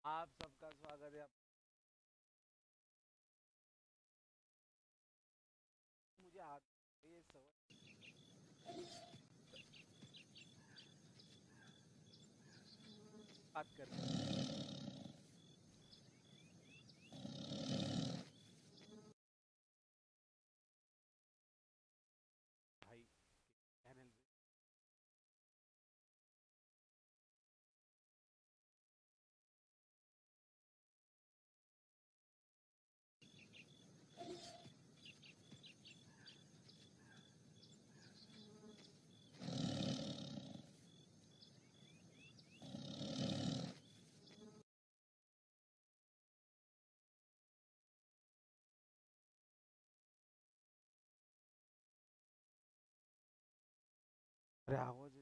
आप सबका स्वागत है। मुझे ये बात करनी भाई चैनल अरे आवाज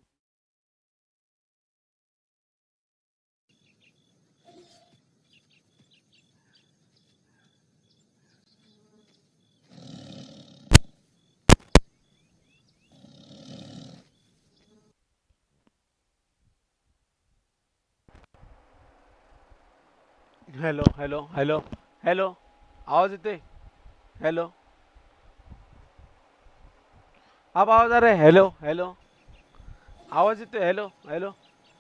हेलो हेलो हेलो हेलो आवाज येते हेलो अब आवाज आ रहा है हेलो हेलो आवाज येते हेलो हेलो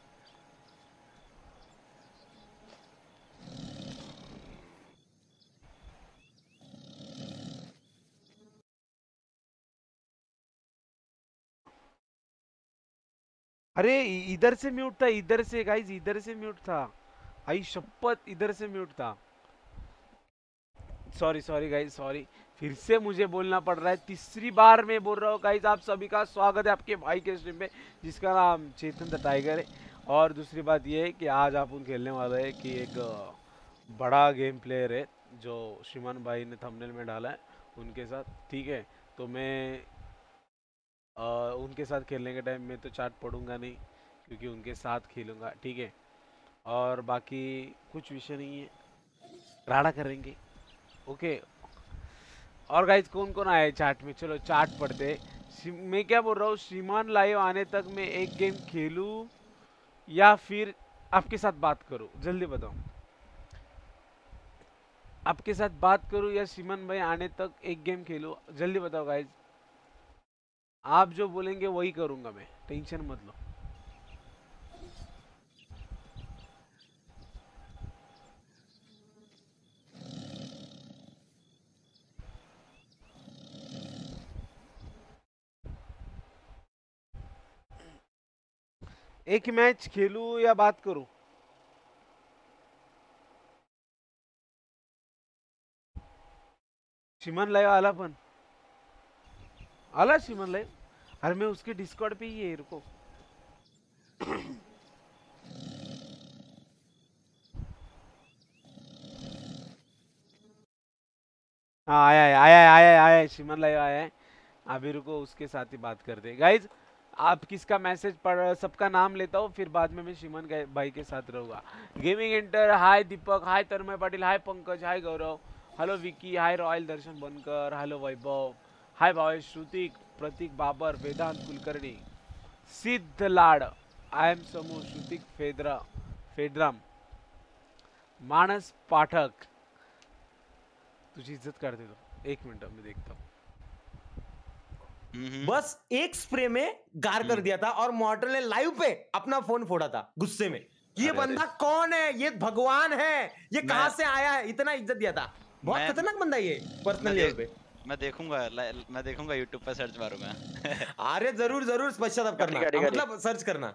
अरे इधर से म्यूट था इधर से गाइस इधर से म्यूट था आई शपथ इधर से म्यूट था सॉरी सॉरी गाइस सॉरी फिर से मुझे बोलना पड़ रहा है तीसरी बार मैं बोल रहा हूँ गाइस आप सभी का स्वागत है आपके भाई के स्ट्रीम पे जिसका नाम चेतन द टाइगर है और दूसरी बात ये है कि आज आप उन खेलने वाले हैं कि एक बड़ा गेम प्लेयर है जो श्रीमान भाई ने थंबनेल में डाला है उनके साथ ठीक है तो मैं उनके साथ खेलने के टाइम में तो चार्ट पढ़ूंगा नहीं क्योंकि उनके साथ खेलूंगा ठीक है और बाकी कुछ विषय नहीं है राड़ा करेंगे ओके और गाइज कौन कौन आया है चार्ट में चलो चार्ट पढ़ते मैं क्या बोल रहा हूँ श्रीमान लाइव आने तक मैं एक गेम खेलूं या फिर आपके साथ बात करूं जल्दी बताओ आपके साथ बात करूं या श्रीमान भाई आने तक एक गेम खेलूं जल्दी बताओ गाइज आप जो बोलेंगे वही करूंगा मैं टेंशन मत लो एक मैच खेलूं या बात करूं श्रीमान लाइव आला पण आला श्रीमान लाइव अरे मैं उसके डिस्कॉर्ड पे ही है रुको हाँ आया है आया है आया है आया है श्रीमान लाइव आया है अभी रुको उसके साथ ही बात करते हैं गाइज आप किसका मैसेज पढ़ सबका नाम लेता हूँ फिर बाद में मैं श्रीमान भाई के साथ रहूंगा gaming enter hi Deepak hi Tanmay Patil hi Pankaj hi Gaurav hello Vicky hi Royal Darshan Bankar hello वैभव हाय भाई श्रुतिक प्रतीक बाबर वेदांत कुलकर्णी सिद्ध लाड आई एम समूह श्रुतिक फेदराम मानस पाठक तुझी इज्जत करते तो एक मिनट मैं देखता हूँ बस एक स्प्रे में गार कर दिया था और मॉर्टल ने लाइव पे अपना फोन फोड़ा था गुस्से में ये बंदा कौन है ये भगवान है ये कहां से आया है इतना इज्जत दिया था बहुत खतरनाक बंदा ये पर्सनल लेवल पे मैं देखूंगा यूट्यूब पे सर्च मारूंगा अरे जरूर जरूर पश्चाताप करना मतलब सर्च करना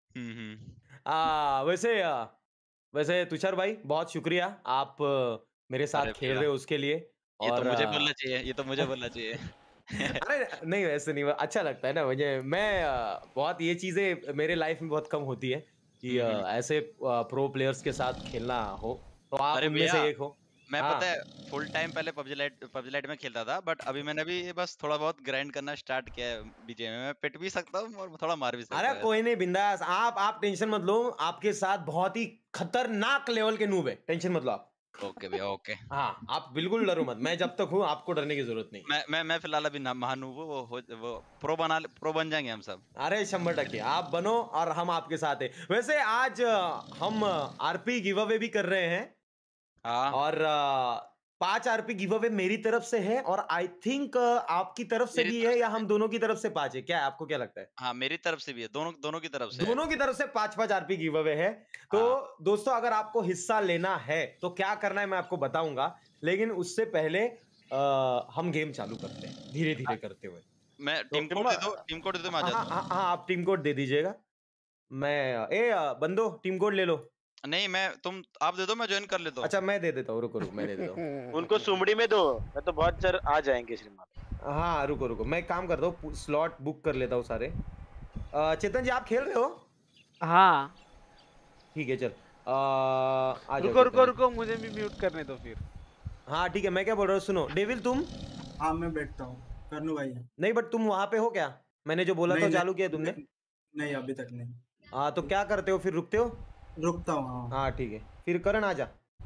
वैसे तुषार भाई बहुत शुक्रिया आप मेरे साथ खेल रहे हो उसके लिए ये तो मुझे बोलना चाहिए ये तो मुझे बोलना चाहिए अरे नहीं वैसे नहीं अच्छा लगता है ना मुझे मैं बहुत ये चीजें मेरे लाइफ में बहुत कम होती है कि ऐसे प्रो प्लेयर्स के साथ खेलना हो तो आप उनमें से एक हो मैं पता है फुल टाइम पहले पबजी लाइट में खेलता था बट अभी मैंने भी बस थोड़ा बहुत ग्राइंड करना स्टार्ट किया है बीजे में मैं पिट भी सकता हूँ और थोड़ा मार भी सकता हूँ अरे कोई नहीं बिंदास आप टेंशन मत लो आपके साथ बहुत ही खतरनाक लेवल के नूब है टेंशन मत लो आप ओके भैया ओके। हाँ आप बिल्कुल डरो मत, मैं जब तक हूँ आपको डरने की जरूरत नहीं। मैं फिलहाल अभी महानूब हूँ, वो प्रो बन जाएंगे हम सब। अरे 100% आप बनो और हम आपके साथ हैं। वैसे आज हम आरपी गिव अवे भी कर रहे हैं हाँ और 5 आरपी गिव अवे मेरी तरफ से है और आई थिंक आपकी तरफ से मेरी भी तरफ है से या भी हम दोनों की तरफ से 5 है, क्या है आपको क्या लगता है? हाँ मेरी तरफ से भी है, दोनों दोनों की तरफ से है। दोनों की तरफ से 5-5 आरपी गिव अवे है। तो हाँ दोस्तों अगर आपको हिस्सा लेना है तो क्या करना है मैं आपको बताऊंगा, लेकिन उससे पहले हम गेम चालू करते हैं धीरे धीरे करते हुए। मैं तो टीम कोड दे दो, मैं आ हाँ जाता हाँ हूँ। हाँ आप टीम कोड दे दीजिएगा। मैं बंदो टीम कोड ले लो। नहीं मैं आप दे दो, मैं ज्वाइन कर लेता हूँ। अच्छा मैं दे देता हूँ, रुको रुको मैं दे देता हूँ। उनको सुमड़ी में दो, मैं तो बहुत जर आ जाएंगे श्रीमान। हाँ रुको रुको मैं एक काम करता हूँ, स्लॉट बुक कर लेता हूँ सारे। चेतन जी आप खेल रहे हो? हाँ ठीक है चल आ जाओ रुको रुको चेतन जी। रुको, मुझे भी म्यूट करने दो फिर। हाँ ठीक है, मैं क्या बोल रहा हूँ सुनो, डेविल तुम हाँ मैं बैठता हूँ, कर लूँ भाई। नहीं बट तुम वहां पे हो क्या? मैंने जो बोला था नहीं चालू किया तुमने? नहीं अभी तक नहीं। हाँ तो क्या करते हो फिर, रुकते हो? रुकता हूँ हाँ। हाँ ठीक है फिर करण आ जा,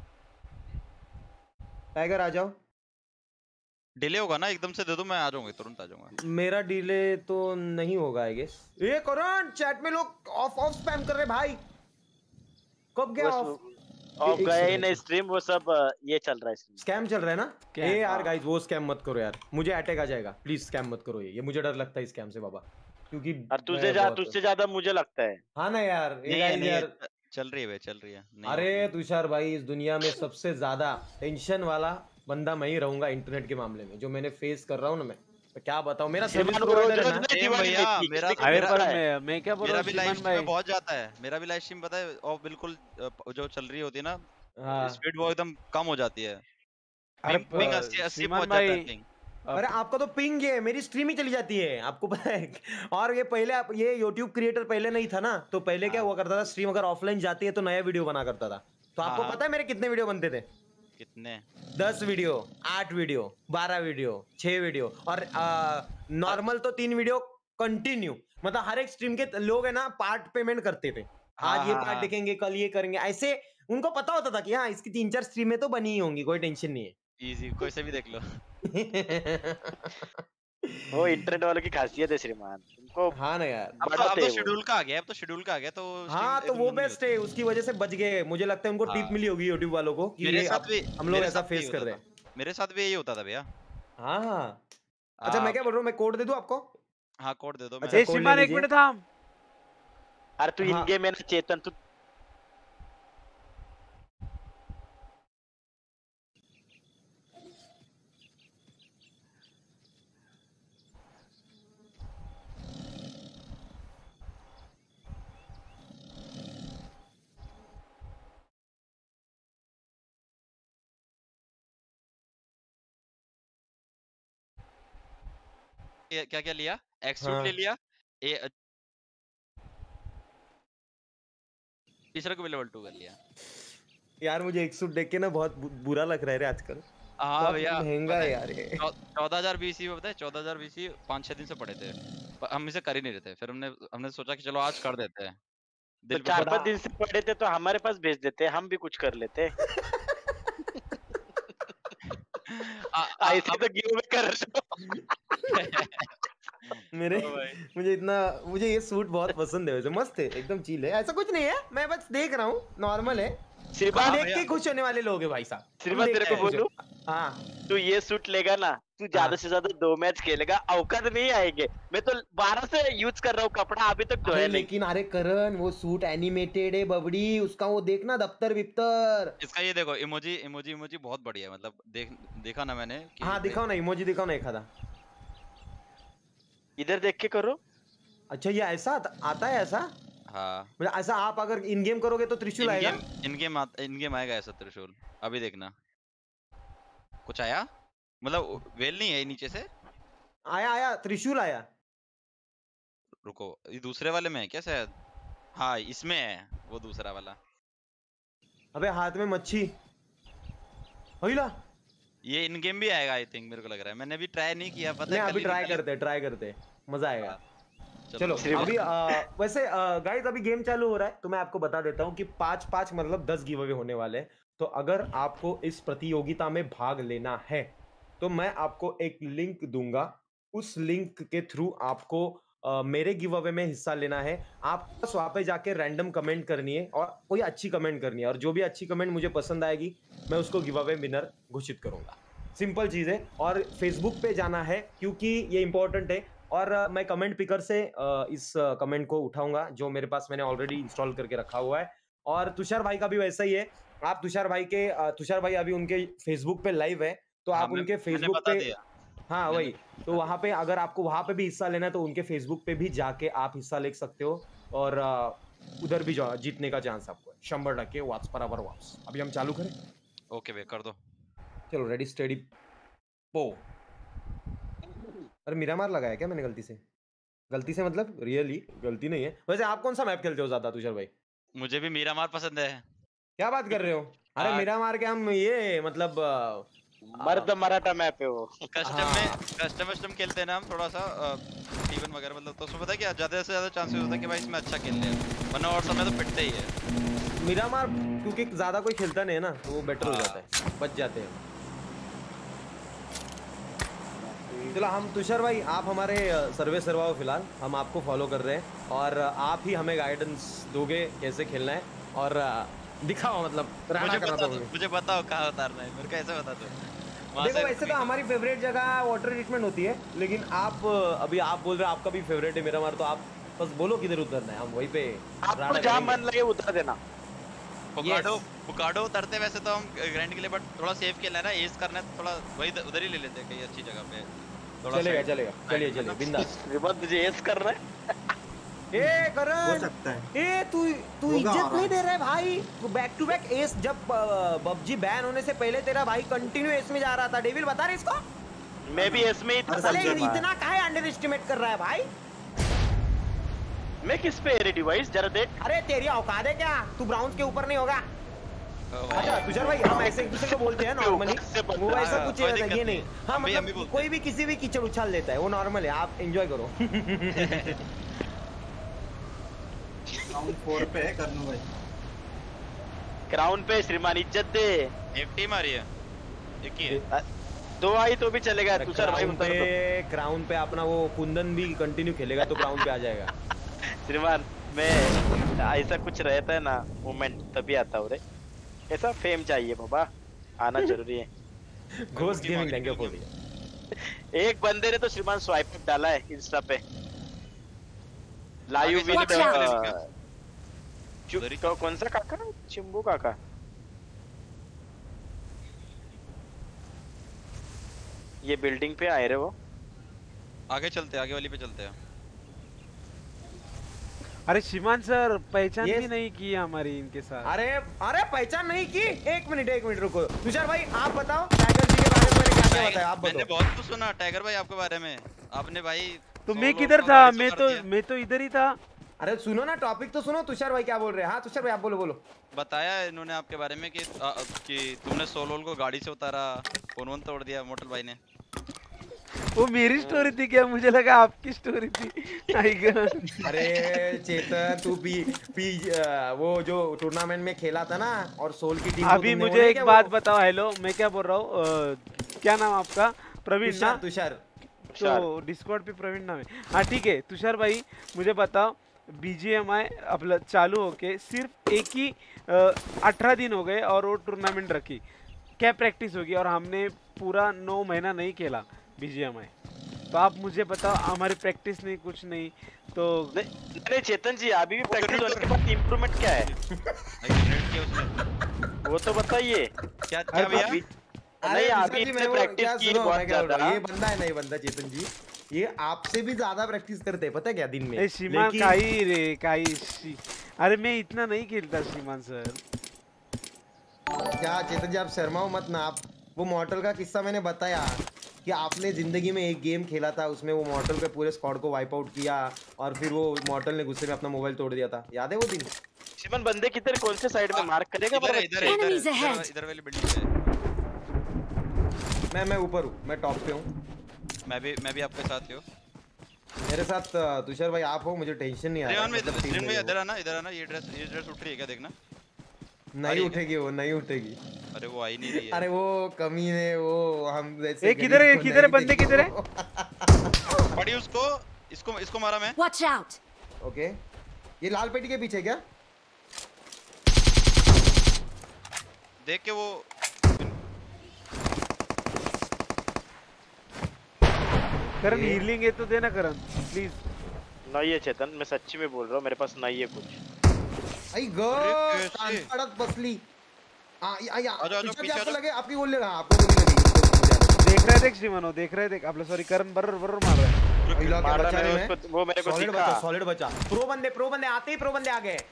टाइगर आ जाओ। डिले होगा ना, एकदम से दे दो, मैं आ जाऊंगा, तुरंत आ जाऊंगा। मेरा डिले तो नहीं होगा आई गेस। ये करण चैट में लोग ऑफ ऑफ स्पैम कर रहे भाई, कब गया ऑफ? ऑफ एक गया ही सेकंड, नहीं स्ट्रीम, वो सब ये चल रहा है स्ट्रीम। स्कैम चल रहा है ना? Scam, ए यार हाँ। गाइस वो स्कैम मत करो यार, मुझे अटैक आ जाएगा, प्लीज स्कैम मत करो, ये मुझे डर लगता है स्कैम से बाबा, क्योंकि और मैं बहुत- तुझसे ज्यादा मुझे लगता है। हाँ ना यार ये नहीं गाइस नहीं यार। चल रही है भाई, चल रही है। नहीं अरे होगी। तुषार भाई इस दुनिया में सबसे ज्यादा टेंशन वाला बंदा मैं ही रहूंगा इंटरनेट के मामले में, जो मैंने फेस कर रहा हूँ ना मैं तो क्या बताऊं, मेरा सर्विस श्रीमान वो प्रोवाइडर है रोज ना। में सेम दीवार भैया, में थी, मेरा किसी को अरे पता पर है? मैं क्या बोल रहा मेरा हूँ भी लाइव श्रीमान स्ट्रीम में भाई, बहुत जाता है, मेरा भी लाइव स्ट्रीम पता है, और बिल्कुल जो चल रही होती है ना, हाँ स्पीड वो एकदम कम हो जाती है। अरे पिंग 80 श्रीमान पहुंच जाता है भाई, पिंग। अरे आपका तो पिंग है, मेरी स्ट्रीम ही चली जाती है आपको पता है। और ये पहले आप ये यूट्यूब क्रिएटर पहले नहीं था ना, तो पहले क्या हाँ। हुआ करता था, स्ट्रीम अगर ऑफलाइन जाती है तो नया वीडियो बना करता था। तो आपको हाँ, पता है मेरे कितने वीडियो बनते थे? कितने? 10 वीडियो, 8 वीडियो, 12 वीडियो, 6 वीडियो और नॉर्मल तो 3 वीडियो कंटिन्यू, मतलब हर एक स्ट्रीम के लोग है ना पार्ट पेमेंट करते थे। आज ये हाँ, पार्ट हाँ। देखेंगे, कल ये करेंगे, ऐसे उनको पता होता था कि हाँ इसकी 3-4 स्ट्रीमें तो बनी ही होंगी, कोई टेंशन नहीं है। इजी, कोई से भी देख लो। वो इंटरनेट वालों की खासियत है श्रीमान, उनको हाँ ना यार। अब बढ़ाते तो हैं वो। शेड्यूल का आ गया, अब तो शेड्यूल का आ गया, तो हाँ stream तो वो एकदम बंद नहीं बेस्ट है, उसकी वजह से बच गए, मुझे लगता है उनको टिप हाँ। मिली होगी यूट्यूब वालों को कि मेरे ये साथ अब भी हम लोग मेरे ऐसा साथ भी फेस यही कर होता रहे हैं। था। मेरे साथ भी यही होता था भैया। हाँ हाँ अच्छा मैं क्या बोल रहा हूँ, मैं कोड दे दूँ आपको? हाँ कोड दे दो। अच्छा, मैं ए कोड ले श्रीमान एक लीजिए। मिनट थाम। अरे तू हाँ। इन गेम में ना चेतन, तू क्या क्या लिया? एक्सूट हाँ। ले लिया, तीसरा को भी लेवल 2 कर लिया। यार मुझे एक सूट देख के ना बहुत बुरा लग रहा है रे आजकल, हाँ बहुत भैया, महंगा है यार ये। 14,000 बीसी में, पता है 14,000 बीसी 5-6 दिन से पड़े थे, पर हम इसे कर ही नहीं रहे थे। फिर हमने सोचा कि चलो आज कर देते हैं। तो दिल पे 4-5 बड़ा- दिन से पड़े थे तो हमारे पास भेज देते, हम भी कुछ कर लेते। ऐसे तो गिव में कर रहे हो। मेरे ओ भाई। मुझे ये सूट बहुत पसंद है, वैसे मस्त है, एकदम चिल है, ऐसा कुछ नहीं है, मैं बस देख रहा हूँ, नॉर्मल है। श्रीमान देख के खुश होने वाले लोग हैं भाई साहब। श्रीमान देख तेरे के को खुश हो- बोलूं, हाँ तू ये सूट लेगा ना, तू ज्यादा से ज्यादा 2 मैच खेलेगा, औकात नहीं आएंगे। मैं तो 12 से यूज कर रहा हूँ कपड़ा, अभी तक अरे धोया नहीं। लेकिन अरे करण वो सूट एनिमेटेड है बबड़ी, उसका वो देखना दफ्तर विफ्तर। इसका ये देखो, इमोजी इमोजी इमोजी बहुत बढ़िया है, मतलब देखा ना मैंने कि हाँ दिखाओ ना इमोजी, दिखाओ ना एक आधा। इधर देख के करो। अच्छा ये ऐसा आता है ऐसा, हाँ मतलब ऐसा आप अगर इन गेम करोगे तो त्रिशूल आएगा? इन गेम आएगा ऐसा त्रिशूल, अभी देखना। कुछ आया, मतलब वेल नहीं है नीचे से। आया त्रिशूल आया। रुको, ये दूसरे वाले में है क्या शायद? हाँ इसमें है वो दूसरा वाला। अबे हाथ में मच्छी होइला। ये इन गेम भी आएगा आई थिंक, मेरे को लग रहा है, मैंने अभी ट्राई नहीं किया, पता नहीं है अभी कल ही ट्राई करते मजा आएगा। चलो अभी वैसे गाइस अभी गेम चालू हो रहा है तो मैं आपको बता देता हूँ कि 5-5 मतलब 10 गिव अवे होने वाले हैं। तो अगर आपको इस प्रतियोगिता में भाग लेना है तो मैं आपको एक लिंक दूंगा, उस लिंक के थ्रू आपको मेरे गिव अवे में हिस्सा लेना है। आपको बस वहां पे जाके रैंडम कमेंट करनी है और कोई अच्छी कमेंट करनी है, और जो भी अच्छी कमेंट मुझे पसंद आएगी मैं उसको गिव अवे विनर घोषित करूंगा। सिंपल चीज है। और फेसबुक पे जाना है क्योंकि ये इंपॉर्टेंट है, और मैं कमेंट पिकर से इस कमेंट को उठाऊंगा जो मेरे पास मैंने ऑलरेडी इंस्टॉल करके रखा हुआ है। और तुषार भाई का भी वैसा ही है। आप तुषार भाई अभी उनके फेसबुक पे लाइव है, तो आप उनके फेसबुक पे, हाँ वही, तो वहां पे अगर आपको वहां पे भी हिस्सा लेना है तो उनके फेसबुक पे भी जाके आप हिस्सा ले सकते हो, और उधर भी जीतने का चांस आपको है 100%। Watts per hour watts. अभी हम चालू करें? ओके भाई कर दो। चलो रेडी स्टेडी पो। अरे मिरामार लगाया क्या मैंने गलती से? गलती से मतलब रियली गलती नहीं है। वैसे आप कौन सा मैप खेलते हो ज्यादा तुषार भाई? मुझे भी मीरामार पसंद है। क्या बात कर रहे हो? अरे मिरामार के हम ये मतलब मर्द मराठा मैप है वो। कस्टम में कस्टम खेलते हैं ना हम थोड़ा सा टीवन वगैरह, मतलब तो उसमें पता है क्या ज्यादा से ज्यादा चांसेस होता है कि भाई इसमें अच्छा खेल ले, वरना और सब में तो पिटते ही है। मिरामार क्योंकि ज्यादा कोई खेलता नहीं है ना तो वो बेटर हो जाता है, बच जाते हैं। चलो हम तुषार भाई आप हमारे सर्वे सर्वाओ फिलहाल हम आपको फॉलो कर रहे हैं, और आप ही हमें गाइडेंस दोगे कैसे खेलना है, और दिखाओ मतलब मुझे बताओ कहाँ उतारना है, मेरे को ऐसे बता दो। देखो वैसे तो हमारी फेवरेट जगह वाटर ट्रीटमेंट होती है, लेकिन आप अभी आप बोल रहे हो आपका भी फेवरेट है मिरामार, तो आप बस बोलो किधर उतरना है, हम वहीं पे आपको जहाँ मन लगे उतर देना। पुकाडो उतरते वैसे तो हम ग्रैंड के लिए, बट थोड़ा सेफ खेलना है ना, एज करना है, थोड़ा वही उधर ही ले लेते हैं कहीं अच्छी जगह पे। चलेगा चलिए बिंदास। रिबत तुझे एज कर रहा है। ए करण हो सकता है। ए तू इज्जत नहीं दे रहा है भाई। बैक टू बैक एस, जब पबजी बैन होने से पहले तेरा भाई कंटिन्यू एस में जा रहा था। डेविल बता रहे इसको? मैं भी एस में ही था। साले इतना काहे अंडर एस्टिमेट कर रहा है भाई? मैं किस पे एरी डिवाइस जरा देख। अरे तेरी औकात है क्या? तू ब्राउन के ऊपर नहीं होगा। अच्छा तुषार भाई हम ऐसे एक दूसरे को बोलते हैं नॉर्मली, वो ऐसा कुछ ये नहीं। हाँ मतलब कोई भी किसी भी कीचड़ उछाल देता है, वो नॉर्मल है, आप एंजॉय करो। राउंड 4 पे है करनू भाई। क्राउन पे श्रीमान इज्जत दे। एक टीम आ रही है, एक ही है। दो आई तो भी चलेगा तुषार भाई। क्राउन पे अपना वो कुंदन भी कंटिन्यू खेलेगा तो क्राउन पे आ जाएगा। श्रीमान मैं ऐसा कुछ रहता है ना मोमेंट तभी आता हूँ रे। ऐसा फेम चाहिए बाबा, आना जरूरी है। घोस्ट गेमिंग देंगे फॉर दिया। एक बंदे ने तो श्रीमान स्वाइप अप डाला है इंस्टा पे, लाइव विन। कौन सा काका? चिंबू काका। ये बिल्डिंग पे आए रे वो। आगे चलते, आगे वाली पे चलते हैं। अरे श्रीमान सर पहचान भी नहीं की हमारी इनके साथ। अरे पहचान नहीं की? एक मिनट रुको। तुषार भाई आप बताओ टाइगर जी के बारे में मैंने क्या बताया, आप बताओ। मैंने बहुत कुछ सुना टाइगर भाई आपके बारे में, आपने भाई। तो मैं किधर था? मैं तो इधर ही था। अरे सुनो ना, टॉपिक तो सुनो। तुषार भाई क्या बोल रहे हैं? हाँ तुषार भाई आप बोलो। बताया इन्होंने आपके बारे में कि तुमने सोलोल को गाड़ी से उतारा, फोन तोड़ दिया मोटल भाई ने। वो मेरी स्टोरी थी क्या? मुझे लगा आपकी स्टोरी थी। अरे चेतन तू वो जो टूर्नामेंट में खेला था ना और सोल की टीम। अभी मुझे एक बात बताओ। हेलो मैं क्या बोल रहा हूँ, क्या नाम आपका? प्रवीण ना? तुषार। तो डिस्कॉर्ड पे प्रवीण नाम है। हाँ ठीक है। तुषार भाई मुझे बताओ, BGMI अपना चालू होके सिर्फ एक ही 18 दिन हो गए और वो टूर्नामेंट रखी, क्या प्रैक्टिस होगी? और हमने पूरा 9 महीना नहीं खेला BGMI। तो आप मुझे बताओ, हमारी प्रैक्टिस नहीं, कुछ नहीं तो नहीं चेतन जी अभी भी प्रैक्टिस होने के बाद इंप्रूवमेंट क्या है? वो तो बताइए। क्या भैया? नहीं अभी मैंने प्रैक्टिस की बहुत ज्यादा। ये बंदा है नहीं बंदा चेतन जी, ये आपसे भी ज्यादा प्रैक्टिस करते हैं, पता है क्या दिन में। श्रीमान अरे मैं इतना नहीं खेलता श्रीमान सर। क्या चेतन जी आप शर्माओ मत ना। आप वो मॉर्टल का किस्सा मैंने बताया कि आपने जिंदगी में एक गेम खेला था, उसमें वो मॉर्टल पे पूरे स्क्वाड को वाइप आउट किया और फिर वो मॉर्टल ने गुस्से में अपना मोबाइल तोड़ दिया था, याद है वो दिन? श्रीमान बंदे किधर कौन से साइड में मार्क करेगा? इधर वाली बिल्डिंग पे। मैं ऊपर हूँ, मैं टॉप पे हूँ। मैं भी आपके साथ ही हूँ। मेरे साथ तुषार भाई आप हो, मुझे टेंशन नहीं आ रहा रेहान मतलब team भाई में इधर आना ये ड्रेस उठ रही है क्या देखना हो। नहीं उठेगी वो, नहीं उठेगी। अरे वो आई नहीं रही है अरे वो कमीने, वो हम जैसे किधर है, गरीब को किधर है, नहीं बंदे किधर है? देखेगी। पड़ी उसको इसको मारा मैं Watch out! ओके, ये लाल पेटी के पीछे क्या? देख के वो करण हीलिंग है तो देना करण प्लीज। नहीं है चेतन, मैं सच्ची में बोल रहा हूँ, मेरे पास नहीं है कुछ। आई गो अरे कैसे? कानपड़त पसली। या आ जाओ, तुषार जी पीछे आ आपको जाओ। लगे, आपकी गोली लगा, आपको गोली लगी। देख रहे देख शिवन हो, देख रहे देख आप लोग, सॉरी करण बर्र बर्र मार रहा है। अहिला क्या मारा बचा है मैंने मैं? उसको, वो मेरे को सॉलिड दिखा। बचा, सॉलिड बचा। प्रो बंदे आते ही प्रो बंदे आ गए।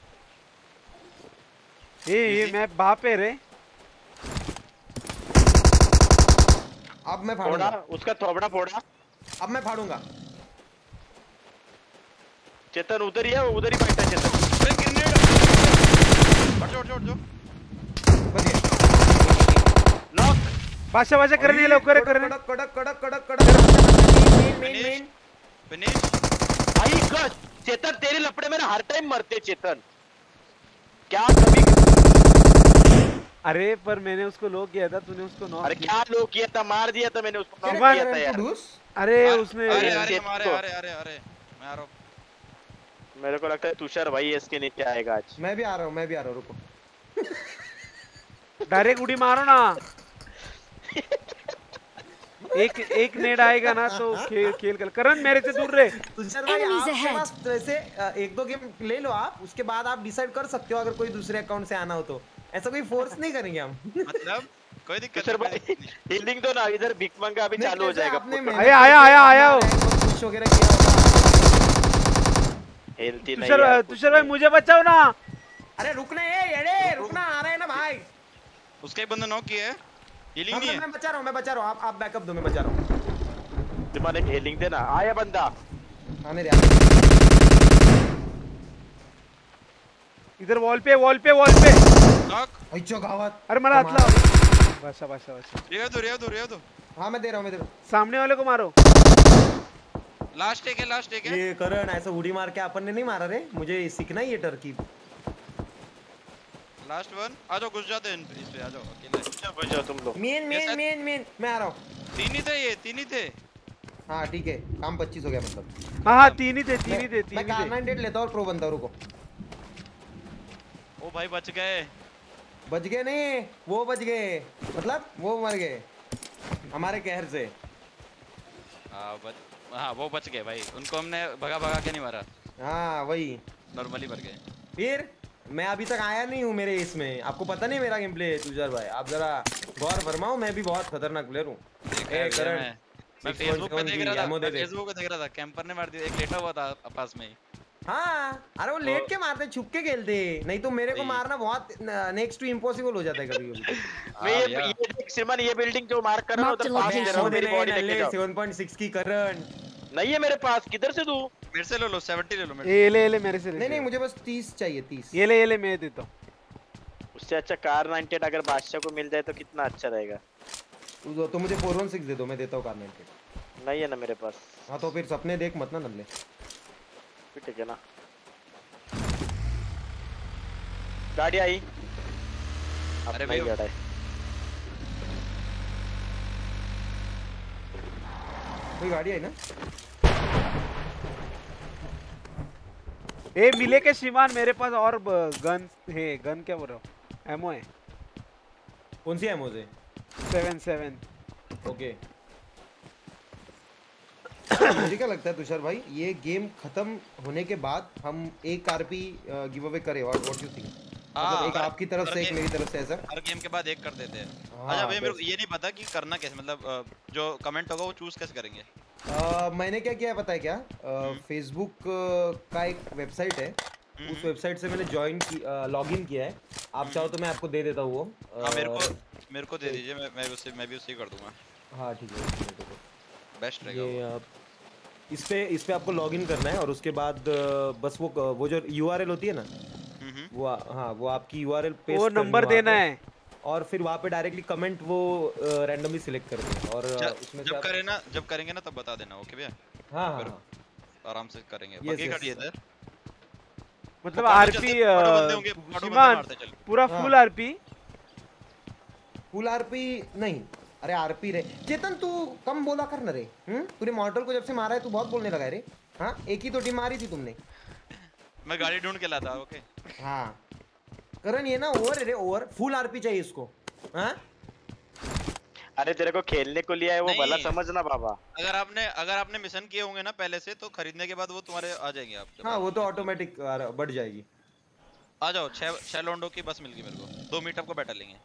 ये मैं वहां पे रे। अब मैं फोड़ा फाड़ूंगा, उसका थोबड़ा फोड़ा। अब मैं फाड़ूंगा। चेतन उधर ही है, उधर ही बैठा है चेतन। अरे ग्रेनेड छोड़ बच गए। नॉक। बादशाह करण ये लवकर है, करण कड़क कड़क कड़क कड़क कड़क। मेन फिनिश भाई गज चेतन, तेरे लपड़े मेरे हर टाइम मरते चेतन, क्या कभी। अरे पर मैंने उसको लो किया था, तूने उसको नॉक अरे किया। क्या लो किया था, मार दिया था मैंने उसको, नॉक शिवन, किया था यार। अरे उसने अरे चेत मारे को। अरे मैं आ रहा हूं मेरे को लगता है तुषार भाई इसके नीचे आएगा आज। मैं भी आ रहा हूँ, रुको। डायरेक्ट उड़ी मारो ना। एक नेड आएगा ना तो खेल कर। करण मेरे से दूर रहे। तुषार भाई Enemies आपके ahead. पास वैसे एक दो गेम ले लो आप, उसके बाद आप डिसाइड कर सकते हो अगर कोई दूसरे अकाउंट से आना हो तो। ऐसा कोई फोर्स नहीं करेंगे हम। मतलब कोई दिक्कत तुषार भाई हीलिंग दो ना, इधर भिक मंगा अभी नहीं, चालू हो जैसे जाएगा। आपने फुट- मेहनत आया हो। करके अपना रैंक पुश वगैरह किया होगा। हेल्थी नहीं तुषार यार, तुषार भाई मुझे बचाओ ना। अरे रुकना है येड़े, रुकना, आ रहे हैं ना भाई। उसका एक बंदा नॉक किया है हीलिंग नहीं है मैं बचा रहा हूँ, आप बैकअप दो, मैं बचा रहा हूँ। तुम्हारे हेलिंग देना। आया बंदा। आने दे। इधर वॉल पे नॉक अच्छा गावत। अरे मला हात लाव। बादशाह रिया दो हाँ मैं दे रहा हूँ। सामने वाले को मारो। लास्ट एक है ये करण ऐसा उड़ी मार के अपन ने नहीं मारा रे, मुझे सीखना ही है टर्की। लास्ट वन आ जाओ, घुस जाते हैं इस पे, आ जाओ अकेले घुस जाओ तुम लोग। मेन मैं आ रहा हूँ। तीन ही थे हाँ ठीक है, काम 25 हो गया मतलब। हाँ तीन ही थे। मैं कार-98 लेता हूँ और प्रो बनता हूँ, रुको। ओ भाई बच गए बच गए नहीं, वो बच गए, मतलब वो मर गए हमारे कहर से। हाँ वो बच गए भाई, उनको हमने भगा के नहीं मारा, हाँ वही। नॉर्मली मर गए। फिर मैं अभी तक आया नहीं हूँ मेरे इसमें, आपको पता नहीं मेरा गेम प्ले तुषार भाई, आप जरा गौर फरमाओ, मैं भी बहुत खतरनाक प्लेयर हूँ। करण मैं फेसबुक पे देख रहा था कैंपर ने मार दिया, एक लेटा हुआ था पास में ही। हाँ अरे वो लेट के मारते, छुप के खेलते, नहीं तो मेरे को मारना बहुत नेक्स्ट टू इम्पॉसिबल हो जाता है कभी कभी। मैं ये देख सिमन, ये बिल्डिंग जो मार्क कर रहा हूं उधर पास दे रहा हूं, मेरी बॉडी लेके जाओ। 7.6 की करण नहीं है मेरे पास, किधर से दूं? मेरे से ले लो, 70 ले लो मेरे ये ले मेरे से। नहीं मुझे बस 30 चाहिए, 30। ये ले मैं देता हूँ। उससे अच्छा कार 98 अगर बादशाह को मिल जाए तो कितना अच्छा रहेगा। तो मुझे 416 दे दो, मैं देता हूँ कार 98। नहीं है ना मेरे पास। हाँ तो फिर सपने देख मत ना नल्ले। ठीक है ना, गाड़ी आई। अरे भाई भाई गाड़ी कोई गाड़ी आई ना? ए मिले के श्रीमान, मेरे पास और गन है। गन क्या बोल रहा हूँ, एमओ है। कौन सी एमओ से? 7 ओके। मुझे क्या लगता है तुषार भाई, ये गेम खत्म होने के बाद हम एक आरपी गिव अवे करें, और व्हाट यू थिंक? मतलब एक आपकी तरफ से, एक मेरी तरफ से, ऐसा हर गेम के बाद एक कर देते हैं। हाँ, अच्छा भाई मेरे को ये नहीं पता कि करना कैसे, मतलब जो कमेंट होगा वो चूज कैसे करेंगे? मैंने क्या किया है पता है क्या? फेसबुक का एक वेबसाइट है, उस वेबसाइट से मैंने लॉग इन किया है। आप चाहो तो मैं आपको दे देता हूँ वो। हाँ मेरे को दे दीजिए, मैं भी उसे कर दूंगा। हाँ ठीक है, बेस्ट रहेगा ये इस पे आपको लॉग इन करना है, और उसके बाद बस वो जो यूआरएल होती है ना, वो हाँ वो आपकी यूआरएल पेस्ट वो नंबर देना है, और फिर वहाँ पे डायरेक्टली कमेंट वो रैंडमली सिलेक्ट कर दें, और उसमें जब करेंगे ना तब बता देना। ओके भैया। हाँ आराम से करेंगे। Yes, बग्गी yes. खड़ी है इधर। मतलब पकड़ो आरपी चलते, पकड़ो बंदे होंगे, पकड़ो बंदे श्रीमान मारते चल। पूरा हाँ। Full RP. फुल आरपी नहीं, अरे आरपी रे। चेतन तू कम बोला कर ना रे। तूने मॉर्टल को जब से मारा है तू बहुत बोलने लगा है रे। हाँ एक ही तो टीम मारी थी तुमने। मैं गाड़ी ढूंढ के लाता, ओके। हाँ करण ये ना ओवर है रे, ओवर। फुल आरपी चाहिए इसको। हाँ अरे तेरे को खेलने को लिया है वो नहीं। भला समझना बाबा। अगर आपने मिशन किए होंगे ना पहले से, तो खरीदने के बाद वो तुम्हारे आ जाएंगे आपके हाँ पास। वो तो ऑटोमेटिक बढ़ जाएगी। आ जाओ, 6 लोंडो की बस मिल गई मेरे को। 2 मीटअप को बैठा लेंगे।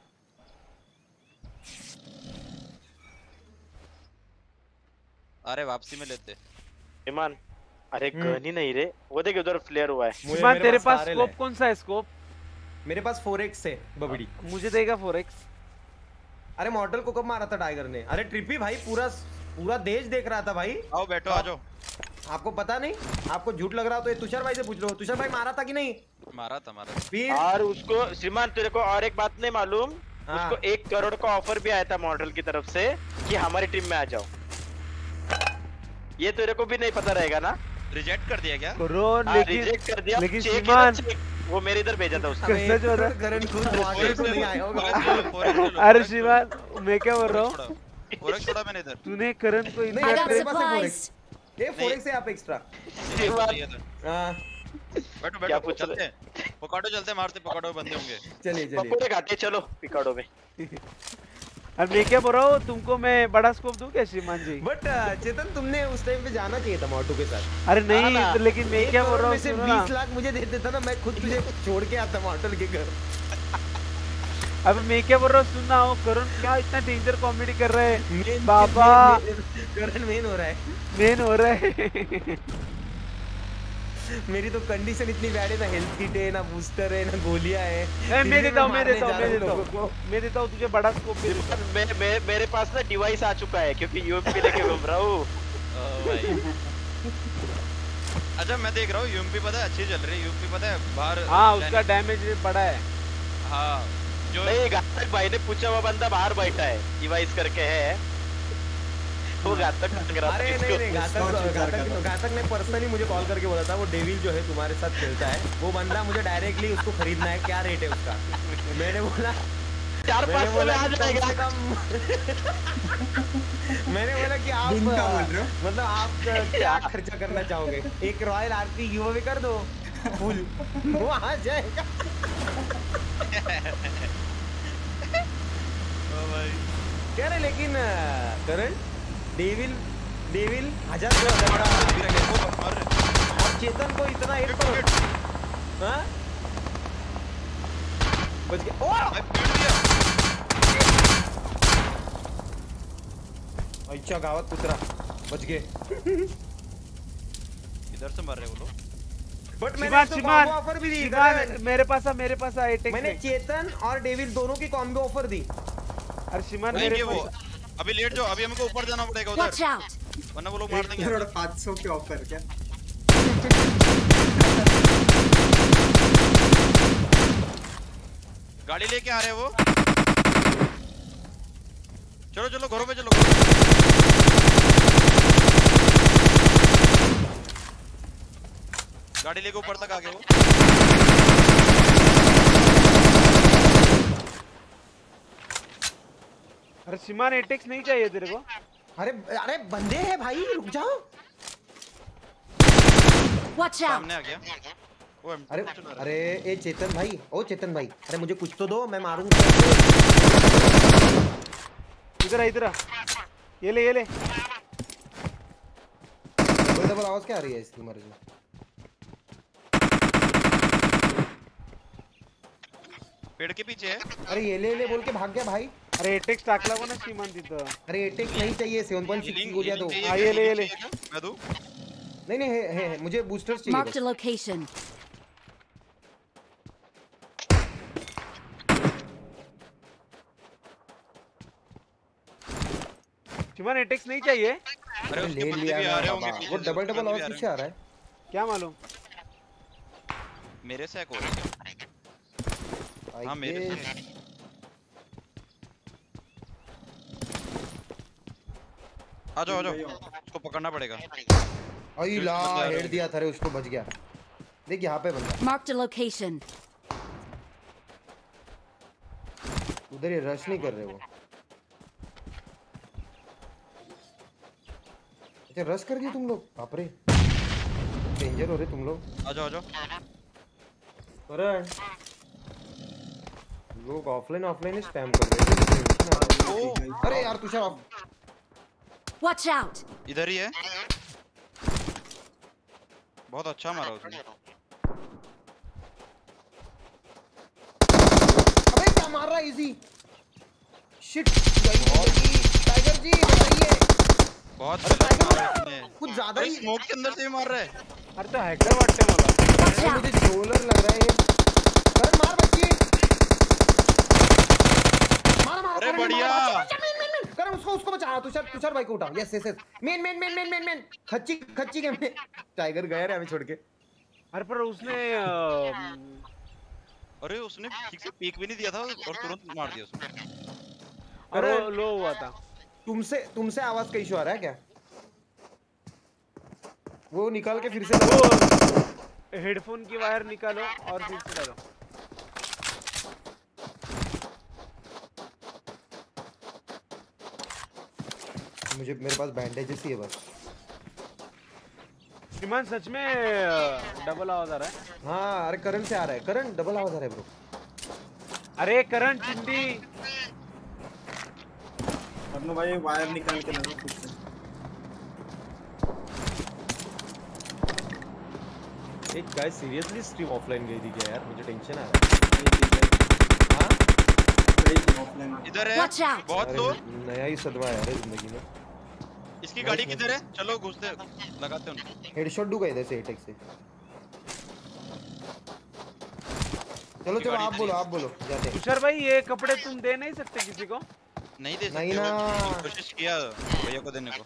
अरे वापसी में लेते। ईमान अरे गन ही नहीं रे, वो देख उधर फ्लेयर हुआ है। श्रीमान मेरे तेरे पास कारल स्कोप है। कौन सा है स्कोप? मेरे पास 4x है बबड़ी। मुझे देगा 4x। अरे मॉर्टल को कब मारा था टाइगर ने? अरे ट्रिपी भाई पूरा देश देख रहा था भाई। आओ बैठो, आ जाओ। आपको पता नहीं? आपको झूठ लग रहा हो तो ये तुषार भाई से पूछ लो। तुषार भाई मारा था कि नहीं? मारा था। फिर और उसको श्रीमान तेरे को और एक बात नहीं मालूम, हाँ। उसको 1 करोड़ का ऑफर भी आया था मॉडल की तरफ से कि हमारी टीम में आ जाओ। ये तेरे को भी नहीं पता रहेगा ना? रिजेक्ट कर दिया क्या? करो रिजेक्ट कर दिया। लेकिन चेक है श्रीमान ना, चेक। वो मेरे इधर भेजा था उसने। सच बता। करण खुद मॉर्टल को नहीं आया होगा। अरे श्रीमान मैं क्या बोल रहा हूँ, फोरेक्स छोड़ा मैंने इधर। तूने करण को नहीं इतना यार, got मेरे पास है supplies. 4x। ये 4x है आप एक्स्ट्रा। बैठो क्या बैठो, पूछ चलते हैं। पकड़ो चलते, मारते पकड़ो बंदे होंगे। चलिए चलिए। पकोड़े घाटे चलो पिकाडो में। अब मैं क्या बोल रहा हूँ, तुमको मैं बड़ा स्कोप दूं क्या श्रीमान जी? बट चेतन तुमने उस टाइम पे जाना चाहिए था मॉर्टो के साथ। अरे नहीं ना। तो लेकिन मैं क्या बोल रहा हूँ, से सुनो ना। 20 लाख मुझे दे देता ना, मैं खुद तुझे छोड़ के आता मॉर्टल के घर। अब मैं क्या बोल रहा हूँ, सुनना हो। करण क्या इतना डेंजर कॉमेडी कर रहे हैं बाबा। करण मेन हो रहा है। मेन हो रहा है। मेरी तो कंडीशन इतनी बैड है ना, हेल्थ किट है ना, बूस्टर है ना, गोलियां है। मैं देता हूँ मारने जा रहा हूँ मैं देता हूँ तुझे बड़ा स्कोप दे देता हूँ। मेरे पास ना डिवाइस आ चुका है क्योंकि यूएमपी लेके घूम रहा हूँ। अच्छा मैं देख रहा हूँ यूएमपी पता है अच्छी चल रही है। यूएमपी पता है बाहर। हाँ उसका डैमेज बड़ा है। हाँ जो नहीं घातक भाई ने पूछा हुआ बंदा बाहर बैठा है, डिवाइस करके है वो घातक लग रहा था अरे इसको। नहीं घातक ने पर्सनली मुझे कॉल करके बोला था, वो डेविल जो है तुम्हारे साथ खेलता है, वो बंदा मुझे डायरेक्टली उसको खरीदना है, क्या रेट है उसका? मैंने बोला 4-5 में आ जाएगा। मैंने बोला कि आप दिन का बोल रहे हो? मतलब आप क्या खर्चा करना चाहोगे? एक रॉयल आरपी गिव कर दो फुल, वो आ जाएगा। क्या रे लेकिन करण डेविल 1000 और चेतन को इतना हिट करो। हाँ बच गया। ओ अच्छा गावत कुतरा बच गए। इधर से मर रहे वो लोग। बट मैंने तो कॉम्बो ऑफर भी दी करण। मेरे पास एटेक मैंने चेतन और डेविल दोनों की कॉम्बो ऑफर दी। अरे श्रीमान मेरे वो पास अभी लेट जाओ, अभी हमको ऊपर जाना पड़ेगा उधर, Watch out! वरना वो लोग मार 1 देंगे। करोड़ 500 के ऑफर क्या? गाड़ी लेके आ रहे हैं वो। चलो चलो घरों पे चलो, घरों पे। गाड़ी लेके ऊपर तक आ गए वो। अरे श्रीमान एटेक्स नहीं चाहिए तेरे को? अरे अरे बंदे हैं भाई, रुक जाओ। Watch out! सामने आ गया वो। अरे अरे ए चेतन भाई, ओ चेतन भाई, अरे मुझे कुछ तो दो, मैं मारूंगा। इधर आ। ये ले डबल आवाज क्या आ रही है इसकी मर्जी? पेड़ के पीछे है। अरे ये ले बोल के भाग गया भाई। अरे एटेक्स टाकला को ना श्रीमान तिथं। अरे एटेक नहीं चाहिए, 7.6 की गोलियां दो। हाँ, ये ले। मैं दूं? नहीं नहीं है मुझे बूस्टर्स चाहिए Marked a बस। location. श्रीमान एटेक्स नहीं चाहिए? अरे अरे उसके ले बंदे लिया भी आ रहे ना होंगे बाबा। पीछे वो से, डबल उसके डबल बंदे भी आवाज आ किससे आ रहा है? क्या मालूम? मेरे से एक और है। हाँ मेरे से। आ जाओ उसको पकड़ना पड़ेगा। अई ला हेड दिया था रे उसको, बच गया। देख यहाँ पे बंदा, Marked a location. उधर ये रश नहीं कर रहे वो। अच्छा रश कर दिए तुम लोग, बाप रे डेंजर हो रहे तुम लोग। आ जाओ आ जाओ। करण लोग ऑफलाइन स्पैम कर रहे थे। अरे यार तुषार ऑफ। Watch out! इधर ही है। बहुत अच्छा मारा उसने। अबे क्या मार रहा है इजी। शिट टाइगर जी बताइए। बहुत अरे गलत मारा टाइगर उसने। कुछ ज्यादा अरे ही। स्मोक के अंदर से भी मार रहा है। अरे तो हैकर वाटते मला। अरे मुझे ट्रोलर लग रहा है ये। करण मार बच्ची। मार मार। अरे बढ़िया। करण उसको बचा। तुषार भाई को उठा। Yes yes yes. मेन खच्ची के में टाइगर गया रे हमें छोड़ के। अरे पर उसने अरे उसने ठीक से पीक भी नहीं दिया था और तुरंत मार दिया उसने। अरे लो हुआ था। तुमसे आवाज का इशू आ रहा है क्या? वो निकाल के फिर से हेडफोन की वायर निकालो और फिर से डालो। मेरे पास बैंडेजेस ही है बस। श्रीमान सच में डबल आवाज आ रहा है। हाँ अरे करण से आ रहा है। करण डबल आवाज आ रहा है ब्रो। अरे करण चिंदी करनो भाई वायर निकाल के लगा खुद से। एक गाइस सीरियसली स्ट्रीम ऑफलाइन गई थी क्या यार? मुझे टेंशन आ रहा है। इधर है Watch out! बहुत दूर। नया ही सदमा है जिंदगी में। इसकी गाड़ी किधर है? चलो घुसते लगाते उनको। हेडशॉट दूंगा इधर से एटेक से। चलो आप बोलो जाते हैं। तुषार भाई ये कपड़े तुम दे नहीं सकते किसी को? नहीं दे नहीं सकते ना। वो कोशिश किया भैया को देने को।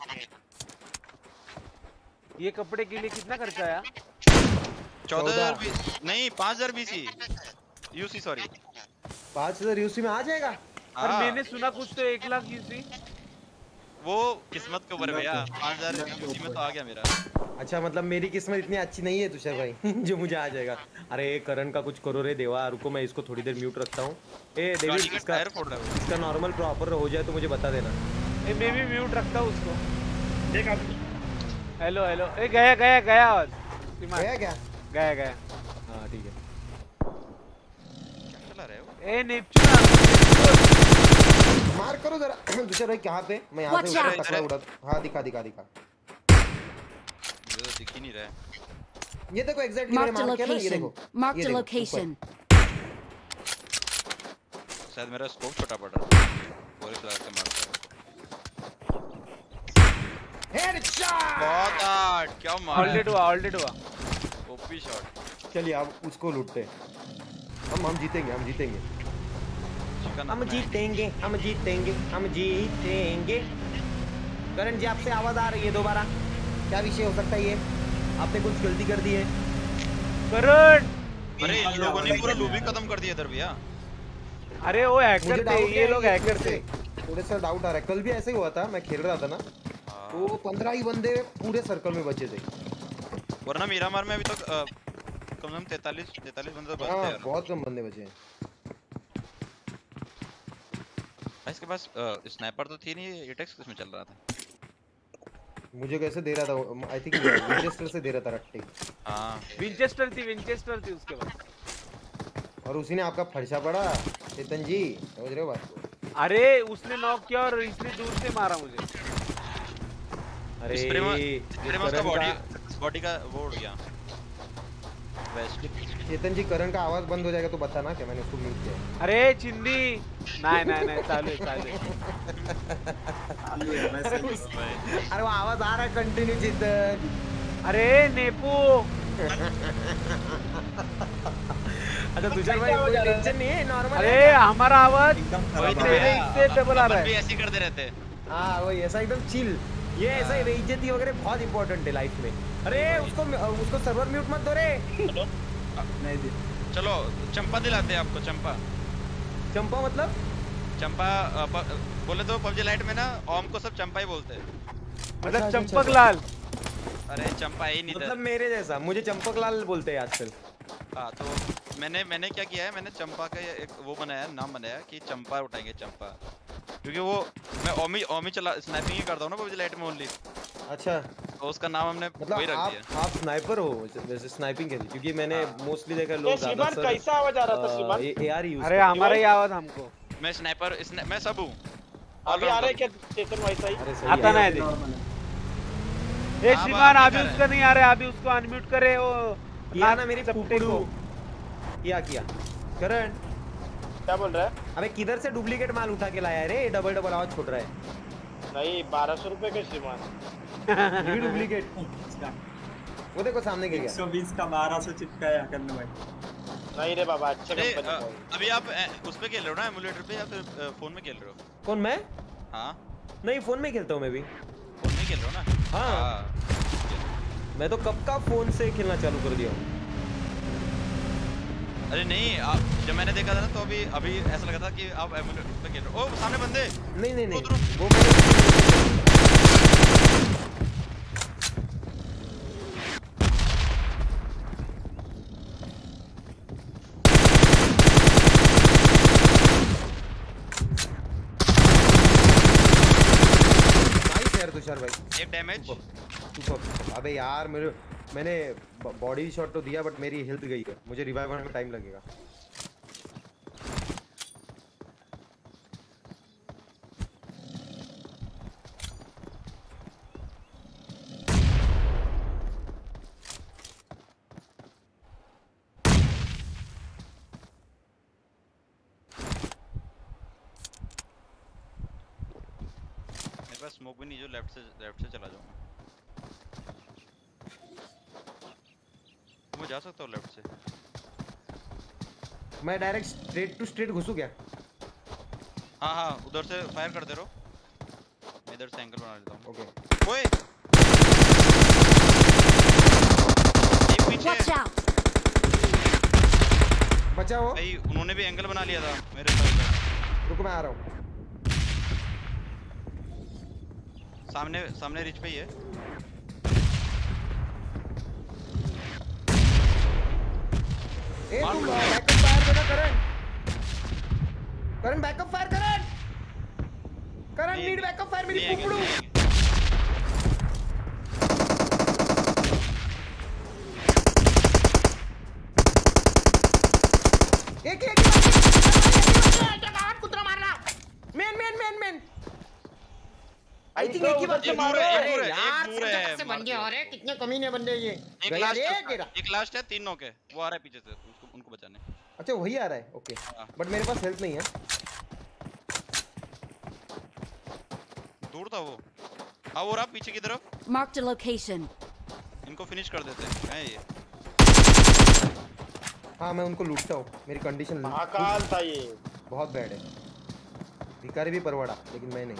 ये कपड़े के लिए कितना खर्चा आया? 14,000 नहीं 5,000 बीसी यूसी सॉरी 5,000 यूसी में आ जाएगा। और मैंने सुना कुछ तो 1 लाख यूसी। वो किस्मत के ऊपर भैया 5,000 यूसी में तो आ गया मेरा। अच्छा मतलब मेरी किस्मत इतनी अच्छी नहीं है तुषार भाई जो मुझे आ जाएगा। अरे करण का कुछ करो रे देवा। रुको मैं इसको थोड़ी देर म्यूट रखता हूँ। ए डेविड इसका नॉर्मल प्रॉपर हो जाए तो मुझे बता देना। ए मैं भी म्यूट रखता हूँ उसको। देख आप। हेलो ए गया आवाज। गया। हाँ ठीक है। क्या चला रहे हो? ए नेपच्यून मार करो जरा तुषार भाई। कहाँ पे? मैं यहाँ से टकरा उड़ा। हाँ दिखा। मुझे तो दिख ही नहीं रहा है। ये देखो एग्जैक्टली मैंने मार किया ना। ये देखो Marked a location. शायद मेरा स्कोप छोटा पड़ रहा है। पूरे चला के मारता है। हेडशॉट। बहुत हार्ड क्या मारा। ऑलरेडी हुआ। OP shot. चलिए अब उसको लूटते। हम जीतेंगे। हम जीतेंगे। करण जी आपसे आवाज आ रही है दोबारा। क्या विषय हो सकता है ये? आपने कुछ गलती कर दी है? करण अरे इन लोगों ने पूरा लूप ही खत्म कर दिया इधर भैया। अरे वो हैकर थे। ये लोग हैकर थे। थोड़ा सा डाउट आ रहा है। कल भी ऐसे ही हुआ था। मैं खेल रहा था ना तो 15 ही बंदे पूरे सर्कल में बचे थे। वरना मीरामार में अभी तक कम से कम 43 बंदे तो बचते हैं। बहुत कम बंदे बचे हैं। इसके पास स्नाइपर तो थी नहीं। एटेक्स किसमें चल रहा था? मुझे कैसे दे रहा था? आई थिंक विंचेस्टर से दे रहा था रट्टे। हां विंचेस्टर थी उसके पास। और उसी ने आपका फरसा पड़ा चेतन जी। समझ रहे हो बात को? अरे उसने नॉक किया और इसने दूर से मारा मुझे। अरे का बॉडी का वो उड़ गया। वेस्ट चेतन जी करण का आवाज बंद हो जाएगा तो बताना क्या मैंने उसको म्यूट किया। अरे चिंदी नहीं चालू है। अरे वो आवाज आ रहा है कंटिन्यू चेतन। अरे नेपू अच्छा तुषार भाई कोई टेंशन नहीं है नॉर्मल। अरे हमारा आवाज तेरे इससे डबल आ रहा है। ऐसे करते रहते हैं। हाँ वही ऐसा एकदम चिल। ये ऐसा ही बेइज्जती वगैरह बहुत इंपॉर्टेंट है लाइफ में। अरे उसको सर्वर म्यूट मत दो रे। नहीं दे। चलो चंपा दिलाते हैं आपको। चंपा मतलब चंपा बोले तो पबजी लाइट में ना ओम को सब चंपा ही बोलते हैं। मतलब चंपक लाल। अरे चंपा ही नहीं था। मतलब मेरे जैसा, मुझे चंपक लाल बोलते हैं आजकल। हाँ तो मैंने क्या किया है, मैंने चंपा का एक वो बनाया, नाम बनाया कि चंपा उठाएंगे चंपा, क्योंकि वो मैं ओमी चला स्नाइपिंग ही करता हूँ ना पबजी लाइट में ओनली। अच्छा, तो उसका नाम हमने मतलब वही रख दिया। आप स्नाइपर हो वैसे स्नाइपिंग के लिए, क्योंकि मैंने मोस्टली देखा तो लोग श्रीमान कैसा आवाज आ रहा था श्रीमान? AR use. अरे हमारा ही आवाज हमको मैं स्नाइपर मैं सब हूँ। अभी आ रहा है क्या चेतन वैसा ही? अरे सही आता ना है। नॉर्मल है। ए हाँ, श्रीमान बात अभी नहीं कर उसका नहीं आ रहा है, अभी उसको अनम्यूट करे वो किया ना मेरी चपटे पुपड़ू। को। किया करण, क्या बोल रहा है? अबे किधर से डुप्लीकेट माल उठा के लाया रे? डबल आवाज छोड़ रहा है। नहीं 1200 रुपए के श्रीमान। ये भी डुप्लीकेट। वो देखो सामने गिर गया। 120 का 1200 चिपकाया करने भाई। नहीं रे बाबा, अच्छे अरे कंपनी का है। अभी आप उस पे खेल रहे हो ना एमुलेटर पे, या फिर फोन में खेल रहे हो? कौन मैं? हाँ नहीं फोन में खेलता हूँ मैं भी। फोन में खेल रहे हो ना? हाँ। मैं तो कब का फोन से खेलना चालू कर दिया हूँ। अरे नहीं, आप जब मैंने देखा था ना तो अभी ऐसा लगा था कि आप एमुलेटर पे खेल रहे हो। ओ सामने बंदे। नहीं उधर। वो मैंने तुषार भाई एक डैमेज। अबे यार मैंने बॉडी शॉट तो दिया, बट मेरी हेल्थ गई है, मुझे रिवाइव होने में टाइम लगेगा। स्मोक भी नहीं, जो लेफ्ट से चला जाऊं मैं जा सकता हूँ लेफ्ट से। मैं डायरेक्ट स्ट्रेट टू स्ट्रेट घुसूं क्या? हाँ उधर से फायर करते रहो, मैं इधर से एंगल बना लेता हूँ। ओके ओए एक पीछे Watch out! बचाओ भाई, उन्होंने भी एंगल बना लिया था मेरे साथ। रुको मैं आ रहा हूँ। सामने रिच पे ही है। ए तुम बैकअप फायर देना Karan backup fire Karan need backup fire मेरी पुपड़ू। एक कुतरा मार रहा। मेन आई थिंक एक ही बात से मार रहा है। अरे यार से बंदे आ रहे हैं, कितने कमीने बंदे ये। एक लास्ट है, 3 नॉक है, वो आ रहा है पीछे से, उनको बचाने। अच्छा वही आ रहा है, ओके। बट मेरे पास हेल्थ नहीं है। दूर था वो। हाँ वो रहा पीछे की तरफ। Marked a location. इनको फिनिश कर देते हैं ये। हाँ मैं उनको लूटता हूँ, मेरी कंडीशन महाकाल था ये, बहुत बैड है। भिखारी भी परवाड़ा, लेकिन मैं नहीं।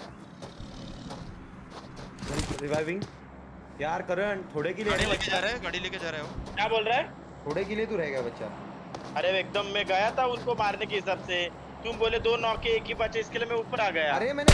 रिवाइविंग यार करण, थोड़े के लिए गाड़ी लेके जा रहे हो। क्या बोल रहा है? थोड़े के लिए तू रह गया बच्चा। अरे एकदम मैं गया था उनको मारने के हिसाब से, तुम बोले 2 नॉक के एक ही बचे, इसके लिए मैं ऊपर आ गया। अरे मैंने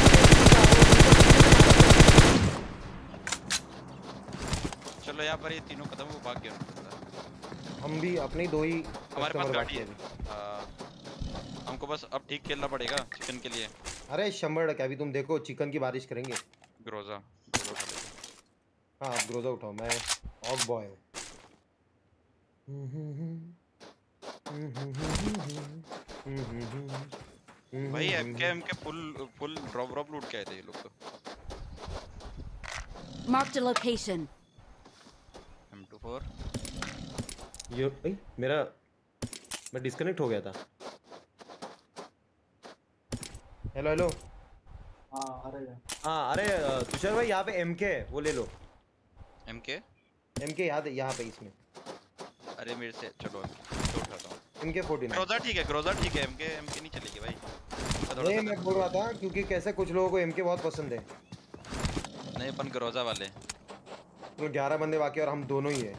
चलो यहाँ पर ये तीनों खत्म, वो भाग गया। हम भी अपने 2 ही हमारे पास गाड़ी है। हमको बस अब ठीक खेलना पड़ेगा चिकन के लिए। अरे 100 अभी तुम देखो चिकन की बारिश करेंगे। ग्रोजा हाँ आप ग्रोजा उठाओ, मैं ऑग बॉय हूँ। भाई एमके फुल ड्रॉप लूट के आए थे ये लोग तो। Marked a location. M24 ये मेरा मैं डिस्कनेक्ट हो गया था। हेलो हाँ अरे तुषार भाई यहाँ पे एमके है, वो ले लो। एमके याद है यहाँ पे इसमें। अरे मेरे से चलो उठाता हूँ। MK14 ग्रोजा ठीक है, एमके नहीं चलेगी भाई। नहीं मैं बोल रहा था क्योंकि कैसे कुछ लोगों को एमके बहुत पसंद है। नहीं अपन ग्रोजा वाले तो 11 बंदे बाकी और हम दोनों ही है।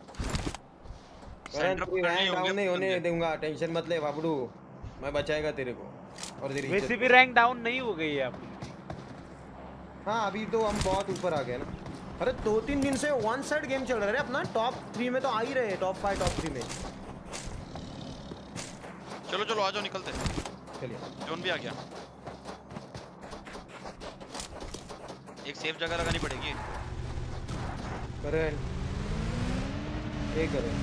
रैंक डाउन नहीं होने दूंगा, टेंशन मत ले बाबू, मैं बचाएगा तेरे को और तेरी वैसे भी रैंक डाउन नहीं हो गई है अपनी। हाँ अभी तो हम बहुत ऊपर आ गए ना, अरे 2-3 दिन से वन साइड गेम चल रहा है अपना। टॉप 3 में तो आ ही रहे, टॉप 5 टॉप 3 में। चलो चलो आ जाओ, निकलते। चलिए जोन भी आ गया। एक सेफ जगह लगानी पड़ेगी। करें ये करें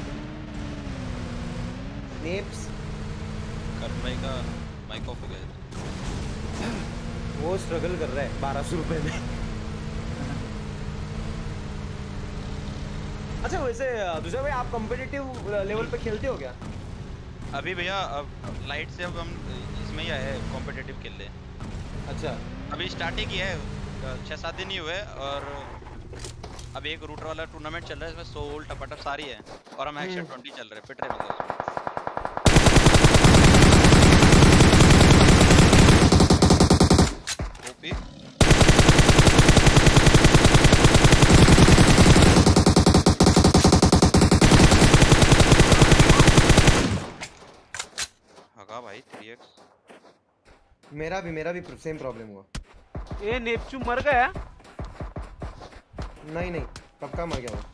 नेप्स। करण भाई का माइक ऑफ हो गया। वो स्ट्रगल कर रहा है 1200 रुपए में। अच्छा वैसे दूसरा भाई, आप कॉम्पिटिटिव लेवल पे खेलते हो क्या? अभी भैया अब लाइट से अब हम इसमें ही आए हैं कॉम्पिटिटिव खेलने। अच्छा अभी स्टार्ट ही किया है, 6-7 दिन ही हुए और अभी एक रूटर वाला टूर्नामेंट चल रहा है, इसमें सोल टपाटप सारी है और हम एक्शन 20 चल रहे हैं, पिट रहे हैं मतलब। ओपी हगा भाई 3x। मेरा भी सेम प्रॉब्लम हुआ। ये नेपचू मर गया? नहीं नहीं, कब का मर गया वो।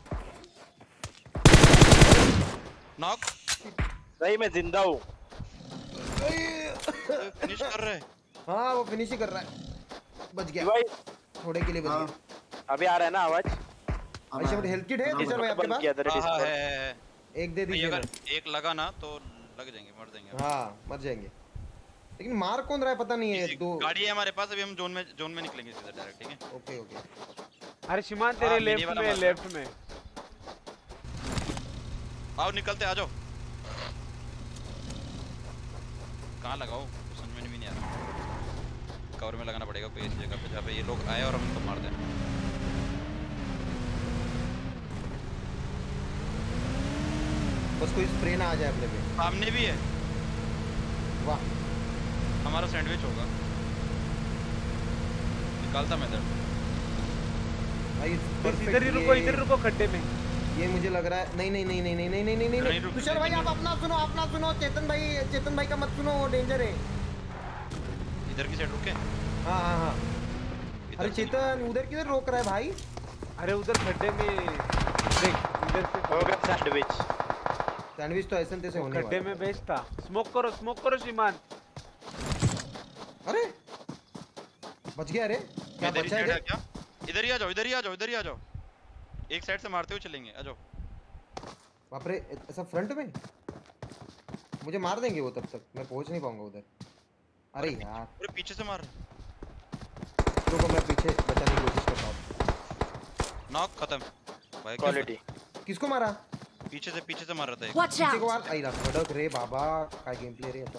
नॉक सही में जिंदा हूँ। फिनिश कर रहे हैं। हाँ वो फिनिश ही कर रहा है। बच गया भाई थोड़े के लिए बच गया। अभी आ रहा है ना आवाज? भाई सब हेल्थ किट है टीचर भाई आपके बंद किया पास? था हाँ डिस्कॉर्ड। है। एक दे भाई दीजिए। अगर एक लगा ना तो लग जाएंगे, मर जाएंगे। हाँ मर जाएंगे, लेकिन मार कौन रहा है पता नहीं है। दो गाड़ी है हमारे पास, अभी हम जोन में निकलेंगे सीधा डायरेक्ट, ठीक है? Okay okay. अरे शिमान तेरे हाँ, मिनी लेफ्ट वाला में, मार लेफ्ट में। आओ निकलते, आ जाओ। कहाँ लगाओ समझ में भी नहीं आ रहा। कवर में लगाना पड़ेगा कोई ऐसी जगह पे जहाँ पे ये लोग आए और हम इनको मार दें। बस कोई स्प्रे ना आ जाए अपने पे। सामने भी है, वाह हमारा सैंडविच होगा। निकालता मैं इधर। भाई बस इधर ही रुको, इधर रुको खड्डे में। ये मुझे लग रहा है। नहीं नहीं नहीं नहीं नहीं नहीं नहीं नहीं नहीं, नहीं रुक, तुषार भाई नहीं, आप अपना सुनो। चेतन भाई का मत सुनो, वो डेंजर है। इधर की साइड रुके। हाँ हाँ हाँ। इधर अरे से चेतन उधर किधर रोक रहा है भाई? अरे उधर खड्डे में देख, इधर से हो गया सैंडविच। सैंडविच तो ऐसे तैसे होने खड्डे वाला में बेच था। स्मोक करो शिमान। अरे बच गया। अरे क्या इधर ही बचा है साइड है रे? क्या? इधर ही आ जाओ, इधर ही आ जाओ, इधर ही आ जाओ। एक साइड से मारते हुए चलेंगे, आ जाओ। बाप रे, ऐसा फ्रंट में मुझे मार देंगे वो, तब तक मैं पहुंच नहीं पाऊंगा उधर। अरे यार पूरे पीछे से मार। रुको मैं पीछे बचाने की कोशिश करता हूँ। नॉक खत्म भाई। क्वालिटी। किसको मारा? पीछे से मार रहा था एक। Watch पीछे को out! मार। आई रहा सड़क रे बाबा, काय गेम प्ले रे आता।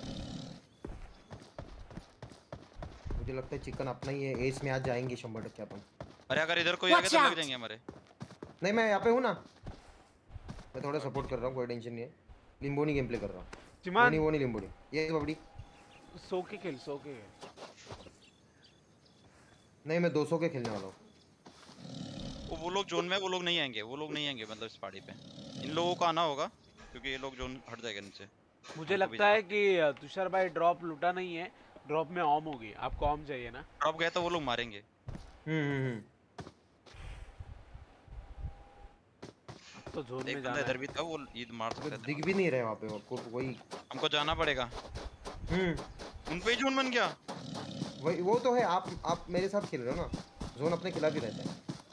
मुझे लगता है चिकन अपना ही है, एस में आज जाएंगे 100% अपन। अरे अगर इधर कोई आ गया तो Watch लग out! जाएंगे हमारे। नहीं मैं यहाँ पे हूँ ना, मैं थोड़ा सपोर्ट कर रहा हूँ, कोई टेंशन नहीं है। लिम्बोनी गेम प्ले कर रहा हूँ। शिमान वो नहीं लिम्बोनी, ये बबड़ी। सो के खेल, सो के खेल। नहीं मैं 200 के खेलने वाला हूँ। वो लोग जोन में, वो लोग नहीं आएंगे मतलब इस पार्टी पे। इन लोगों को आना होगा क्योंकि ये लोग जोन हट जाएगा इनसे। मुझे लगता है कि तुषार भाई ड्रॉप लूटा नहीं है, ड्रॉप में ऑम होगी। आपको ऑम चाहिए ना? ड्रॉप गया तो वो लोग मारेंगे। तो जोन में एक जाना बंदा इधर है। भी था, वो ईद मार सकता था। दिख भी नहीं रहे वहाँ पे आपको कोई। हमको जाना पड़ेगा। उन पे ही जोन बन गया। वही वो तो है। आप मेरे साथ खेल रहे हो ना, जोन अपने खिलाफ ही रहता है।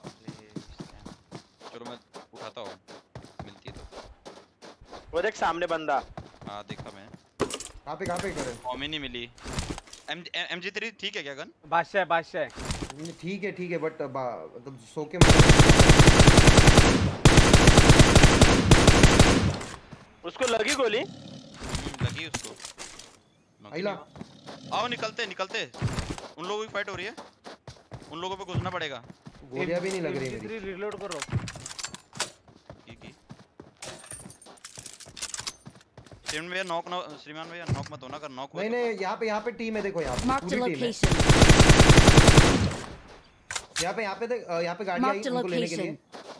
चलो मैं उठाता हूँ, मिलती है तो। वो देख सामने बंदा। हाँ देखा मैं। कहाँ पे करे? कॉमी नहीं मिली। MG3 ठीक है क्या गन? बादशाह है। ठीक है बट मतलब सो के उसको लगी गोली? लगी उसको। आइला आओ निकलते उन लोगों की फाइट हो रही है, उन लोगों पे घुसना पड़ेगा। गोलियां भी नहीं लग रही मेरी। रिलोड करो। श्रीमान भैया नॉक मत होना, कर नॉक हो नहीं यहाँ पे टीम है, देखो यहाँ पे Marked a पूरी टीम है। location. यहाँ पे गाड़ी आई Marked a उनको लेने के लिए। location.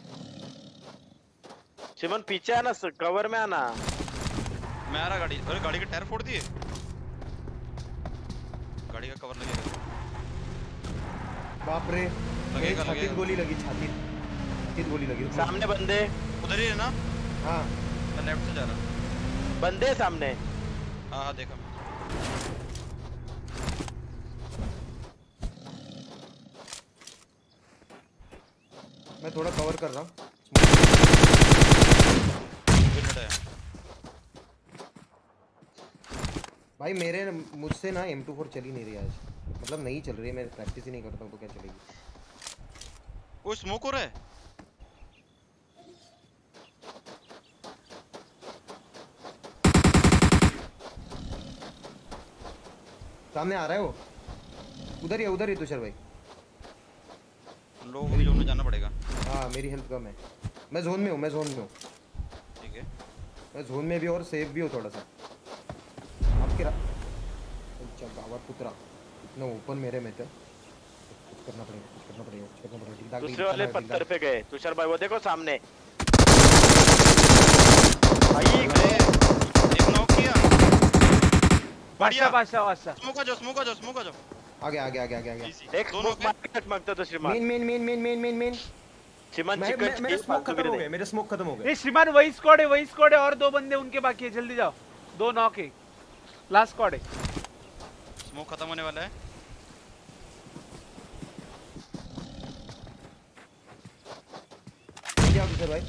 सिमन पीछे आना, कवर में आना। मैं आ रहा गाड़ी। अरे गाड़ी के टायर फोड़ दिए। गाड़ी का कवर लगेगा। बाप रे मेरी छाती गोली लगी, छाती गोली लगी। सामने बंदे उधर ही है ना? हाँ मैं लेफ्ट से जा रहा हूँ। बंदे सामने। हाँ हाँ देखा मैं। मैं थोड़ा कवर कर रहा हूँ। भाई मेरे मुझसे ना M24 चल ही नहीं रही आज, मतलब नहीं चल रही है, मैं प्रैक्टिस ही नहीं करता हूँ तो क्या चलेगी। वो स्मोक हो रहा है। सामने आ रहा है वो, उधर ही तुषार भाई। लोगों को भी जोन में जाना पड़ेगा। हाँ मेरी हेल्थ कम है, मैं जोन में हूँ। ठीक है, मैं जोन में भी और सेफ भी हूँ थोड़ा सा। आपके गावा पुत्रा इतना ओपन मेरे में थे। कुछ करना पड़ेगा। दूसरे वाले पत्थर पे गए तुषार भाई, वो देखो सामने भाई। एक नॉक किया। बादशाह स्मोक आ जाओ। आगे एक स्मोक मार्केट मांगता तो श्रीमान। मेन श्रीमान मेरे चिकन स्मोक खत्म हो गए। ए श्रीमान वही स्क्वाड है और 2 बंदे उनके बाकी है, जल्दी जाओ। 2 नॉक है, लास्ट स्क्वाड है। स्मोक खत्म होने वाला है। क्या तुषार भाई?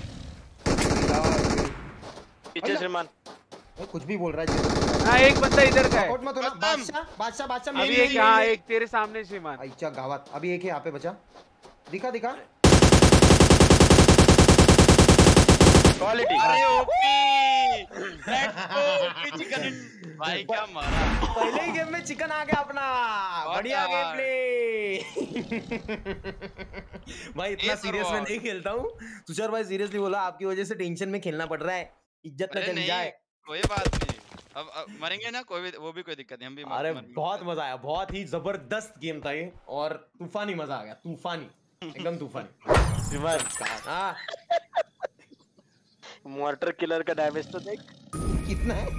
पीछे श्रीमान कुछ भी बोल रहा है। हाँ एक बंदा इधर का है। आउट मत होना। बादशाह अभी एक, हाँ एक तेरे सामने श्रीमान। अच्छा गावत अभी एक है यहाँ पे बचा। दिखा क्वालिटी। अरे OP let's go OP chicken भाई, क्या मारा। पहले ही गेम में चिकन आ गया अपना। बढ़िया गेम प्ले। भाई इतना सीरियस में नहीं खेलता हूँ तुषार भाई, सीरियसली बोला, आपकी वजह से टेंशन में खेलना पड़ रहा है, इज्जत न चली जाए। कोई बात नहीं, अब मरेंगे ना, कोई कोई दिक्कत नहीं, हम भी अरे बहुत मजा आया, बहुत ही जबरदस्त गेम था ये, और तूफानी मजा आ गया, तूफानी एकदम तूफानी। श्रीमान हाँ मॉर्टर किलर का डैमेज तो देख कितना है।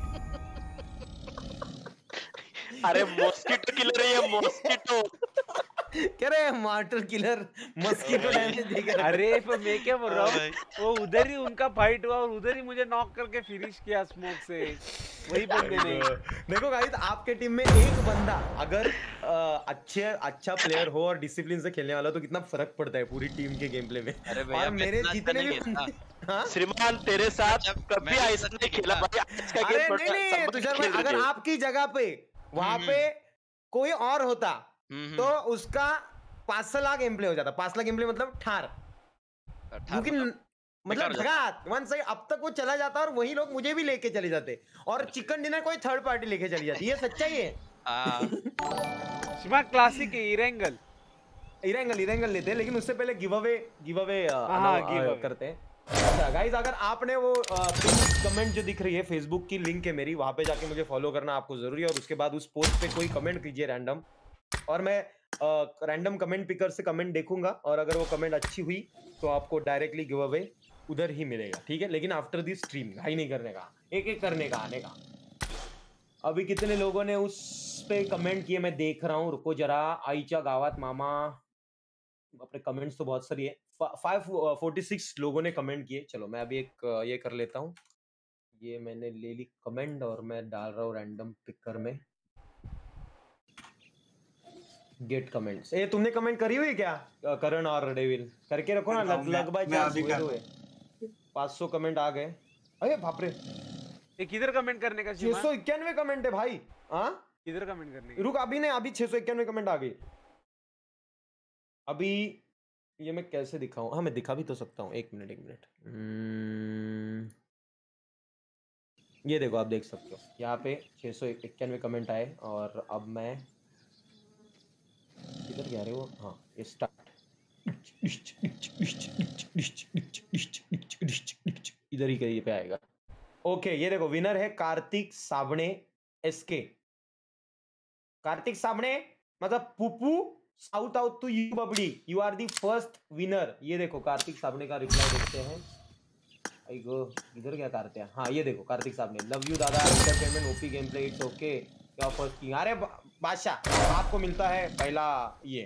अरे मॉस्किटो किलर है ये, मॉस्किटो। कह रहे मॉर्टर किलर मस्कीटो डैमेज देगा। अरे पर मैं क्या बोल रहा हूँ, वो उधर ही उनका फाइट हुआ और उधर ही मुझे नॉक करके फिनिश किया स्मोक से, वही बंदे ने। देखो गाइस, आपके टीम में एक बंदा अगर अच्छा प्लेयर हो और डिसिप्लिन से खेलने वाला, तो कितना फर्क पड़ता है पूरी टीम के गेम प्ले में। और मेरे जितने भी श्रीमान तेरे साथ कभी ऐसा नहीं खेला भाई, आज का गेम थोड़ा नहीं तुषार भाई, अगर आपकी जगह पे वहां पे कोई और होता तो उसका 500 लाख गेम प्ले हो जाता। 5 लाख गेम प्ले मतलब ठार, क्योंकि मतलब घात वन साइड। अब तक वो चला जाता और वही लोग मुझे भी लेके चले जाते, और चिकन डिनर कोई थर्ड पार्टी लेके चली जाती। ये सच्चाई है। शिवा क्लासिक है, इरेंगल लेते हैं, लेकिन उससे पहले गिव अवे करते हैं। अच्छा गाइस, अगर आपने वो पिन कमेंट जो दिख रही है, फेसबुक की लिंक है मेरी, वहां पे जाके मुझे फॉलो करना आपको जरूरी है, और उसके बाद उस पोस्ट पे कोई कमेंट कीजिए रैंडम, और मैं रैंडम कमेंट पिकर से कमेंट देखूंगा, और अगर वो कमेंट अच्छी हुई तो आपको डायरेक्टली गिव अवे उधर ही मिलेगा, ठीक है। लेकिन आफ्टर दी स्ट्रीम, घाई नहीं करने का, एक करने का, आने का। अभी कितने लोगों ने उस पे कमेंट किए मैं देख रहा हूँ, रुको जरा। आईचा गावात मामा, अपने कमेंट्स तो बहुत सारी है, 546 लोगों ने कमेंट किए। चलो मैं अभी एक ये कर लेता हूँ, ये मैंने ले ली कमेंट और मैं डाल रहा हूँ रैंडम पिकर में, गेट कमेंट्स। ए तुमने कमेंट करी हुई क्या करण और डेविल? करके रखो ना, लग बाय चांस हुए 500 कमेंट आ गए। अरे बाप रे, ये किधर कमेंट करने का? 691 कमेंट है भाई। हाँ किधर कमेंट करने का? रुक, अभी 691 कमेंट आ गई। अभी ये मैं कैसे दिखाऊं? हाँ मैं दिखा भी तो सकता हूँ, एक मिनट। ये देखो, आप देख सकते हो यहाँ पे 691 कमेंट आए, और अब मैं किधर जा रहे हो? हाँ ये स्टार्ट, इधर ही कहीं पे आएगा। ओके ये देखो, विनर है कार्तिक साबणे एसके। कार्तिक साबणे मतलब पुपू, साउथ आउट टू यू बबड़ी, you are the first winner. ये देखो कार्तिक साबणे का रिप्लाई देखते हैं। इधर क्या करते हैं? हाँ ये देखो, कार्तिक साबणे, लव यू दादा, entertainment OP game play, it's okay, क्या फर्स्ट किंग। अरे बादशाह, आपको मिलता है पहला ये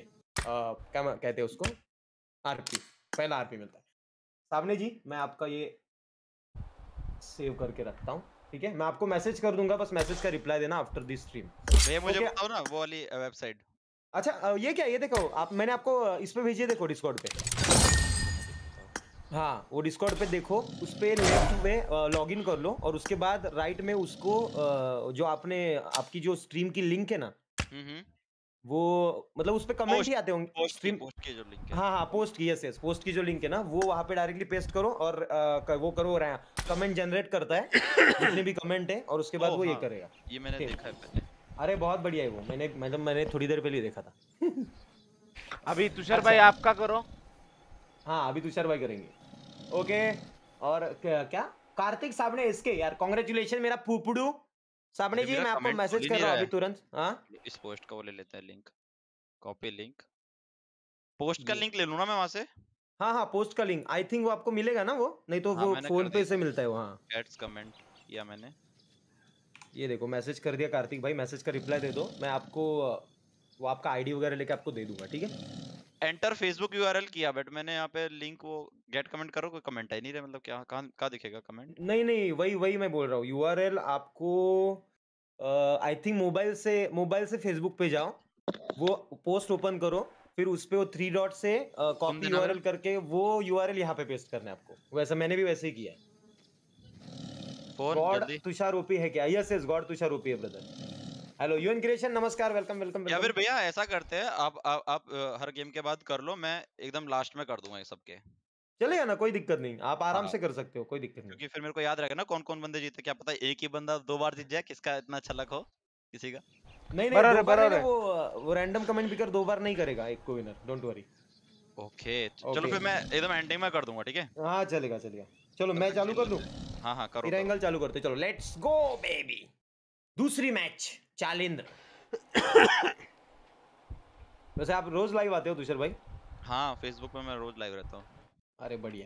क्या कहते हैं उसको, आरपी, पहला आरपी मिलता है। सामने जी मैं आपका ये सेव करके रखता हूँ, ठीक है। मैं आपको मैसेज कर दूंगा, बस मैसेज का रिप्लाई देना आफ्टर दिस स्ट्रीम। भैया मुझे Okay. बताओ ना वो वाली वेबसाइट। अच्छा ये क्या, ये देखो आप, मैंने आपको इस पे भेजी है, देखो डिस्कॉर्ड पे। हाँ वो डिस्कॉर्ड पे देखो, उस पे लेफ्ट में लॉगिन कर लो और उसके बाद राइट में उसको जो आपने आपकी जो स्ट्रीम की लिंक है ना, वो मतलब उस पे कमेंट ही आते होंगे स्ट्रीम। पोस्ट की जो लिंक है। हाँ हाँ पोस्ट की, यस यस, पोस्ट की जो लिंक है ना वो वहाँ पे डायरेक्टली पेस्ट करो और वो करो, कमेंट जनरेट करता है जितने भी कमेंट है, और उसके बाद वो ये करेगा। ये मैंने देखा है पहले। अरे बहुत बढ़िया है वो, मैंने थोड़ी देर पहले ही देखा था। अभी तुषार भाई आपका करो। हाँ अभी तुषार भाई करेंगे। ओके और क्या कार्तिक सामने इसके यार कांग्रेचुलेशन मेरा पुपड़ू सामने जी, मैं आपको मैसेज कर रहा हूँ अभी तुरंत। हाँ इस पोस्ट का वो ले लेते हैं लिंक, कॉपी लिंक, पोस्ट का लिंक ले लूं ना मैं वहां से। हाँ हाँ पोस्ट का लिंक आई थिंक वो आपको मिलेगा ना, वो नहीं तो हाँ, वो मैंने फोन कर पे दिया। से मिलता है वो। हाँ एड्स कमेंट किया मैंने, ये देखो मैसेज कर दिया कार्तिक भाई, मैसेज का रिप्लाई दे दो, मैं आपको वो आपका आईडी वगैरह लेके आपको दे दूंगा, ठीक है। एंटर फेसबुक यूआरएल किया, बट मैंने यहाँ पे लिंक वो गेट कमेंट करो, कोई कमेंट आई नहीं रहा, मतलब क्या कहाँ दिखेगा कमेंट? नहीं नहीं वही मैं बोल रहा हूँ, यूआरएल आपको आई थिंक मोबाइल से फेसबुक पे जाओ, वो पोस्ट ओपन करो, फिर उस पे वो 3 डॉट से कॉपी यूआरएल करके वो यूआरएल यहाँ पे पेस्ट करना है आपको। वैसा मैंने भी वैसे ही किया है। गॉड तुषार ओपी है क्या? Yes yes god Tushar OP है ब्रदर। हेलो यूएन क्रिएशन, नमस्कार, वेलकम वेलकम। या फिर भैया ऐसा करते हैं, आप हर गेम के बाद कर लो, मैं एकदम लास्ट में कर दूंगा ये सबके। चलेगा ना, कोई दिक्कत नहीं, आप आराम से कर सकते हो, कोई दिक्कत नहीं। क्योंकि फिर मेरे को याद रहेगा ना कौन कौन बंदे जीते, क्या पता एक ही बंदा 2 बार जीत जाए, किसका इतना अच्छा लक हो किसी का। नहीं नहीं 2 बार नहीं, वो रैंडम कमेंट भी कर 2 बार नहीं करेगा एक को विनर, डोंट वरी। ओके चलो फिर मैं एकदम एंडिंग में कर दूंगा, ठीक है। हाँ चलेगा चलो मैं चालू कर दूं। हाँ करो। फिर एंगल चालू करते, चलो लेट्स गो बेबी। दूसरी मैच चालिंद्र। वैसे आप रोज लाइव आते हो तुषार भाई? हाँ फेसबुक पे मैं रोज लाइव रहता हूँ। अरे बढ़िया।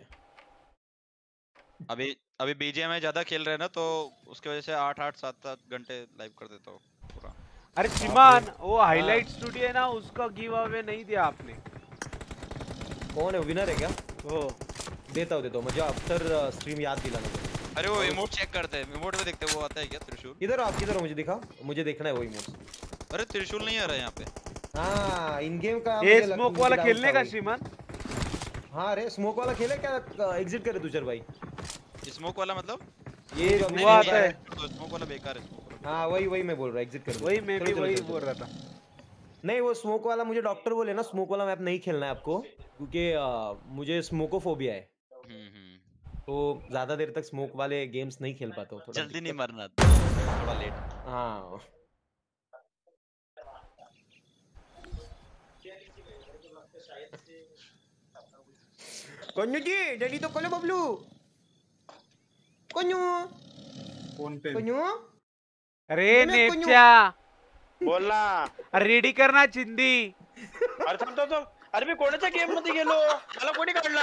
अभी बीजीएमआई ज्यादा खेल रहे हैं ना, तो उसकी वजह से 8-7 घंटे लाइव कर देता हूँ पूरा। अरे शिमान वो हाईलाइट स्टूडियो है ना, उसका गिव अवे नहीं दिया आपने। कौन है विनर है क्या? वो देता हूँ मुझे आफ्टर स्ट्रीम याद दिलाना पड़ेगा। अरे वो इमोट चेक करते हैं, इमोट में देखते हैं वो आता है क्या त्रिशूल। किधर हो आप, किधर हो, मुझे दिखाओ, मुझे देखना है वो इमोट। अरे त्रिशूल नहीं आ रहा है यहाँ पे। हाँ इन गेम का ये स्मोक वाला खेलने का शिमान। हाँ अरे स्मोक वाला खेले क्या? एग्जिट करे तुषार भाई। स्मोक वाला मतलब ये जो हुआ आता है, स्मोक वाला बेकार है। हाँ वही मैं बोल रहा, एग्जिट कर दो। वही मैं भी वही बोल रहा था। नहीं वो स्मोक वाला मुझे डॉक्टर बोले ना, स्मोक वाला मैप नहीं खेलना है आपको, क्योंकि मुझे स्मोकोफोबिया है, तो ज्यादा देर तक स्मोक वाले गेम्स नहीं खेल पाता हूँ, थोड़ा जल्दी नहीं मरना, थोड़ा लेट। हाँ कन्नू जी डैडी तो खोलो बबलू। कन्नू फोन पे कन्नू अरे नेचा बोलना। अरे रेडी करना चिंदी। अरे थांब थांब थांब, अरे मी कोणाच्या गेम मध्ये गेलो, मला कोणी काढला?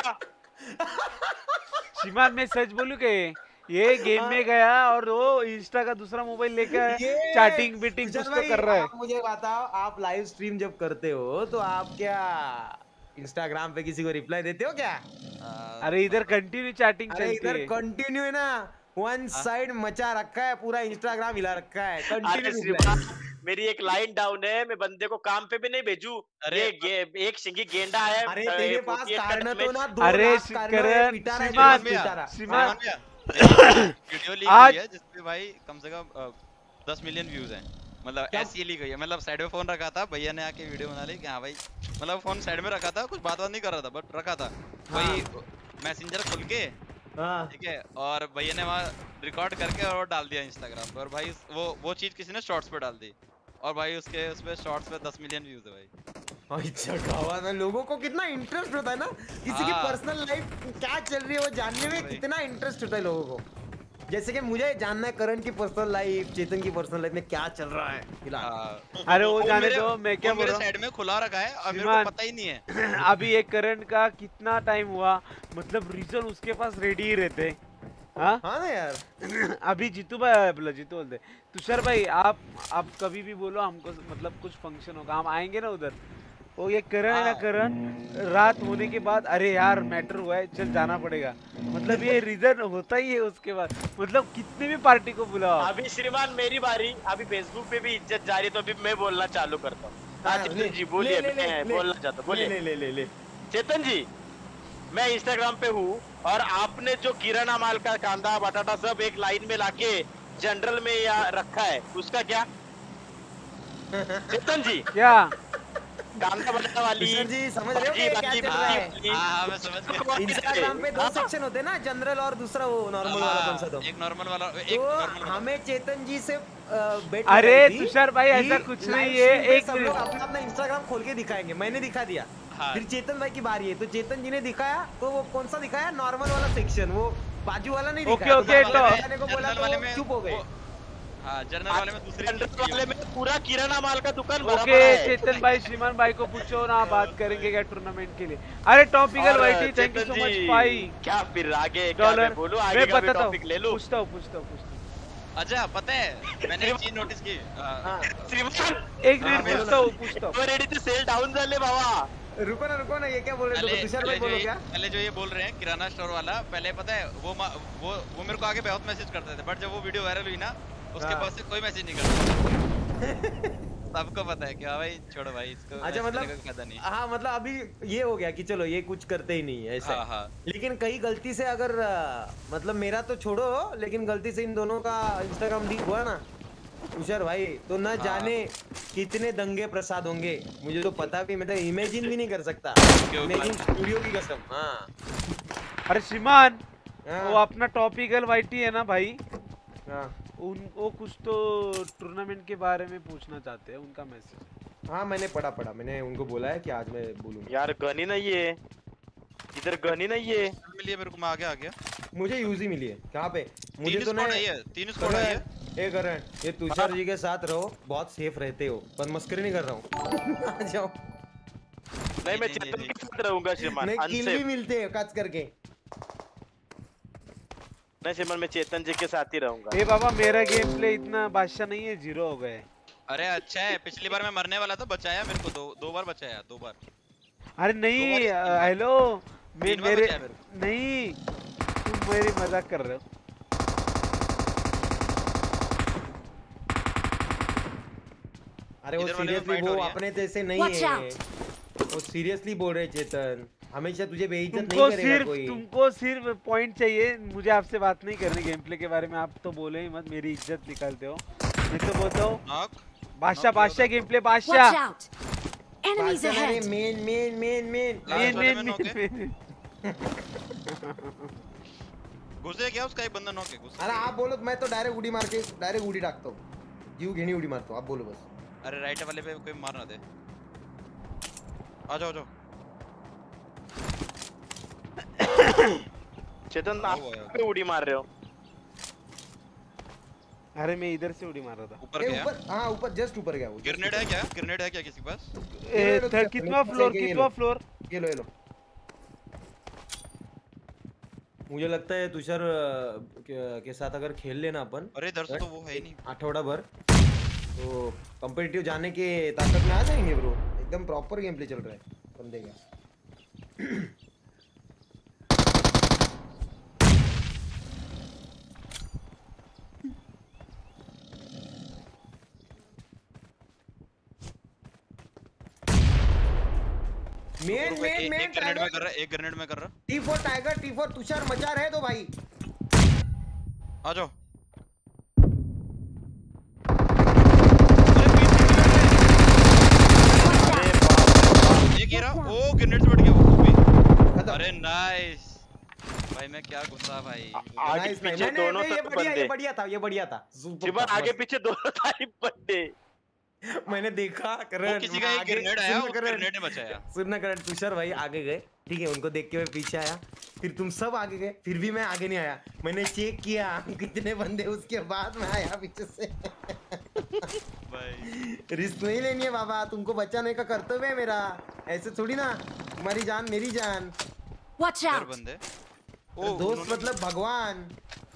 शिमान मैं सच बोलूं के ये गेम में गया और वो इंस्टा का दूसरा मोबाइल लेकर चैटिंग बीटिंग कुछ तो कर रहा है। मुझे बताओ, आप लाइव स्ट्रीम जब करते हो तो आप क्या इंस्टाग्राम पे किसी को रिप्लाई देते हो क्या? अरे इधर कंटिन्यू चैटिंग चलती है। इधर कंटिन्यू है ना, वन साइड मचा रखा है, पूरा इंस्टाग्राम हिला रखा है, कंटिन्यू। मेरी एक लाइन डाउन है, मैं बंदे को काम पे भी नहीं भेजू। अरे एक सिंगी गेंडा है। अरे तेरे पास कारण तो ना, 2 अरे लाख कारण है, पिटा रहा है शिमान वीडियो लीक हुई है जिसपे भाई कम से कम 10 मिलियन व्यूज हैं, मतलब ऐसी लीक हुई है। मतलब साइड में फोन रखा था, भैया ने आके वीडियो बना ली कि हाँ भाई, मतलब फोन साइड में रखा था, कुछ बात नहीं कर रहा था, बट रखा था वही मैसेंजर खोल के, ठीक है, और भैया ने वहाँ रिकॉर्ड करके और डाल दिया इंस्टाग्राम पे, और भाई वो चीज किसी ने शॉर्ट्स पे डाल दी, और भाई उसपे शॉर्ट्स पे 10 मिलियन व्यूज है भाई। अच्छा गावा ना, लोगों को कितना इंटरेस्ट होता है ना किसी की पर्सनल लाइफ क्या चल रही है वो जानने में, कितना इंटरेस्ट होता है लोगों को। जैसे कि मुझे जानना है करण की पर्सनल लाइफ, चेतन की पर्सनल लाइफ में क्या चल रहा है फिलहाल। अरे वो जाने दो, मैं क्या बोल रहा हूँ, साइड में खुला रखा है, अब मेरे को पता ही नहीं है। अभी एक करण का कितना टाइम हुआ, मतलब रीजन उसके पास रेडी ही रहते। हाँ ना यार। अभी जीतू भाई जीतू बोलते तुषार भाई, आप कभी भी बोलो हमको, मतलब कुछ फंक्शन होगा हम आएंगे ना उधर, वो ये करण है ना, करण रात होने के बाद अरे यार मैटर हुआ है चल जाना पड़ेगा, मतलब ये रीजन होता ही है उसके बाद, मतलब कितने भी पार्टी को बुलाओ। अभी श्रीमान मेरी बारी, अभी फेसबुक पे भी इज्जत जा रही है तो अभी मैं बोलना चालू करता हूँ। चेतन जी बोलिए, मैं बोलना चाहता हूँ, बोलिए। ले चेतन जी, मैं इंस्टाग्राम पे हूँ और आपने जो किराना माल का कांदा बटाटा सब एक लाइन में लाके जनरल में या रखा है, उसका क्या? चेतन जी क्या कांदा बटाटा वाली जी समझ रहे हो क्या चल रहा है? हाँ मैं समझ गया। इंस्टाग्राम पे 2 सेक्शन होते हैं ना, जनरल और दूसरा वो नॉर्मल वाला, कौन सा? एक नॉर्मल वाला, एक तो नॉर्मल वाला। हमें चेतन जी से बेट अरे लगाई थी तुषार भाई कि ऐसा कुछ live नहीं है, stream पे एक सब लोग मिनट। अपना अपना इंस्टाग्राम खोल के दिखाएंगे, मैंने दिखा दिया। हाँ। फिर चेतन भाई की बारी है, तो चेतन जी ने दिखाया, तो वो कौन सा दिखाया? नॉर्मल वाला सेक्शन, वो बाजू वाला नहीं ओके, दिखाया। ओके, बाजू तो- वाले दिखाने को बोला जनरल तो वाले वो में चुप हो गए। हाँ जनरल वाले में दूसरी जनरल वाले में पूरा किराना माल का दुकान भरा ओके पड़ा है। चेतन भाई श्रीमान भाई को पूछो ना, बात करेंगे क्या टूर्नामेंट के लिए। अरे टॉपिकल और वाइटी thank you Chetan so much ji, भाई क्या फिर आगे क्या डॉलर। मैं बोलूं, आगे मैं का भी बताता हूँ, टॉपिक ले लूं? पूछता हूँ। अच्छा पता है मैंने एक चीज नोटिस की। श्रीमान एक मिनट पूछता हूँ। रेडी टू सेल डाउन झाले बाबा। रुको ना, ये क्या बोल रहे हो? तुषार भाई बोलो क्या? पहले जो ये बोल रहे हैं किराना स्टोर वाला, पहले पता है वो मेरे को आगे बहुत मैसेज करते थे, बट जब वो वीडियो वायरल हुई ना उसके पास से कोई मैसेज नहीं करता। सबको पता है कि हाँ भाई छोड़ो भाई इसको। अच्छा मतलब फायदा नहीं। हाँ मतलब अभी ये हो गया कि चलो ये कुछ करते ही नहीं है ऐसा। हाँ। लेकिन कहीं गलती से अगर मतलब मेरा तो छोड़ो, लेकिन गलती से इन दोनों का इंस्टाग्राम लीक हुआ ना तुषार भाई, तो न जाने कितने दंगे प्रसाद होंगे, मुझे तो पता भी, मैं तो इमेजिन भी नहीं कर सकता। इमेजिन स्टूडियो की कसम। हाँ अरे श्रीमान हाँ। वो अपना टॉपिकल वाइटी है ना भाई, हाँ उनको कुछ तो टूर्नामेंट के बारे में पूछना चाहते हैं, उनका मैसेज। हाँ मैंने पढ़ा, मैंने उनको बोला है कि आज मैं बोलूंगा। यार गन ही नहीं है इधर, गन ही नहीं है। मिली मेरे को, मैं आ गया। मुझे यूज ही मिली है। कहाँ पे? मुझे तो तीन स्क्वाड है। ए करण, ये तुषार जी के साथ रहो, बहुत सेफ रहते हो, पर मस्करी नहीं कर रहा हूँ। आ जाओ। नहीं मैं चेतन के साथ रहूंगा श्रीमान, नहीं किल भी अनसेफ। मिलते हैं कच करके। नहीं श्रीमान मैं चेतन जी के साथ ही रहूंगा। ए बाबा मेरा गेम प्ले इतना बादशाह नहीं है, 0 हो गए। अरे अच्छा है, पिछली बार मैं मरने वाला था, बचाया मेरे को, दो बार बचाया, 2 बार। अरे नहीं हेलो तीन बार मेरे बचाया मेरे को। नहीं, तुम मेरी मजाक कर रहे हो। अरे वो इधर वाले में सीरियसली fight हो वो रही है। अपने जैसे नहीं Watch है, out. वो सीरियसली बोल रहे चेतन, हमेशा तुझे बेइज्जत नहीं करेगा कोई। तुमको सिर्फ पॉइंट चाहिए, मुझे आपसे बात नहीं करनी गेम प्ले के बारे में। आप तो बोले ही मत, मेरी इज्जत निकालते हो। मैं तो बोलता हूँ नॉक। बादशाह गेम प्ले Watch बादशाह। out! Enemies बादशाह ahead! मेन Last वाले में knock मेन घुसे क्या उसका एक बंदा नॉक है, घुसे। अरे आप बोलो, मैं तो डायरेक्ट उड़ी मार के डायरेक्ट उड़ी डाकता हूँ, जीव घेनी उड़ी मारता हूँ, आप बोलो बस। अरे राइट वाले पे कोई मार ना दे। आ जाओ चेतन आप पे उड़ी मार रहे हो? अरे मैं इधर से उड़ी मार रहा था। ऊपर ए, गया। ऊपर, हाँ ऊपर, जस्ट ऊपर गया वो। ग्रेनेड है क्या? ग्रेनेड है क्या किसी के पास? कितना फ्लोर? ये लो। मुझे लगता है तुषार के साथ अगर खेल लेना अपन, अरे इधर से तो वो है ही नहीं। आठवड़ा भर, तो कॉम्पिटिटिव जाने के ताकत में आ जाएंगे ब्रो। एकदम प्रॉपर गेम प्ले चल रहा है बंदे का। मेन एक ग्रेनेड में कर रहा, एक ग्रेनेड में कर रहा। T4 टाइगर, T4 तुषार मचा रहे तो भाई। आ जाओ। ये गिरा, ओ ग्रेनेड से बढ़ गया वो भी। अरे नाइस भाई, मैं क्या गुस्सा भाई। आगे नाइस, पीछे दोनों ये तरफ बढ़िया, बंदे। ये बढ़िया था। श्रीमान आगे पीछे दोनों तरफ बंदे। मैंने देखा वो करण, किसी का एक ग्रेनेड आया, वो ग्रेनेड ने बचाया। सुनना करण, तुषार भाई आगे गए, ठीक है, उनको देख के मैं पीछे आया, फिर तुम सब आगे गए, फिर भी मैं आगे नहीं आया। मैंने चेक किया कितने बंदे, उसके बाद मैं आया पीछे से। भाई रिस्क नहीं लेनी है बाबा, तुमको बचाने का कर्तव्य है मेरा, ऐसे थोड़ी ना, तुम्हारी जान मेरी जान। Watch इधर out! बंदे। दोस्त मतलब भगवान।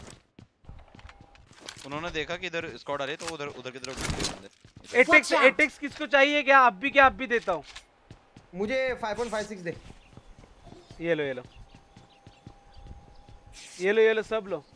उन्होंने देखा कि इधर स्क्वाड आ रही है तो उधर की तरफ बंदे। एटेक्स किसको चाहिए क्या? अब भी देता हूँ। मुझे 5.56 दे। ये लो ये लो सब लो।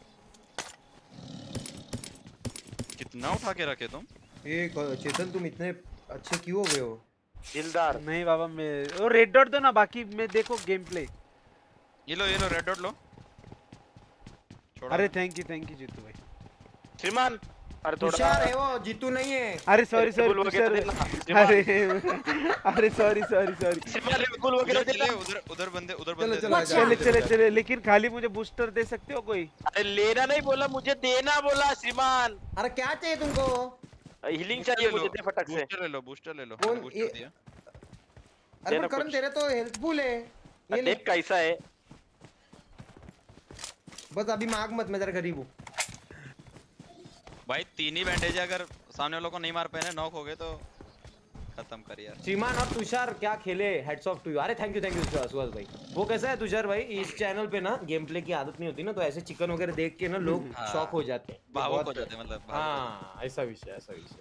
कितना उठा के रखे तुम? ये चेतन तुम इतने अच्छे क्यों हो गए हो? दिलदार। नहीं बाबा मैं वो रेड डॉट दो ना, बाकी मैं देखो गेम प्ले। ये लो रेड डॉट लो। अरे थैंक यू जीतू भाई। श्रीमान अरे थोड़ा तुषार है वो, जीतू नहीं है। अरे सॉरी Red Bull वगैरह देना। श्रीमान अरे सॉरी श्रीमान Red Bull वगैरह देना। उधर बंदे चले लेकिन खाली मुझे बूस्टर दे सकते हो कोई? अरे लेना नहीं बोला, मुझे देना बोला श्रीमान। अरे क्या चाहिए तुमको? हीलिंग चाहिए मुझे, दे फटक से। बूस्टर ले लो। कौन बूस्टर ये- दिया। अरे देना करण कुछ। तेरे तो हेल्पफुल है ये ले। देख कैसा है। बस अभी मांग मत, मैं जरा गरीब हूँ। भाई 3 ही बैंडेज है, अगर सामने वालों को नहीं मार पाए नॉक हो गए तो खत्म कर यार। श्रीमान और तुषार क्या खेले, हेड्स ऑफ टू यू। अरे थैंक यू सुहास भाई। वो कैसा है तुषार भाई, इस चैनल पे ना गेम प्ले की आदत नहीं होती ना, तो ऐसे चिकन वगैरह देख के ना लोग हाँ। शॉक हो जाते हैं। भावुक हो जाते हैं, मतलब भावुक हो हाँ ऐसा विषय।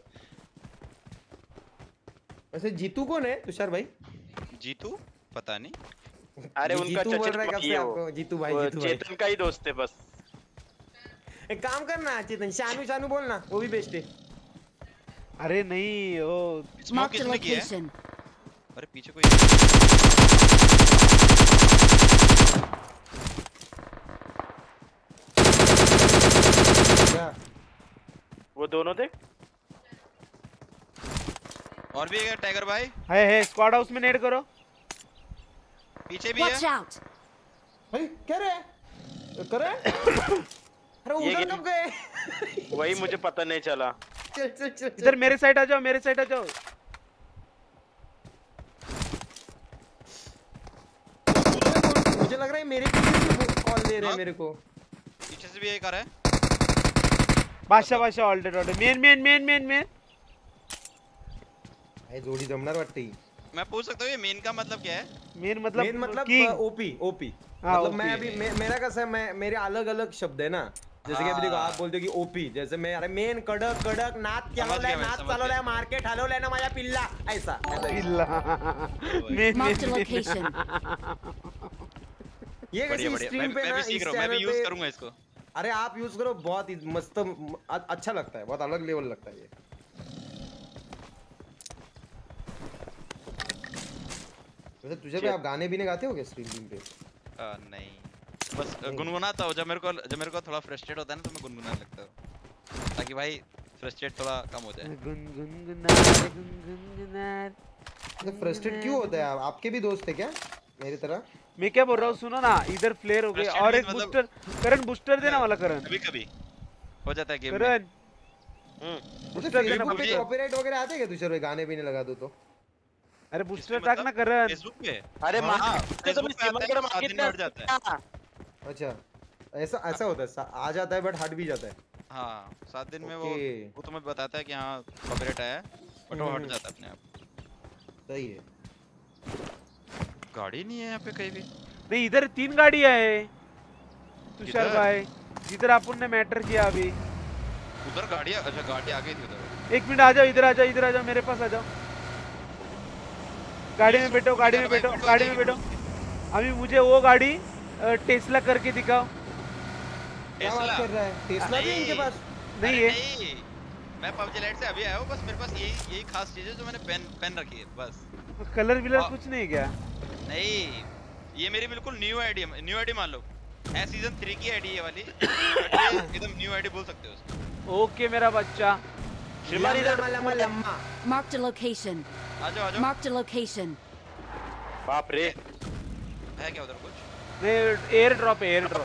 वैसे जीतू कौन है तुषार भाई? जाते हैं। जीतू पता नहीं। अरे उनका जीतू बोल रहा है चचेरा कब से भाई है वो। आपको? जीतू भाई वो जीतू भाई। चेतन का ही दोस्त है बस। एक काम करना चेतन, शानू बोलना, वो भी बेस्ट है। अरे नहीं वो स्मोक Marked a किसने किया है? location. अरे पीछे कोई क्या? वो दोनों थे। और भी है टाइगर भाई, है स्क्वाड हाउस में नेड करो। पीछे भी Watch है। out! भाई क्या रे करे? अरे ये उधर गेम- कब गए? वही मुझे पता नहीं चला। चल इधर मेरे साइड आ जाओ, मुझे लग रहा है मेरे पीछे कॉल दे रहे हैं मेरे को। पीछे से भी एक आ रहा है। बादशाह ऑल डेड मेन। भाई जोडी जमणार वाटते ही। मैं पूछ सकता हूँ ये मेन का मतलब क्या है? मेन मेन मतलब मतलब king। ओपी हाँ, मतलब OP मैं अभी है। मेरा कैसा है, मैं मेरे अलग अलग शब्द है ना, जैसे कि अभी देखो आप बोलते हो कि ओपी, जैसे मैं अरे मेन कडक नाच चालवलाय गया मैं, नाच समझ चालवलाय गया। मार्केट हलवलाय ना माझ्या पिल्ला ऐसा। Marked a location. ये बढ़िया कैसे स्ट्रीम पे मैं ना भी सीख इस रहा हूँ, मैं भी चैनल यूज पे। करूंगा इसको। अरे आप यूज करो, बहुत ही मस्त अच्छा लगता है, बहुत अलग लेवल लगता है ये। वैसे तुझे भी आप गाने भी नहीं गाते हो क्या स्ट्रीम पे? नहीं, बस गुनगुनाता हूँ जब मेरे को थोड़ा फ्रस्ट्रेट होता है ना, तो मैं गुनगुनाने लगता हूँ ताकि भाई फ्रस्ट्रेट थोड़ा कम हो जाए। तो फ्रस्ट्रेट क्यों होता है? आपके भी दोस्त है क्या मेरी तरह? मैं क्या बोल रहा हूँ, सुनो ना, इधर फ्लेयर हो गए Frustrated और एक means बूस्टर करण बूस्टर देना वाला करण कभी हो जाता है गेम में। करण मुझे बूस्टर देना फेसबुक पे मुझे- कॉपीराइट वगैरह आते हैं क्या तुझे गाने भी नहीं लगा दो तो? अरे बूस्टर किसमें टाक ना करण। फेसबुक पे अरे हाँ, माँ फेसबुक पे आता है, 7 दिन में हट जाता है। अच्छा ऐसा होता है, आ जाता है बट हट भी जाता है। हाँ 7 दिन में ओके। वो तुम्हें बताता है कि हाँ कॉपीराइट आया है, बट वो हट जाता है अपने आप। सही है। गाड़ी नहीं है यहाँ पे कहीं भी। नहीं इधर 3 गाड़ियां है तुषार किधर? भाई, जिधर अपन ने मैटर किया अभी। उधर गाड़ियाँ, अच्छा गाड़ी आ गई थी उधर। एक मिनट आ जाओ, इधर आ जाओ मेरे पास आ जाओ। गाड़ी में बैठो अभी मुझे वो गाड़ी टेस्ला करके दिखाओ। क्या बात कर रहा है? टेस्ला भी है इनके पास? नहीं है। नहीं, मैं पबजी लाइट से अभी आया हूँ, बस मेरे पास यही खास चीज है जो मैंने पेन रखी है बस। कलर विलर हाँ। कुछ नहीं क्या? नहीं, ये मेरी बिल्कुल न्यू आईडी मान लो, है सीजन 3 की आईडी है वाली, but ये एकदम न्यू आईडी बोल सकते हो उसको। ओके मेरा बच्चा। श्रीमान इधर लम्मा। Marked a location. आ जाओ। Marked a location. बाप रे। है क्या उधर कुछ? नहीं एयर ड्रॉप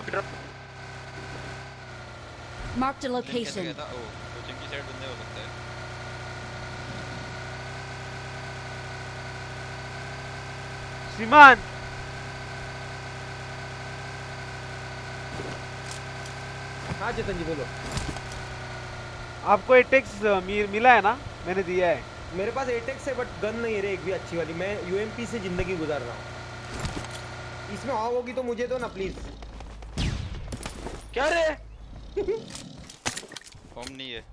Marked a कैसे location. गया था? ओह, कोचिंग की साइड बंदे हो सकते हैं। श्रीमान हाँ चेतन जी बोलो। आपको एटेक्स मिला है ना? मैंने दिया है। मेरे पास एटेक्स है बट गन नहीं है रे एक भी अच्छी वाली। मैं यूएमपी से जिंदगी गुजार रहा हूँ। इसमें ऑफ होगी तो मुझे दो ना प्लीज। क्या रे? फॉर्म नहीं है।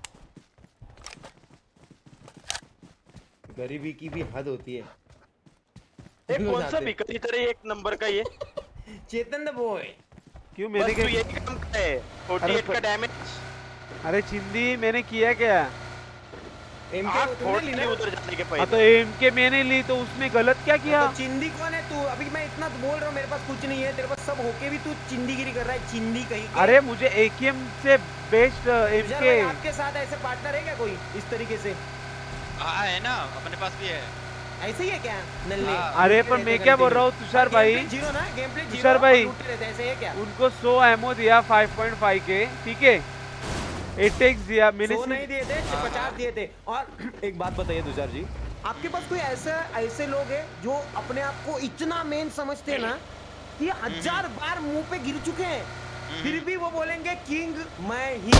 गरीबी की भी हद होती है। एक कौन सा भिखारी तरह एक नंबर का ये चेतन द बॉय। क्यों बस मैंने तू क्या? यही काम करता है 48 का डैमेज। अरे चिंदी मैंने किया क्या? एमके तुमने ली ना? उधर जाने के हाँ पहले तो एमके मैंने ली तो उसने गलत क्या किया? तो चिंदी कौन है तू? अभी मैं इतना बोल रहा हूँ मेरे पास कुछ नहीं है, तेरे पास सब होके भी तू चिंदीगिरी कर रहा है, चिंदी कहीं के। अरे मुझे एकेएम से बेस्ट तुषार एमके। भाई, आपके साथ ऐसे पार्टनर है क्या कोई इस तरीके से? हाँ है ना, अपने पास भी है। ऐसे ही है क्या नल्ले? अरे पर मैं क्या बोल रहा हूँ तुषार भाई, जीरो ना गेम प्ले जीरो। तुषार भाई, ऐसे है क्या? उनको 100 एमओ दिया 5.5 के, ठीक है, 8x दिया मैंने। 100 नहीं दिए थे, 50 दिए थे। और एक बात बताइए तुषार जी, आपके पास कोई ऐसे लोग हैं जो अपने आप को इतना मेन समझते हैं ना कि 1000 बार मुंह पे गिर चुके हैं, फिर भी वो बोलेंगे किंग मैं ही।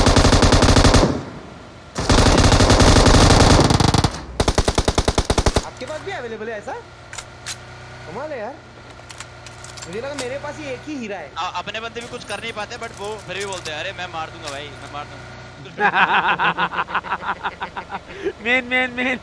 आपके पास भी अवेलेबल है ऐसा? कमाल है यार, मुझे लगा मेरे पास ही एक ही हीरा है। अपने बंदे भी कुछ कर नहीं पाते, बट वो फिर भी बोलते हैं अरे मैं मार दूंगा भाई, मैं मार दूंगा। मेन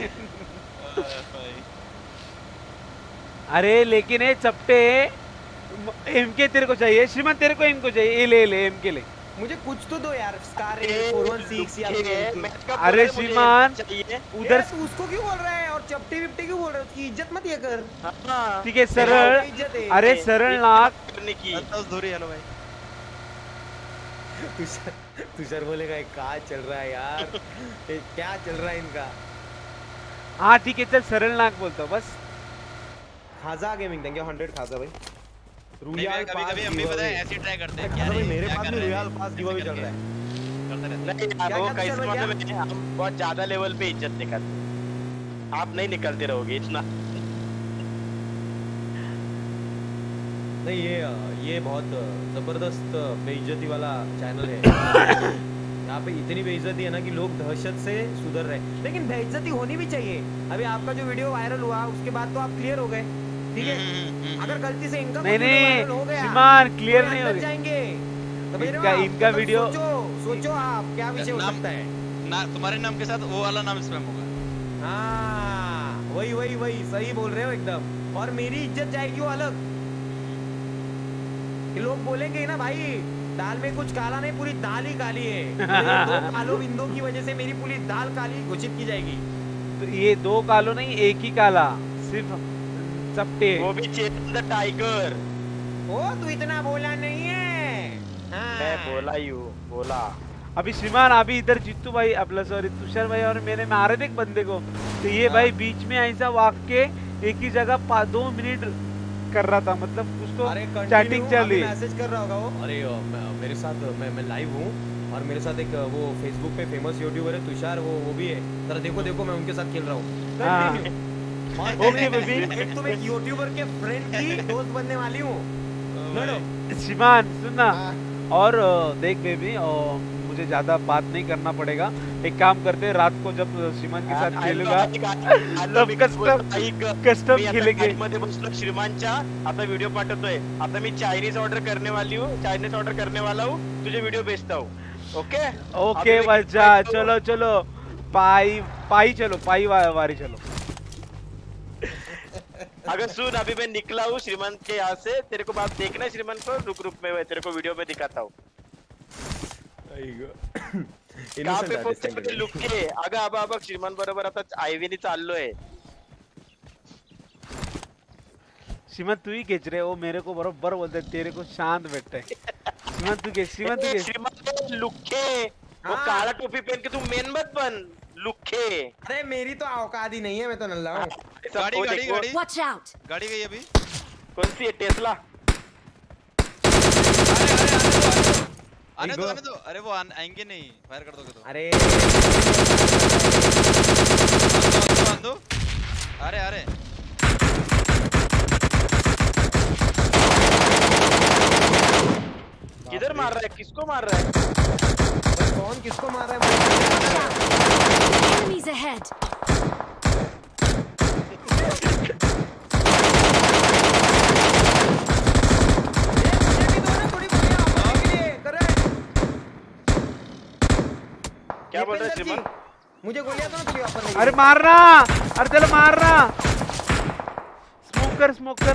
अरे लेकिन ये चपटे एमके तेरे को चाहिए, श्रीमान तेरे को एम को चाहिए, ये ले एमके ले। मुझे कुछ तो दो यार, स्कार 416 या अरे श्रीमान उधर तू उसको क्यों बोल रहा है और चपटे विपटे क्यों बोल रहा है? उसकी इज्जत मत ये कर। ठीक है सरल, अरे सरल नाक करने की हेलो भाई। तुषार बोलेगा क्या चल रहा है यार, क्या चल रहा है इनका? हाँ ठीक है चल सरल नाक बोलता हूँ बस। खाजा गेमिंग देंगे 100 खाजा भाई। रुयाल पास कभी हम भी पता है ऐसे ट्राई करते हैं क्या भाई, मेरे पास भी रुयाल पास गिव अवे चल रहा है। करते रहते नहीं यार, वो कैसे मालूम है, हम बहुत ज्यादा लेवल पे इज्जत निकालते, आप नहीं निकलते रहोगे इतना। नहीं ये बहुत जबरदस्त बेइज्जती वाला चैनल है। यहाँ पे इतनी बेइज्जती है ना कि लोग दहशत से सुधर रहे, लेकिन बेइज्जती होनी भी चाहिए। अभी आपका जो वीडियो वायरल हुआ उसके बाद तो आप क्लियर हो गए, ठीक है? अगर गलती से इनका नहीं वायरल हो गया, श्रीमान क्लियर तो नहीं अंदर हो जाएंगे। तो मेरे इनका बाप, इनका मतलब वीडियो सोचो आप क्या विषय हो नाम- सकता है। ना तुम्हारे नाम के साथ वो वाला नाम स्पैम होगा। हाँ वही सही बोल रहे हो एकदम। और मेरी इज्जत जाएगी वो अलग, कि लोग बोलेंगे ना भाई दाल में कुछ काला नहीं, पूरी दाल ही काली है। तो 2 कालो बिंदु की वजह से मेरी पूरी दाल काली घोषित की जाएगी। तो ये 2 कालो नहीं एक ही काला, सिर्फ चपटे। वो भी चेतन द टाइगर। ओ तू इतना बोला नहीं है। हाँ। मैं बोला ही हूँ, बोला। अभी श्रीमान अभी इधर जीतू भाई अपना सॉरी तुषार भाई और मैंने मारे थे एक बंदे को, तो ये भाई बीच में ऐसा वाक के एक ही जगह 2 मिनट कर रहा था, मतलब कुछ तो चैटिंग चल रही है। मैसेज कर रहा होगा वो, अरे मेरे साथ मैं लाइव हूँ और मेरे साथ एक वो फेसबुक पे फेमस यूट्यूबर है तुषार, वो भी है, जरा देखो मैं उनके साथ खेल रहा हूँ। ओके बेबी, एक तुम एक यूट्यूबर के फ्रेंड की दोस्त बनने वाली हूँ। श्रीमान सुनना, और देख बेबी, और मुझे ज्यादा बात नहीं करना पड़ेगा, एक काम करते हैं रात को जब श्रीमान के साथ खेलूंगा तब कस्टम खेलेंगे। मध्ये बसलो श्रीमानच्या, आता व्हिडिओ पाठवतोय, आता मी चायनीज ऑर्डर करने वाला हूँ, तुझे वीडियो भेजता हूँ। ओके ओके बच्चा, चलो पाई चलो, पाई वारी चलो। अगर सुन, अभी मैं निकला हूँ श्रीमान के यहाँ से, तेरे को बात देखना है श्रीमान को, रुक मैं तेरे को वीडियो पे दिखाता हूँ। कहाँ पे पोहोचते लुक के, अगं श्रीमान बरोबर आता आयवीने चाललोय। श्रीमान तू ही खेच रहे हो, मेरे को बरोबर बोलते तेरे को शांत बैठता है। श्रीमान तू खेच, श्रीमान लुक्के, वो काला टोपी पहन के तू मेन मत बन, लुक्के। अरे मेरी तो औकात ही नहीं है, मैं तो नल्ला हूँ। गाड़ी Watch out! गाड़ी गई अभी। कौन सी है? टेस्ला। आने दो। अरे वो आएंगे नहीं, फायर कर दोगे तो। अरे दो। अरे किधर मार रहा है, किसको मार रहा है? कौन किसको मार रहा है? Enemies ahead! क्या बोल रहे हैं श्रीमान? मुझे गोलियां दो ना थोड़ी ऑफर में। अरे मारना, अरे चलो मारना। स्मोक कर।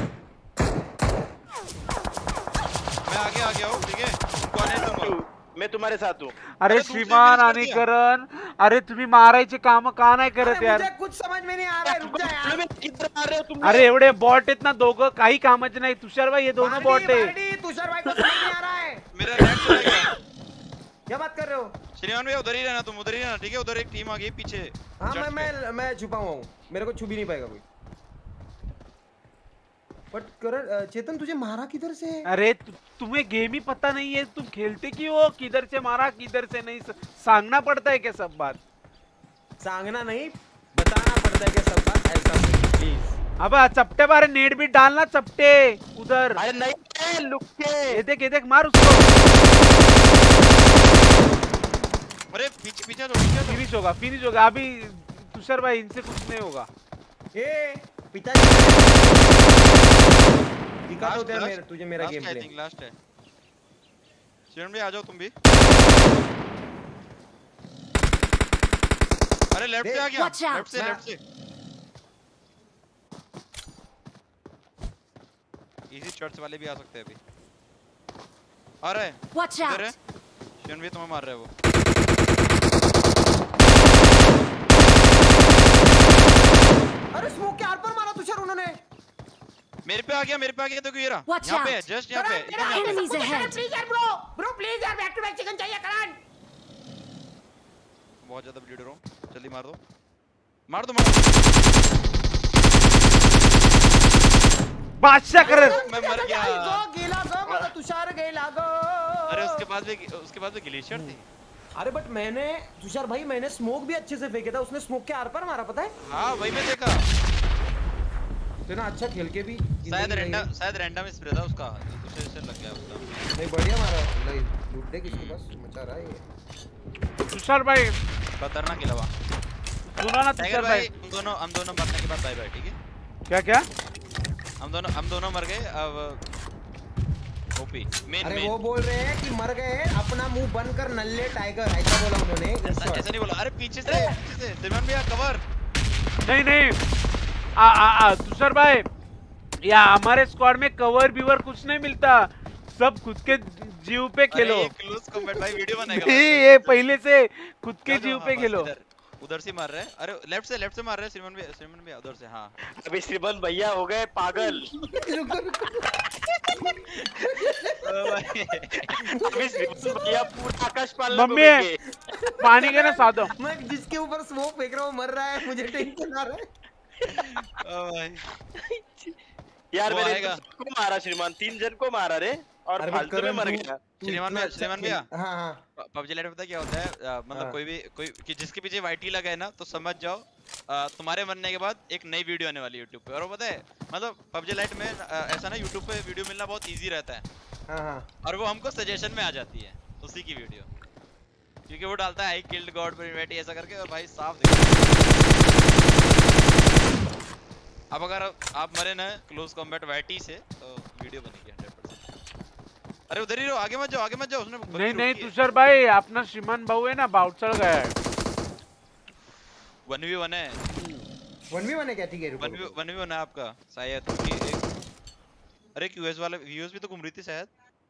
मैं आगे आ गया हूँ, ठीक है? कौन है तुम? मैं तुम्हारे साथ हूँ। अरे दूसरे श्रीमान finish कर आणि दिया। करण, अरे तुम्ही मारायचे काम का नाही करत अरे यार? मुझे कुछ समझ में नहीं आ रहा है, रुक जा यार। किधर मार रहे हो तुम? अरे एवढे बॉट आहेत ना दोघं, काही कामाचे नाही। तुषार भाई ये दोनों बॉट है। तुषार भाई को समझ नहीं आ रहा है। मेरा नेट चला गया। क्या बात कर रहे हो? श्रीमान भैया उधर ही रहना, तुम उधर ही रहना, ठीक है? उधर एक टीम आ गई पीछे। हाँ चढ़ के। मैं छुपा हुआ हूँ, मेरे को छू भी नहीं पाएगा कोई। बट करण चेतन तुझे मारा किधर से? अरे तुम्हें गेम ही पता नहीं है, तुम खेलते क्यों हो? किधर से मारा किधर से नहीं, सांगना पड़ता है क्या सब बात? सांगना नहीं, बताना पड़ता है कि सब बात ऐसा नहीं, प्लीज। अबे चपटे बारे नेट भी डालना, चपटे उधर। अरे नहीं, लुक के। ये देख मार उसको। अरे पीछे पीछे तो फिनिश होगा अभी। तुषार भाई इनसे कुछ नहीं होगा। ए पिताजी दिखा तो दे मेरे तुझे मेरा गेम प्ले। लास्ट है। श्रीमान भैया आ जाओ तुम भी। अरे लेफ्ट से आ गया, Watch out. लेफ्ट से। इजी शॉट्स वाले भी आ सकते हैं अभी। आ रहा है। Watch इधर है। out. श्रीमान भैया तुम्हें मार रहा है वो। अरे स्मोक के आर पर मारा तुषार उन्होंने। मेरे पे आ गया देखो ये रहा। Watch यहाँ पे है, out. जस्ट यहाँ पे। एकदम यहाँ पे। Enemies ahead. प्लीज यार ब्रो प्लीज यार, बैक टू बैक चिकन चाहिए करण। बहुत ज्यादा ब्लीड हो रहा हूँ, जल्दी मार दो। बादशाह कर। मैं मर गया। गेला गो मला तुषार गेला गो। अरे उसके बाद भी ग्लेशियर थी। अरे बट तुषार भाई मैंने स्मोक भी अच्छे से फेंका था, उसने स्मोक के आर पर मारा, पता है? हाँ वही मैं देखा। इतना अच्छा खेल के भी शायद रैंडम स्प्रे था उसका, दूसरे से लग गया उसका। नहीं बढ़िया मारा, लूट दे किसके पास मचा रहा है ये। तुषार भाई खतरनाक गिला हुआ। सुनो ना तुषार भाई, हम दोनों मरने के बाद बाय बाय, ठीक है? क्या हम दोनों मर गए। अब ओपी मेन अरे वो बोल रहे हैं कि मर गए, अपना मुंह बंद कर नल्ले टाइगर, ऐसा बोला उन्होंने। ऐसा नहीं बोला। अरे पीछे से श्रीमान भैया कवर। नहीं तुषार भाई, या हमारे स्क्वाड में कवर बीवर कुछ नहीं मिलता, सब खुद के जीव पे खेलो। क्लोज कॉम्बैट भाई वीडियो बनेगा। ये पहले से खुद के जीव पे खेलो। उधर से मार रहे हैं। अरे लेफ्ट से मार रहे हैं श्रीमान भैया उधर से। हाँ अभी श्रीमान भैया हो गए पागल। अभी श्रीमान भैया पूरा आकाश पालना मम्मी पानी के ना साधो। मैं जिसके ऊपर स्मोक फेंक रहा हूँ मर रहा है, मुझे टेंशन आ रहा है। यार मैंने को मारा श्रीमान, 3 जन को मारा रे, और फालतू में मर गया। श्रीमान भैया हाँ पबजी लाइट पता क्या होता है? मतलब कोई कि जिसके पीछे वाईटी लगा है ना, तो समझ जाओ तुम्हारे मरने के बाद एक नई वीडियो आने वाली है यूट्यूब पे। और वो पता है मतलब पबजी लाइट में ऐसा ना, यूट्यूब पे वीडियो मिलना बहुत इजी रहता है। हाँ और वो हमको सजेशन में आ जाती है उसी की वीडियो, क्योंकि वो डालता है आई किल्ड गॉड वाईटी ऐसा करके, और भाई साफ अब अगर आप मरे ना क्लोज कॉम्बैट वाईटी से, तो वीडियो बनेगी 100%। अरे उधर ही रहो, आगे मत जाओ उसने। नहीं तुषार भाई, अपना श्रीमान भाऊ है ना, बाउट चढ़ गया है। 1v1 है। 1v1 है क्या? ठीक है 1v1 है आपका शायद। अरे क्यूएस वाले व्यूअर्स भी तो घूम रही थी शायद।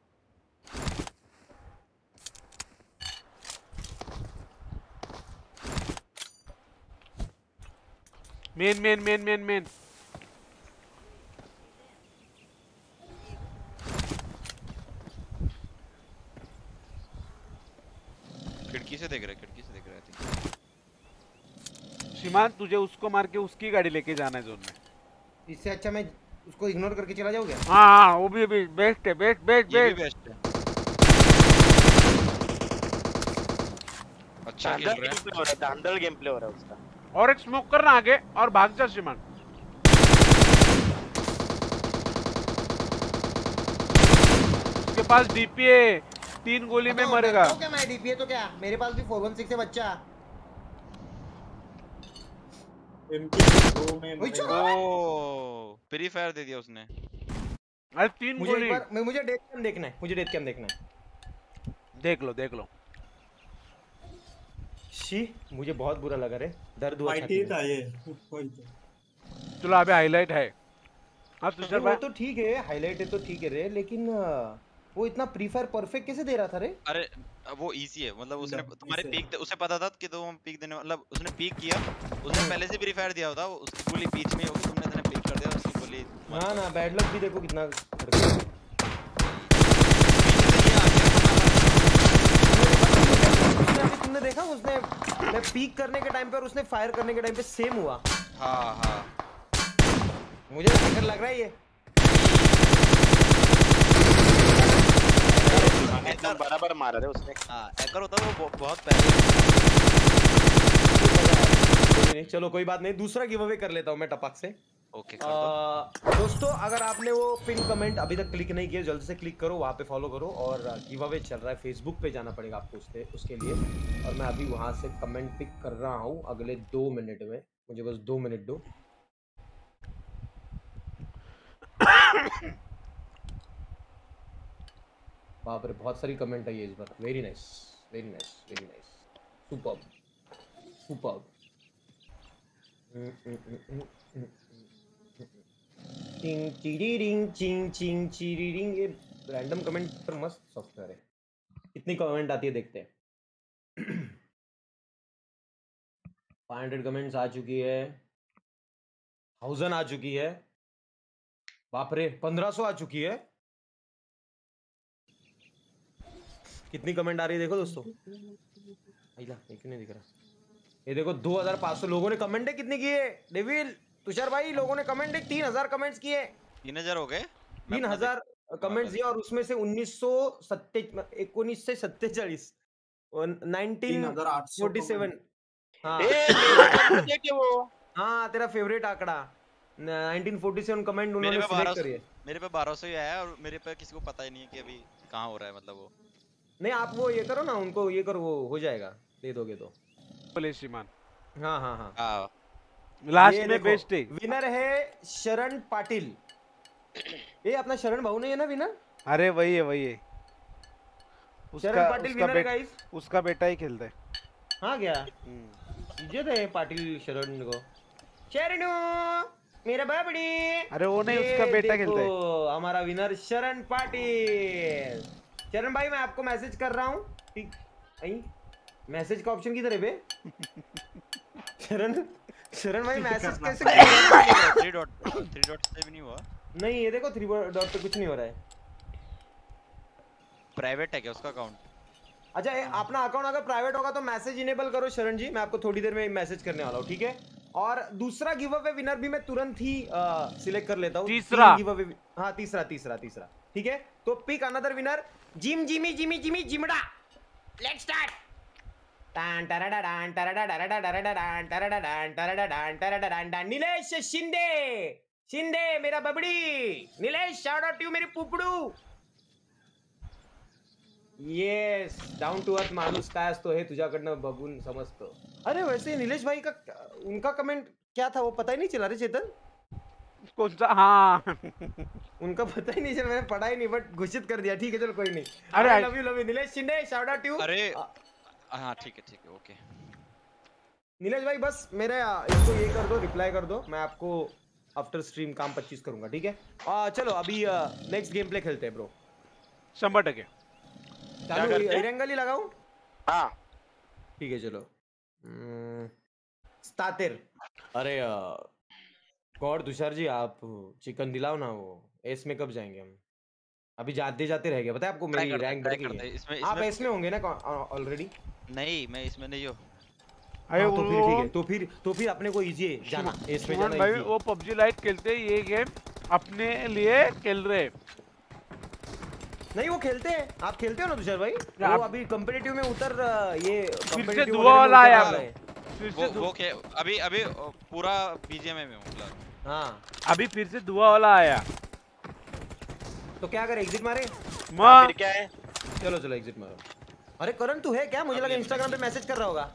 मेन खिड़की से देख रहे थे। श्रीमान तुझे उसको मार के उसकी गाड़ी लेके जाना है जोन में। इससे अच्छा मैं उसको इग्नोर करके चला जाऊँ क्या? हाँ वो भी बेस्ट है, बेस्ट। है। अच्छा खेल रहा है। धांधल गेम प्ले हो रहा है उसका। और एक स्मोक करना आगे और भाग जा श्रीमान। उसके पास डीपी है, 3 गोली में मरेगा। तो क्या मैं डीपी है तो क्या, मेरे पास भी 416 है बच्चा। MP2 में ओ फ्री फायर दे दिया उसने। अरे 3 गोली। मुझे डेथ कैम देखना है, देख लो। शी मुझे बहुत बुरा लगा रे, दर्द हुआ छाती में। था ये। चलो अबे हाईलाइट है। हाँ तुषार अरे वो भाई तो ठीक है, हाईलाइट है तो ठीक है रे, लेकिन वो इतना प्री फायर परफेक्ट कैसे दे रहा था रे? अरे वो इजी है, मतलब उसने तुम्हारे इसे- पीक उसे पता था कि तुम पीक देने, मतलब उसने पीक किया, उसने पहले से प्री फायर दिया होता, उसकी गोली बीच में होगी, तुमने इतने पीक कर दिया, उसकी गोली ना ना, बैड लक भी देखो कितना करके। उसने अभी तुमने देखा, उसने मैं पीक करने के टाइम पे और उसने फायर करने के टाइम पे सेम हुआ। हाँ हाँ मुझे हैकर लग रहा है ये। एकदम बराबर मारा रे उसने। हाँ, हैकर होता तो वो बहुत पहले। कोई नहीं, चलो कोई बात नहीं, दूसरा गिव अवे कर लेता हूँ मैं टपक से। ओके कर दो। दोस्तों अगर आपने वो पिन कमेंट अभी तक क्लिक नहीं किया, जल्द से क्लिक करो, वहाँ पे फॉलो करो, और गिव अवे चल रहा है, फेसबुक पे जाना पड़ेगा आपको उसके लिए, और मैं अभी वहाँ से कमेंट पिक कर रहा हूँ अगले 2 मिनट में, मुझे बस 2 मिनट दो। बाप रे, बहुत सारी कमेंट आई है इस बार। Very nice, very nice, very nice, superb, superb. चिंग चिरिरिंग चिंग चिंग चिरिरिंग, ये रैंडम कमेंट पर मस्त सॉफ्टवेयर है। कितनी कमेंट आती है देखते हैं। 500 कमेंट्स आ चुकी है, 1000 आ चुकी है, बाप रे 1500 आ चुकी है। कितनी कमेंट आ रही है देखो दोस्तों, आइला ये क्यों नहीं दिख रहा? ये देखो 2500 लोगों ने कमेंट है, कितनी की है डेविल तुषार भाई? लोगों ने कमेंट है 3000 कमेंट्स किए। 3000 हो गए, 3000 कमेंट्स दिए, और उसमें से 1947 और 1947। हाँ मेरे बंदे देखे वो। हाँ, तेरा फेवरेट आंकड़ा 1947 कमेंट उन्होंने सिलेक्ट करी है। मेरे पे 1200 ही आया है, और मेरे पे किसी को पता ही नहीं है कि अभी कहाँ हो रहा है, मतलब वो। नहीं, आप वो ये करो ना, उनको ये करो, वो हो जाएगा, दे दोगे तो। बोले श्रीमान हाँ हाँ हाँ, हाँ लास्ट ये में देखो, बेस्ट है। विनर है शरण पाटिल। ये अपना शरण भाऊ नहीं है ना विनर? अरे वही है वही है, शरण पाटिल विनर है गाइस। उसका बेटा ही खेलता है। हाँ क्या इज्जत है पाटिल शरण को। शरणू मेरा बाबड़ी। अरे वो नहीं, ये उसका बेटा देखो, खेलता है। हमारा विनर शरण पाटिल। शरण भाई मैं आपको मैसेज कर रहा हूँ, ठीक? आई मैसेज का ऑप्शन किधर है बे? शरण भाई मैसेज कैसे? 3 डॉट से भी नहीं हुआ। नहीं, ये देखो 3 डॉट पे कुछ नहीं हो रहा है। प्राइवेट है क्या उसका अकाउंट? अच्छा, अपना अकाउंट अगर प्राइवेट होगा तो मैसेज इनेबल करो शरण जी, मैं आपको थोड़ी देर में मैसेज करने वाला हूँ, ठीक है? और दूसरा गिव अवे विनर भी मैं तुरंत ही सिलेक्ट कर लेता हूँ। तीसरा गिव अवे, हाँ तीसरा, ठीक है? तो पिक अनदर विनर। जिम जिमी जिमी जिमी जिमड़ा, लेट्स स्टार्ट। नीलेश शिंदे मेरा बबड़ी। नीलेश शाउट आउट टू मेरी पुपड़ू। येस, डाउन टू अर्थ माणूस काय असतो हे तुझ्याकडनं बघून समजतो। अरे वैसे नीलेश भाई का उनका कमेंट क्या था वो पता ही नहीं चला रे चेतन। कौन सा? हाँ उनका पता ही नहीं चला, मैंने पढ़ा ही नहीं, बट घोषित कर दिया। ठीक है चलो कोई नहीं। अरे I love you Nilesh Shinde, shout out to. अरे हाँ ठीक है ओके। नीलेश भाई बस मेरे इसको ये कर दो, रिप्लाई कर दो, मैं आपको आफ्टर स्ट्रीम काम 25 करूंगा, ठीक है? चलो अभी नेक्स्ट गेम प्ले खेलते हैं ब्रो। 100%। चालू एरेंगल ही लगाऊं? हाँ ठीक है चलो। स्टार्टर। अरे गॉड तुषार जी, आप चिकन दिलाओ ना। वो एस में कब जाएंगे हम? अभी जाते जाते रह गया, पता है आपको मेरी रैंक बढ़ गई है। आप एस में होंगे ना ऑलरेडी? नहीं मैं इसमें नहीं हूँ। अरे तो फिर ठीक है, तो फिर अपने को इजी है जाना, एस में जाना भाई इजी। वो पबजी लाइट खेलते हैं, ये गेम अपने लिए खेल रहे। नहीं वो खेलते हैं, आप खेलते हो ना तुषार भाई? वो अभी कॉम्पिटिटिव में उतर, ये फिर से दुआ वाला आया। वो अभी पूरा बीजीएमआई में हूँ मतलब। हाँ अभी फिर से दुआ वाला आया, तो क्या करे, एग्जिट मारे? फिर क्या है? चलो चलो एग्जिट मारो। अरे करण तू है क्या? मुझे लगा इंस्टाग्राम पे मैसेज कर रहा होगा।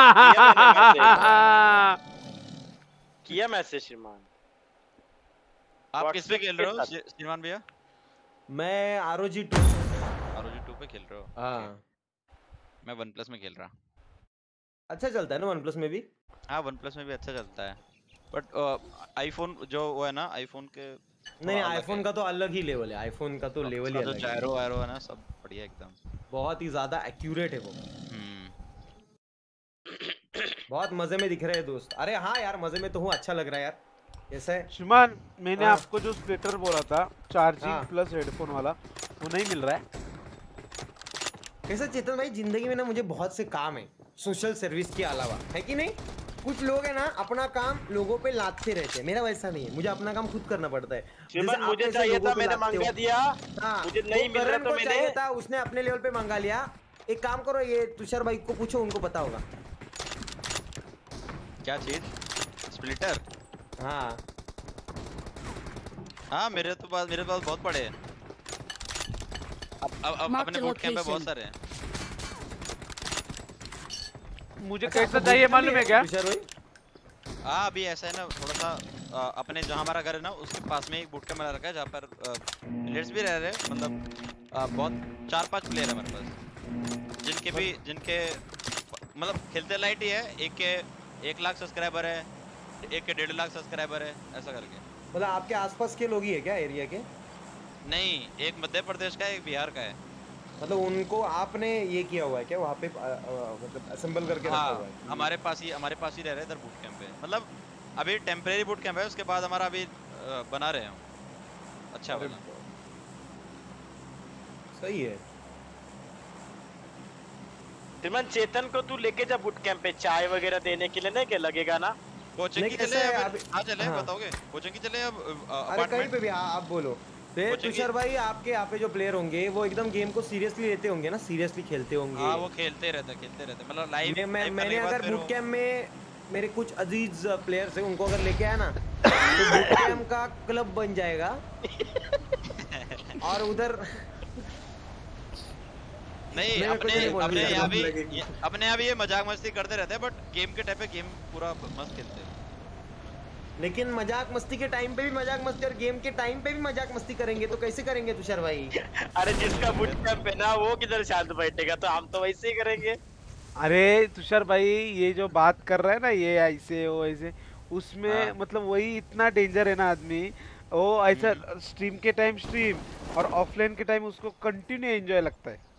किया मैसेज श्रीमान। आप किस पे खेल रहे हो श्रीमान भैया? मैं ROG 2 पे खेल रहे हो? हाँ मैं OnePlus में खेल रहा। अच्छा चलता है ना OnePlus में भी? हाँ OnePlus में भी अच्छा चलता है, बट आईफोन जो वो है ना, आईफोन के नहीं आईफोन का तो अलग ही लेवल है, आईफोन का तो लेवल ही तो अलग है, जायरो वायरो है ना सब बढ़िया एकदम। बहुत ही ज्यादा एक्यूरेट है वो। हम्म। बहुत मजे में दिख रहे हैं दोस्त। अरे हाँ यार मजे में तो हूँ, अच्छा लग रहा है यार। कैसा है श्रीमान, मैंने हाँ। आपको जो स्प्लिटर बोला था चार्जिंग हाँ। प्लस हेडफोन वाला, वो नहीं मिल रहा है। कैसा चेतन भाई, जिंदगी में ना मुझे बहुत से काम है सोशल सर्विस के अलावा, है कि नहीं? कुछ लोग है ना अपना काम लोगों पे लादते रहते हैं, मेरा वैसा नहीं है, मुझे अपना काम खुद करना पड़ता है। श्रीमान जैसे आप मुझे कैसे चाहिए लोगों था, पे मैंने लादते हो। मंगा दिया, हाँ, मुझे नहीं मिल रहा करण तो को मैंने चाहिए था, उसने अपने लेवल पे मंगा लिया। एक काम करो, ये तुषार भाई को पूछो, उनको पता होगा। क्या चीज? स्प्लिटर? हाँ हाँ मेरे पास बहुत पड़े हैं। अब Mark अपने the बूट कैंप में बहुत location. सारे हैं। मुझे अच्छा, कैसा आपको चाहिए बोलना मालूम भी है क्या? तुषार भाई? हाँ अभी ऐसा है ना थोड़ा सा अपने जहाँ हमारा घर है ना उसके पास में एक बूट कैंप बना रखा है जहाँ पर प्लेयर्स भी रह रहे हैं, मतलब बहुत 4-5 प्लेयर है हमारे पास जिनके मतलब खेलते लाइट ही है। एक के 1 लाख सब्सक्राइबर है, एक के 1.5 लाख सब्सक्राइबर है, ऐसा करके। मतलब आपके आसपास के लोग ही है क्या एरिया के? नहीं, एक मध्य प्रदेश का है, एक बिहार का है। मतलब उनको आपने ये किया हुआ है क्या वहाँ पे मतलब असेंबल करके रखा हुआ है? हमारे पास ही रह रहे हैं इधर बूट कैंप पे। मतलब अभी टेम्परेरी बूट कैंप है, उसके बाद हमारा अभी बना रहे हैं अच्छा अरे वाला। सही है। श्रीमान चेतन को तू लेके जा बूट कैंप पे चाय वगैरह देने के लिए, नहीं क्या लगेगा ना? कोचिंग की नहीं, चले कैसे या अभी- फिर हाँ चले हाँ। बताओगे? कोचिंग की चले अब अरे कहीं पे भी आप बोलो। तो कोचिंग की- तुषार भाई आपके यहाँ पे जो प्लेयर होंगे वो एकदम गेम को सीरियसली लेते होंगे ना, सीरियसली खेलते होंगे। हाँ वो खेलते रहते मतलब लाइव मैंने अगर बूट कैंप में मेरे कुछ अजीज प्लेयर्स हैं, उनको अगर लेके आया ना तो बूट कैंप का क्लब बन जाएगा। और उधर नहीं मेरे को तो नहीं बोलना अपने चाहिए। यहाँ भी ये मजाक मस्ती करते रहते हैं, बट गेम के टाइम पे गेम पूरा मस्त खेलते हैं। लेकिन मजाक मस्ती के टाइम पे भी मजाक मस्ती और गेम के टाइम पे भी मजाक मस्ती करेंगे तो कैसे करेंगे तुषार भाई? अरे जिसका बूट कैंप है ना वो किधर शांत बैठेगा, तो हम तो वैसे ही करेंगे। अरे तुषार भाई, ये जो बात कर रहा है ना, ये ऐसे वो ऐसे, उसमें हाँ। मतलब वही इतना डेंजर है ना आदमी, वो ऐसा स्ट्रीम के टाइम स्ट्रीम और ऑफलाइन के टाइम उसको कंटिन्यू एंजॉय लगता है।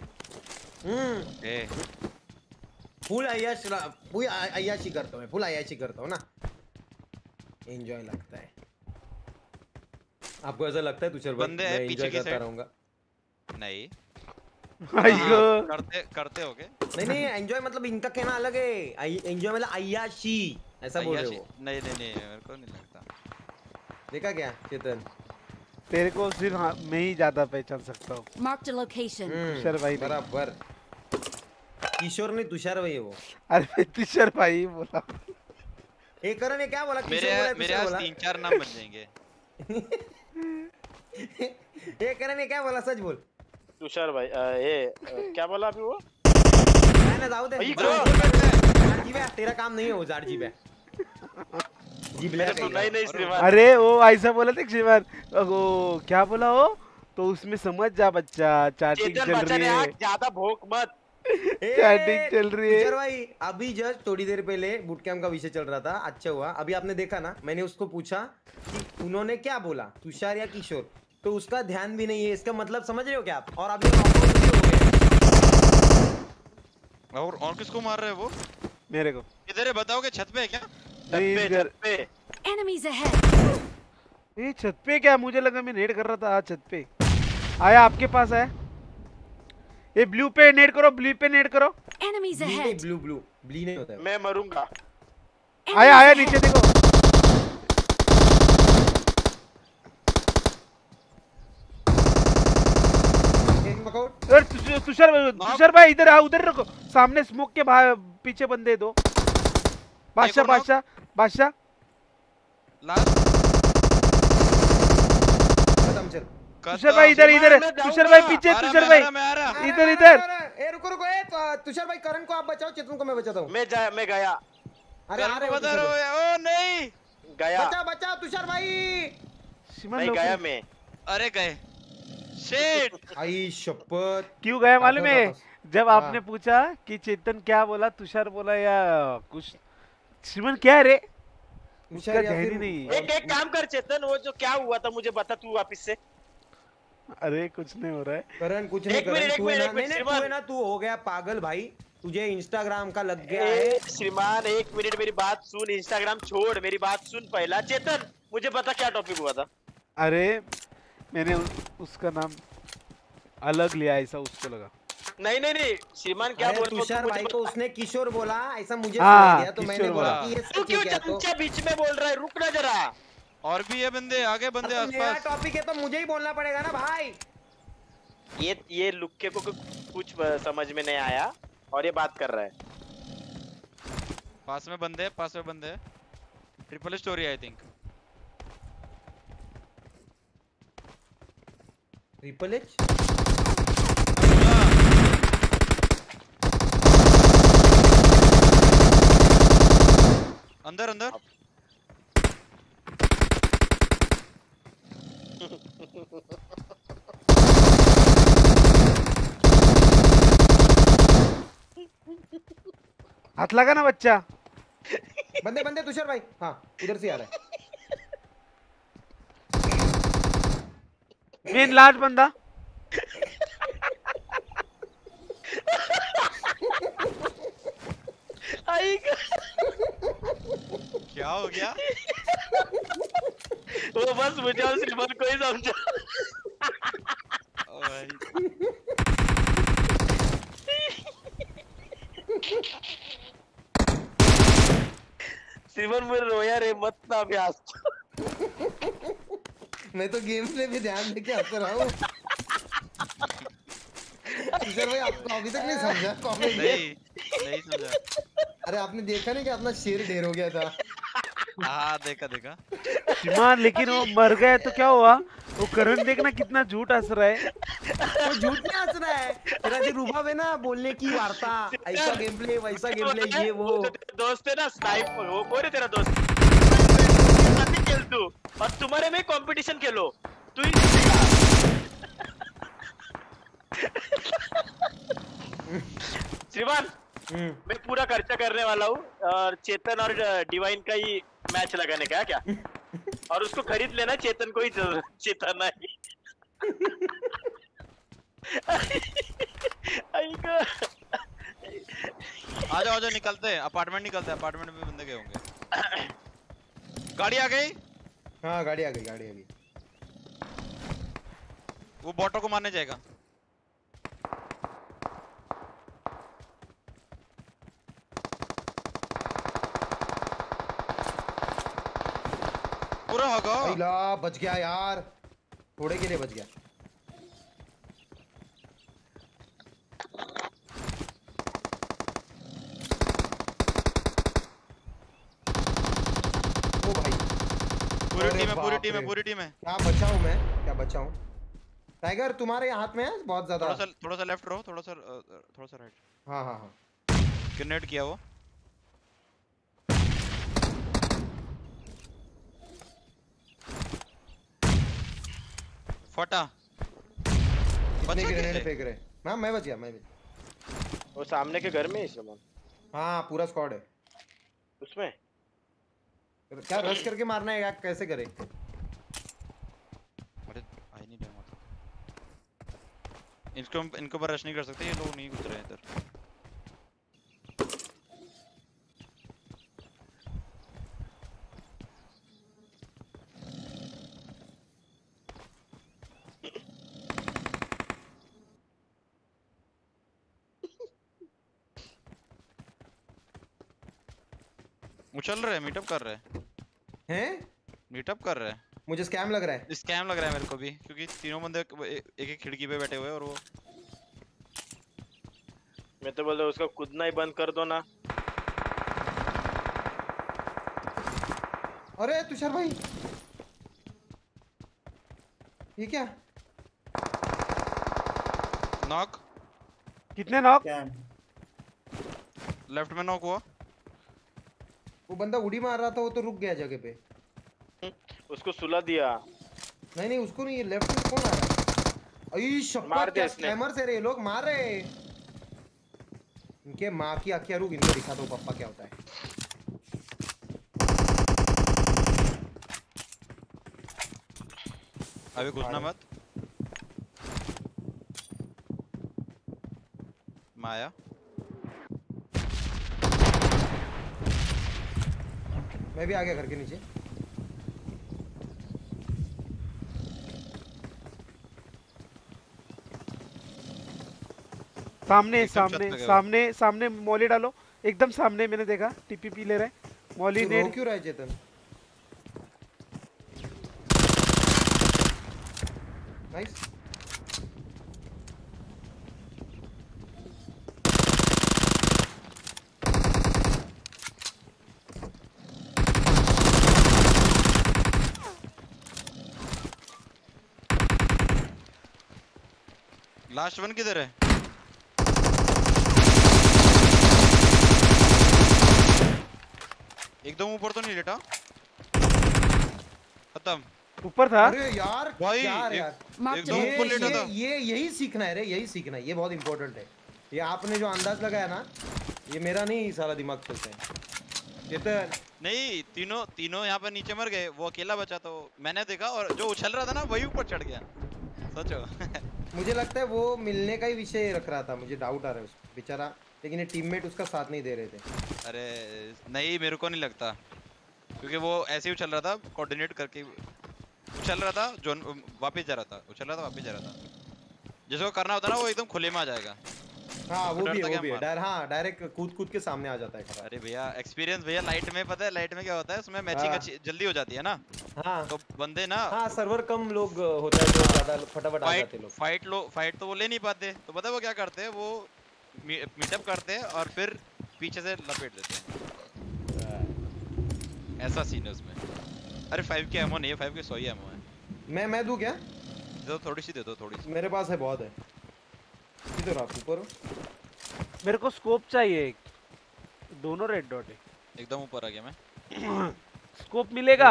फुल अय्याशी करता हूँ मैं, फुल अय्याशी करता हूँ ना, एंजॉय लगता है। आपको ऐसा लगता है तुषार भाई बंदे मैं हैं एंजॉय पीछे की करता साइड। रहूंगा? नहीं आइयो, करते होगे। नहीं एंजॉय मतलब इनका कहना अलग है, एंजॉय मतलब अय्याशी ऐसा बोल रहे हो? नहीं मेरे को नहीं लगता। देखा क्या चेतन? तेरे को सिर्फ हाँ, मैं ही ज्यादा पहचान सकता हूँ। Marked a location. तुषार भाई नहीं। बराबर। किशोर नहीं तुषार भाई है वो। अरे मैं तुषार भाई बोला। एक करण ने क्या बोला? मेरे किशोर बोला, मेरे तुषार आज बोला? 3-4 नाम बन जाएंगे। एक करण ने क्या बोला, सच बोल। तुषार भाई क्या बोला अभी वो? मैंने दाऊद है। भाई, जाड़जीब है, तेरा काम नहीं है वो, जाड़जीब है। जी मैंने सुना ही नहीं श्रीमान। अरे वो ऐसा बोला था श्रीमान, वो क्या बोला हो, तो उसमें समझ जा बच्चा, चैटिंग चेतन चल बचा रही ने है, ज्यादा भोंक मत। चैटिंग चल रही है। तुषार भाई अभी जस्ट थोड़ी देर पहले बूट कैंप का विषय चल रहा था, अच्छा हुआ अभी आपने देखा ना, मैंने उसको पूछा कि उन्होंने क्या बोला, तुषार या किशोर, तो उसका ध्यान भी नहीं है। इसका मतलब समझ रहे हो क्या आप? और अभी नॉकआउट भी हो गए। और किसको मार रहे हैं वो? मेरे को इधर है, बताओगे छत पे है क्या? नहीं, इस घर पे Enemies ahead. ये छत पे क्या? मुझे लगा मैं नेट कर रहा था। छत पे आया, आपके पास आया। ये ब्लू पे नेट करो, ब्लू पे नेट करो। Enemies ब्ली नहीं, ahead. ब्ली नहीं होता है। मैं मरूंगा। आया आया, Enemies नीचे ahead. देखो। एक नॉकआउट। अरे तुषार भाई इधर आ, उधर रखो, सामने स्मोक के पीछे बंदे दो। बादशाह लास्ट खत्म चल। तुषार भाई इधर तुषार भाई पीछे, तुषार भाई मैं आ रहा। इधर ए रुको तुषार भाई करण को आप बचाओ, चेतन को मैं बचाता हूँ। मैं गया। अरे आ रहे हो बता तुषार रहे भाई। हो? ओ नहीं गया। बचाओ तुषार भाई। नहीं गया मैं। अरे गए। शिट। आई शपथ। क्यों गया मालूम है? जब हाँ। आपने पूछा कि चेतन क्या बोला, तुषार बोला या कुछ, श्रीमान क्या रे, उसका जहर ही नहीं है। एक काम कर चेतन, वो जो क्या हुआ था मुझे बता तू वापिस से। अरे कुछ नहीं हो रहा है करण, कुछ नहीं। करण तू है ना, तू हो गया पागल भाई, तुझे इंस्टाग्राम का लग गया है। श्रीमान 1 मिनट मेरी बात सुन, इंस्टाग्राम छोड़, मेरी बात सुन पहला। चेतन मुझे बता क्या टॉपिक हुआ था। अरे मैंने उसका नाम अलग लिया, ऐसा उसको लगा। नहीं श्रीमान क्या बोल रहे हो तुषार भाई को उसने किशोर बोला, ऐसा मुझे हाँ, सुनाई दिया, तो मैंने बोला कि ये तू क्यों चमचा बीच में बोल रहा है, रुक ना जरा। और भी है बंदे, आगे बंदे नया आसपास। टॉपिक है तो मुझे ही बोलना पड़ेगा ना भाई। ये लुक्के को कुछ समझ में नहीं आया और ये बात कर रहा है। पास में बंदे triple story I think. Triple H अंदर हाथ लगा ना बच्चा। बंदे तुषार भाई, हाँ उधर से आ रहा है। मेन लास्ट बंदा। क्या हो गया? वो बस मुझे और श्रीमान को ही समझा। श्रीमान मुझे रोया रे मत ना अभ्यास। मैं तो गेम पे भी ध्यान देके हंस रहा हूँ। तुषार भाई आपको अभी तक नहीं समझा कॉमेडी? नहीं समझा। अरे आपने देखा नहीं कि अपना शेर ढेर हो गया था? हाँ देखा। श्रीमान लेकिन वो मर गए तो क्या हुआ? वो करण देखना कितना झूठ हंस रहा है। वो झूठ नहीं हंस रहा है, तेरा जो रूबा है ना बोलने की वार्ता, ऐसा गेम प्ले वैसा गेम प्ले, ये वो दोस्त है ना स्नाइपर, वो बोले तेरा दोस्त खेल तू और तुम्हारे में कंपटीशन खेलो तू ही। श्रीमान मैं पूरा खर्चा करने वाला हूँ और चेतन और डिवाइन का ही मैच लगाने का क्या और उसको खरीद लेना, चेतन को ही चेतन नहीं। आजा निकलते हैं, अपार्टमेंट में बंदे गए होंगे। गाड़ी आ गई। हाँ गाड़ी आ गई। वो बॉटो को मारने जाएगा। पूरा होगा। बच गया यार, थोड़े के लिए बच गया। ओ भाई पूरी टीम है। क्या बचा हूँ। टाइगर तुम्हारे हाथ में है बहुत ज्यादा। थोड़ा सा लेफ्ट रहो, थोड़ा सा राइट। हाँ। ग्रेनेड किया वो। फटा। कितने ग्रेनेड फेंक रहे? हाँ मैं बच गया। वो सामने के घर में ही सामान। हाँ पूरा स्क्वाड है उसमें। क्या रश करके मारना है या कैसे करें? अरे आई नहीं डर। इनको पर रश नहीं कर सकते, ये लोग नहीं गुजरे इधर। चल रहे मीटअप कर रहे हैं? मीटअप कर रहे हैं। मुझे स्कैम लग रहा है। स्कैम लग रहा है मेरे को भी, क्योंकि तीनों बंदे एक खिड़की पे बैठे हुए और वो। मैं तो बोल रहा हूँ उसको कूदना ही बंद कर दो ना। अरे तुषार भाई ये क्या? नॉक। कितने नॉक? लेफ्ट में नॉक हुआ। वो बंदा उड़ी मार रहा था, वो तो रुक गया जगह पे। उसको सुला दिया। नहीं उसको नहीं, लेफ्ट में कौन आ रहा है? मार दे, स्कैमर से रे लोग मार रहे। इनके माँ की आँखें रुक, इनको दिखा दो पापा क्या होता है। अभी घुसना मत। माया मैं भी आ गया घर के नीचे। सामने एकदम छत सामने पे गए हो। सामने सामने मौली डालो, एकदम सामने मैंने देखा टीपीपी ले रहा है मौली तू ने। रो क्यों रहा है चेतन? नाइस। लास्ट वन किधर है? एकदम ऊपर तो नहीं लेटा? खत्म। ऊपर था। अरे यार भाई, यार एक- यार Marked एकदम a ऊपर लेटा था। ये यही सीखना है रे, यही सीखना है, ये बहुत इंपॉर्टेंट है। ये आपने जो अंदाज लगाया ना, ये मेरा नहीं सारा दिमाग चलता है। चेतन नहीं, तीनों यहाँ पर नीचे मर गए, वो अकेला बचा। तो मैंने देखा और जो उछल रहा था ना वही ऊपर चढ़ गया। सोचो। मुझे लगता है वो मिलने का ही विषय रख रहा था, मुझे डाउट आ रहा है उसको बेचारा, लेकिन ये टीममेट उसका साथ नहीं दे रहे थे। अरे नहीं, मेरे को नहीं लगता, क्योंकि वो ऐसे ही उछल रहा था, कोऑर्डिनेट करके उछल रहा था, जोन वापस जा रहा था, उछल रहा था वापस जा रहा था। जिसको करना होता ना वो एकदम खुले में आ जाएगा। हाँ वो भी डरता है, क्या वो भी है। मार। हाँ डायरेक्ट कूद के सामने आ जाता है खड़ा। अरे भैया एक्सपीरियंस भैया, लाइट में पता है, लाइट में क्या होता है, उसमें मैचिंग हाँ। अच्छी जल्दी हो जाती है ना, हाँ तो बंदे ना हाँ सर्वर कम लोग होता है तो ज्यादा फटाफट आ जाते लोग। फाइट तो वो ले नहीं पाते, तो पता है वो क्या करते हैं, वो मीटअप करते हैं और फिर पीछे से लपेट देते हैं। ऐसा सीन है उसमें। अरे 5 की एमो नहीं है, 5 की 100 ही एमो है। मैं दूं क्या? दे दो, थोड़ी सी दे दो, थोड़ी सी। मेरे पास है, बहुत है। किधर आप ऊपर हो? मेरे को स्कोप चाहिए एक, दोनों रेड डॉट है। एकदम ऊपर आ गया मैं। स्कोप मिलेगा?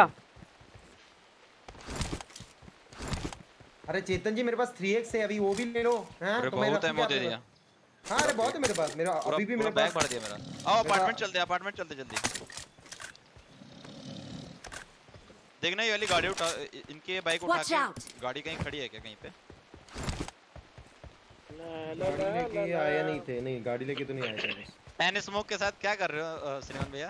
अरे चेतन जी मेरे पास 3x है, अभी वो भी ले लो। हाँ अरे तो मैं बहुत रखूं एमो क्या दे अपने दिया। पास? हाँ अरे बहुत है मेरे पास, मेरा अभी भी मेरे बैग पास। भर दिया मेरा। आओ अपार्टमेंट चलते हैं, अपार्टमेंट चलते जल्दी। देखना ये वाली गाड़ी उठा, इनकी बाइक उठा Watch के। out. गाड़ी कहीं खड़ी है क्या कहीं पे? गाड़ी लेके आया नहीं थे, नहीं गाड़ी लेके तो नहीं आया था बस। एन स्मोक के साथ क्या कर रहे हो श्रीमान भैया?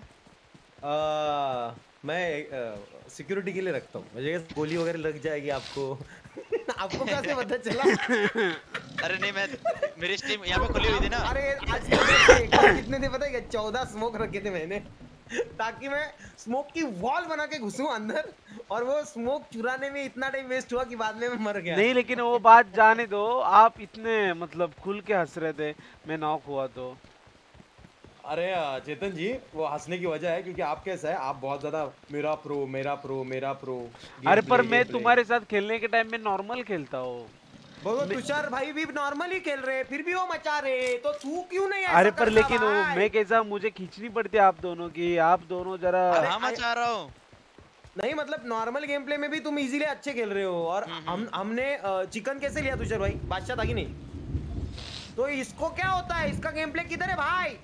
मैं सिक्योरिटी के लिए रखता हूँ, मुझे गोली वगैरह लग जाएगी आपको। आपको कैसे पता चला? अरे नहीं, मैं मेरी स्ट्रीम यहाँ पे खुली हुई थी ना। अरे आज कितने थे पता है क्या? 14 स्मोक रखे थे मैंने, ताकि मैं स्मोक की वॉल बना के घुसूं अंदर, और वो स्मोक चुराने में इतना टाइम वेस्ट हुआ कि बाद में मैं मर गया। नहीं लेकिन वो बात जाने दो, आप इतने मतलब खुल के हंस रहे थे मैं नॉक हुआ तो। अरे चेतन जी वो हंसने की वजह है क्योंकि आप कैसा है, आप बहुत ज्यादा मेरा प्रो मेरा प्रो मेरा प्रो। अरे पर मैं तुम्हारे साथ खेलने के टाइम में नॉर्मल खेलता हूँ। वो तुषार भाई भी नॉर्मली खेल रहे, फिर भी वो मचा रहे, तो तू क्यों नहीं? अरे पर लेकिन वो मैं कैसा, मुझे खींचनी पड़ती है आप दोनों की, आप दोनों जरा। हाँ मैं चाह रहा हूँ। नहीं मतलब नॉर्मल गेम प्ले में भी तुम इजीली अच्छे खेल रहे हो, और हमने चिकन कैसे लिया तुषार भाई? बादशाह था कि नहीं? तो इसको क्या होता है, इसका गेम प्ले किधर है भाई?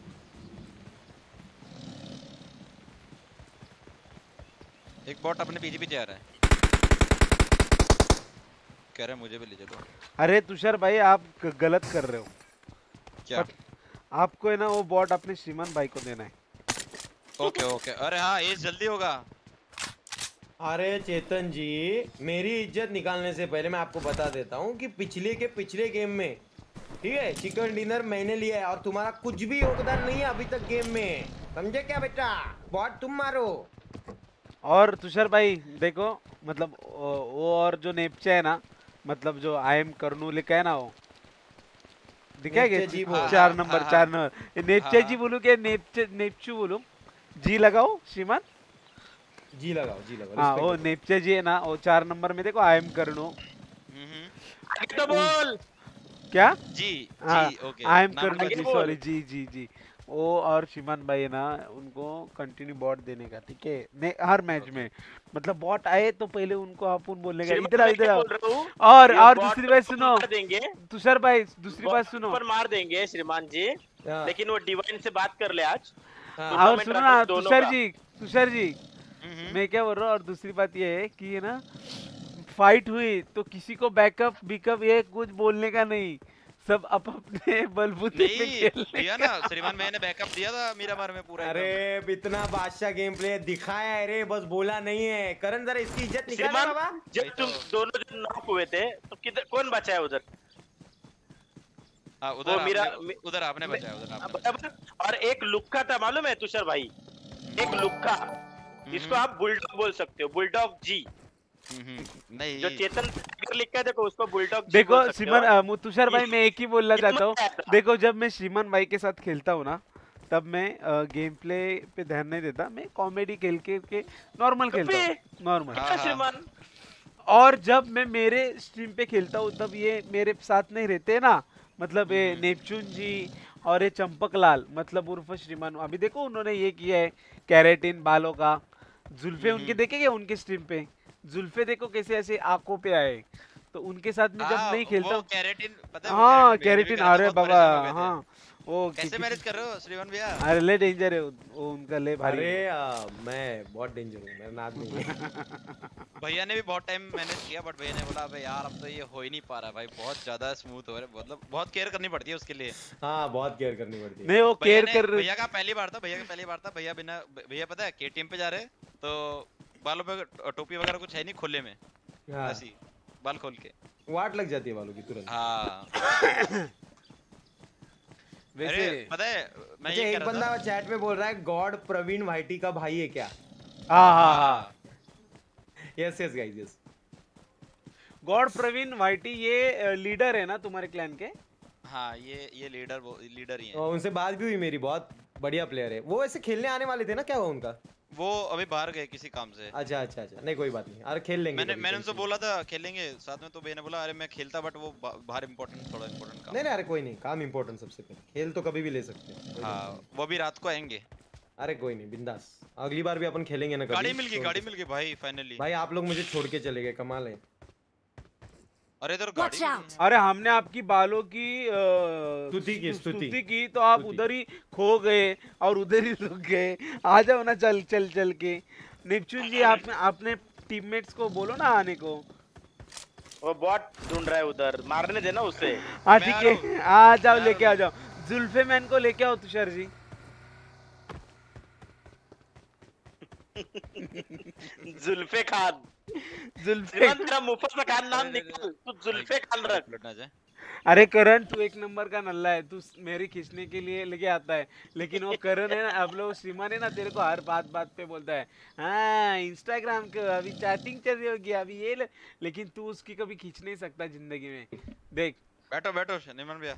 एक बॉट अपने पीछे पीछे आ रहा है, कह रहा है मुझे भी ले चलो। अरे तुषार भाई आप गलत कर रहे हो। क्या? आपको है ना वो बॉट अपने श्रीमान भाई को देना है। Okay okay. अरे हाँ एज जल्दी होगा। अरे चेतन जी मेरी इज्जत निकालने से पहले मैं आपको बता देता हूँ कि पिछले गेम में, ठीक है, चिकन डिनर मैंने लिया है और तुम्हारा कुछ भी योगदान नहीं है अभी तक गेम में, समझे क्या बेटा? बॉट तुम मारो। और तुषार भाई देखो, मतलब वो और जो नेपचा है ना, मतलब जो आई एम करनू लिखा है ना, वो दिखा है जी क्या? 4 नंबर 4 नंबर नेपचा जी बोलूं क्या नेपचू बोलूं? जी लगाओ श्रीमान, जी लगाओ। हाँ वो नेपचा जी है ना, वो 4 नंबर में देखो आई एम करनू। तो बोल क्या? जी हाँ जी ओके। आई एम नाम करनू लगे जी, बोल। सॉरी जी जी जी। वो और श्रीमान भाई है ना, उनको कंटिन्यू बॉट देने का, ठीक है, हर मैच में, मतलब बॉट आए तो पहले उनको अपन बोलने का इधर आओ। और दूसरी बात सुनो तुषार भाई, दूसरी बात सुनो, पर मार देंगे श्रीमान जी, लेकिन वो डिवाइन से बात कर ले आज। और सुनो ना तुषार जी, मैं क्या बोल रहा हूँ, और दूसरी बात ये है कि है ना फाइट हुई तो किसी को बैकअप बिकअप ये कुछ बोलने का नहीं, सब अपने बलबूते पे नहीं खेलने दिया ना श्रीमान, मैंने बैकअप दिया था मीरामार में पूरा अरे एकदम। इतना बादशाह गेम प्ले दिखाया है रे, बस बोला नहीं है। करण जरा इसकी इज्जत निकाल श्रीमान, बाबा। जब तुम दोनों जन नॉक हुए थे तो किधर कौन बचा है उधर? हाँ वो उधर आपने बचाया, उधर आपने बचाया। बराबर। और एक लुक्का था मालूम है तुषार भाई, एक लुक्का, इसको आप बुलडॉग बोल सकते हो, बुलडॉग जी। नहीं जो चेतन टाइगर लिखा है देखो, उसको बुलडॉग जी देखो बोल सकते हो। श्रीमान तुषार भाई मैं एक ही बोलना चाहता हूँ, मजा आता। देखो जब मैं श्रीमान भाई के साथ खेलता हूँ ना तब मैं गेम प्ले पे ध्यान नहीं देता, मैं कॉमेडी खेल के नॉर्मल खेलता हूँ, नॉर्मल। हाँ, श्रीमान और जब मैं मेरे स्ट्रीम पे खेलता हूँ तब ये मेरे साथ नहीं रहते ना, मतलब ये नेपचून जी और ये चंपक लाल मतलब उर्फ श्रीमान, अभी देखो उन्होंने ये किया है कैरेटिन बालों का, जुल्फे उनके देखेंगे उनके स्ट्रीम पे, जुल्फे देखो कैसे ऐसे आंखों पे आए, तो उनके साथ में जब नहीं खेलता वो कैरेटिन पता है, हाँ वो कैरेटिन, भी अरे बहुत बाबा परेशान हो गए थे। हाँ वो कैसे मैनेज कर रहे हो श्रीमान भैया? अरे ले डेंजर है वो उनका ले भारी अरे है। मैं बहुत डेंजर हूँ, मेरा नाम नहीं है। भैया ने भी बहुत टाइम मैनेज किया, बट भैया ने बोला अबे यार अब तो ये हो ही नहीं पा रहा भाई, बहुत ज्यादा स्मूथ हो रहा है, मतलब बहुत केयर करनी पड़ती है उसके लिए। हाँ बहुत केयर करनी पड़ती है। नहीं वो केयर कर भैया का पहली बार था, भैया पता है केटीएम पे जा रहे तो बालों पे टोपी वगैरह कुछ है नहीं, खुले में हाँ, ऐसी बाल खोल के वाट लग जाती है बालों की तुरंत। हाँ। वैसे अरे पता है मैं अच्छा ये एक कह रहा बंदा था, चैट में बोल रहा है गॉड प्रवीण वाइटी का भाई है क्या? हाँ हाँ हाँ yes yes guys yes. God Praveen YT ये लीडर है ना तुम्हारे क्लैन के? हाँ ये लीडर ही है। और उनसे बात भी हुई मेरी, बहुत बढ़िया प्लेयर है वो। ऐसे खेलने आने वाले थे ना, क्या हुआ उनका? वो अभी बाहर गए किसी काम से। अच्छा अच्छा अच्छा, नहीं कोई बात नहीं, अरे खेल लेंगे। मैंने उनसे बोला था खेलेंगे साथ में, तो भैया ने बोला अरे मैं खेलता बट वो बाहर थोड़ा इम्पोर्टेंट काम। नहीं नहीं, अरे कोई नहीं, काम इम्पोर्टेंट सबसे पहले, खेल तो कभी भी ले सकते हैं। हाँ वो भी रात को आएंगे। अरे कोई नहीं, बिंदास, अगली बार भी अपन खेलेंगे ना कभी। गाड़ी मिल गई भाई फाइनली। भाई आप लोग मुझे छोड़ के चले गए, कमाल है। अरे इधर Watch गाड़ी out! अरे हमने आपकी बालों की स्तुति की तो आप उधर ही खो गए और उधर ही रुक गए। आ जाओ ना चल चल चल के। नेपच्यून जी आपने अपने टीममेट्स को बोलो ना आने को। वो बॉट ढूंढ रहा है उधर, मारने देना उसे। हाँ मैं ठीक आ है, रहा हूँ। आ जाओ मैं आ लेके रहा आ जाओ। जुल्फे मैन को लेके आओ तुषार जी। जुल्फे खान, जुल्फे तेरा मुफ्त खान नाम निकल, तू जुल्फे खान रख। लौटना जाए। अरे करण तू एक नंबर का नल्ला है, तू मेरी खींचने के लिए लेके आता है, लेकिन वो करण है ना, अब लोग श्रीमान है ना, तेरे को हर बात पे बोलता है हाँ इंस्टाग्राम के अभी चैटिंग चल रही होगी अभी ये लेकिन तू उसकी कभी खींच नहीं सकता जिंदगी में। देख बैठो निमन भैया।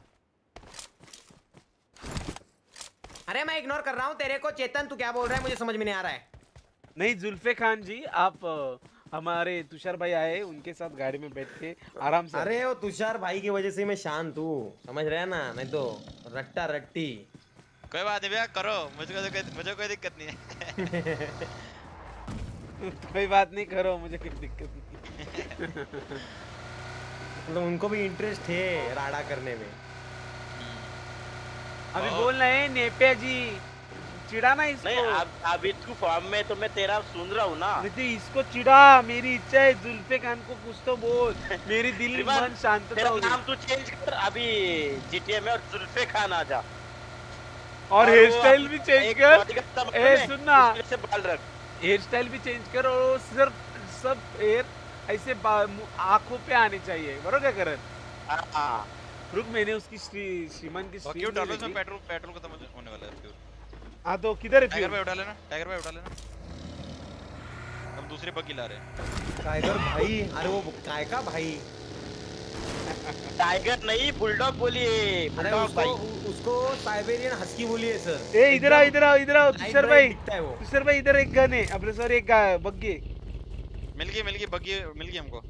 अरे मैं इग्नोर कर रहा हूँ तेरे को। चेतन तू क्या बोल रहा है, मुझे समझ में नहीं आ रहा है। नहीं जुल्फे खान जी, आप हमारे तुषार भाई आए, उनके साथ गाड़ी में बैठ के आराम से। अरे वो तुषार भाई की वजह से मैं शांत हूँ, समझ रहे हैं ना, नहीं तो रट्टा रट्टी। कोई बात नहीं भैया, करो, मुझे कोई दिक्कत नहीं है। कोई बात नहीं, करो, मुझे कोई दिक्कत नहीं। मतलब उनको भी इंटरेस्ट है राडा करने में। अभी बोल रहे हैं नेपिया जी, चिढ़ाना इसको। नहीं अभी तू फॉर्म में, तो मैं तेरा सुन रहा हूँ ना। नहीं इसको चिढ़ा, मेरी इच्छा है जुल्फे खान को कुछ तो बोल, मेरी दिल मन शांतता तेरा हो गई। नाम तू चेंज कर अभी जीटीए में, और जुल्फे खान आ जा। और हेयर स्टाइल भी चेंज कर। ए सुनना, से बाल रख, हेयर स्टाइल भी चेंज कर, और सिर्फ सब हेयर ऐसे आंखों पे आने चाहिए, बरोबर क्या करण? हाँ रुक, मैंने उसकी श्रीमान की क्यों स्ट्रीम डालो, देखी। इसमें पेट्रोल खत्म होने वाला है। हाँ तो किधर है टाइगर फ्यूल? भाई उठा लेना। हम दूसरे बग्गी ला रहे हैं। टाइगर भाई, अरे वो काय का भाई? टाइगर नहीं, बुलडॉग बोलिए। अरे बुलडॉग भाई, उसको साइबेरियन हस्की बोलिए सर। ए इधर आओ तुषार भाई, दिखता है वो। तुषार भाई इधर एक गन है, अपने सॉरी एक बग्गी। मिल गई बग्गी मिल गई हमको।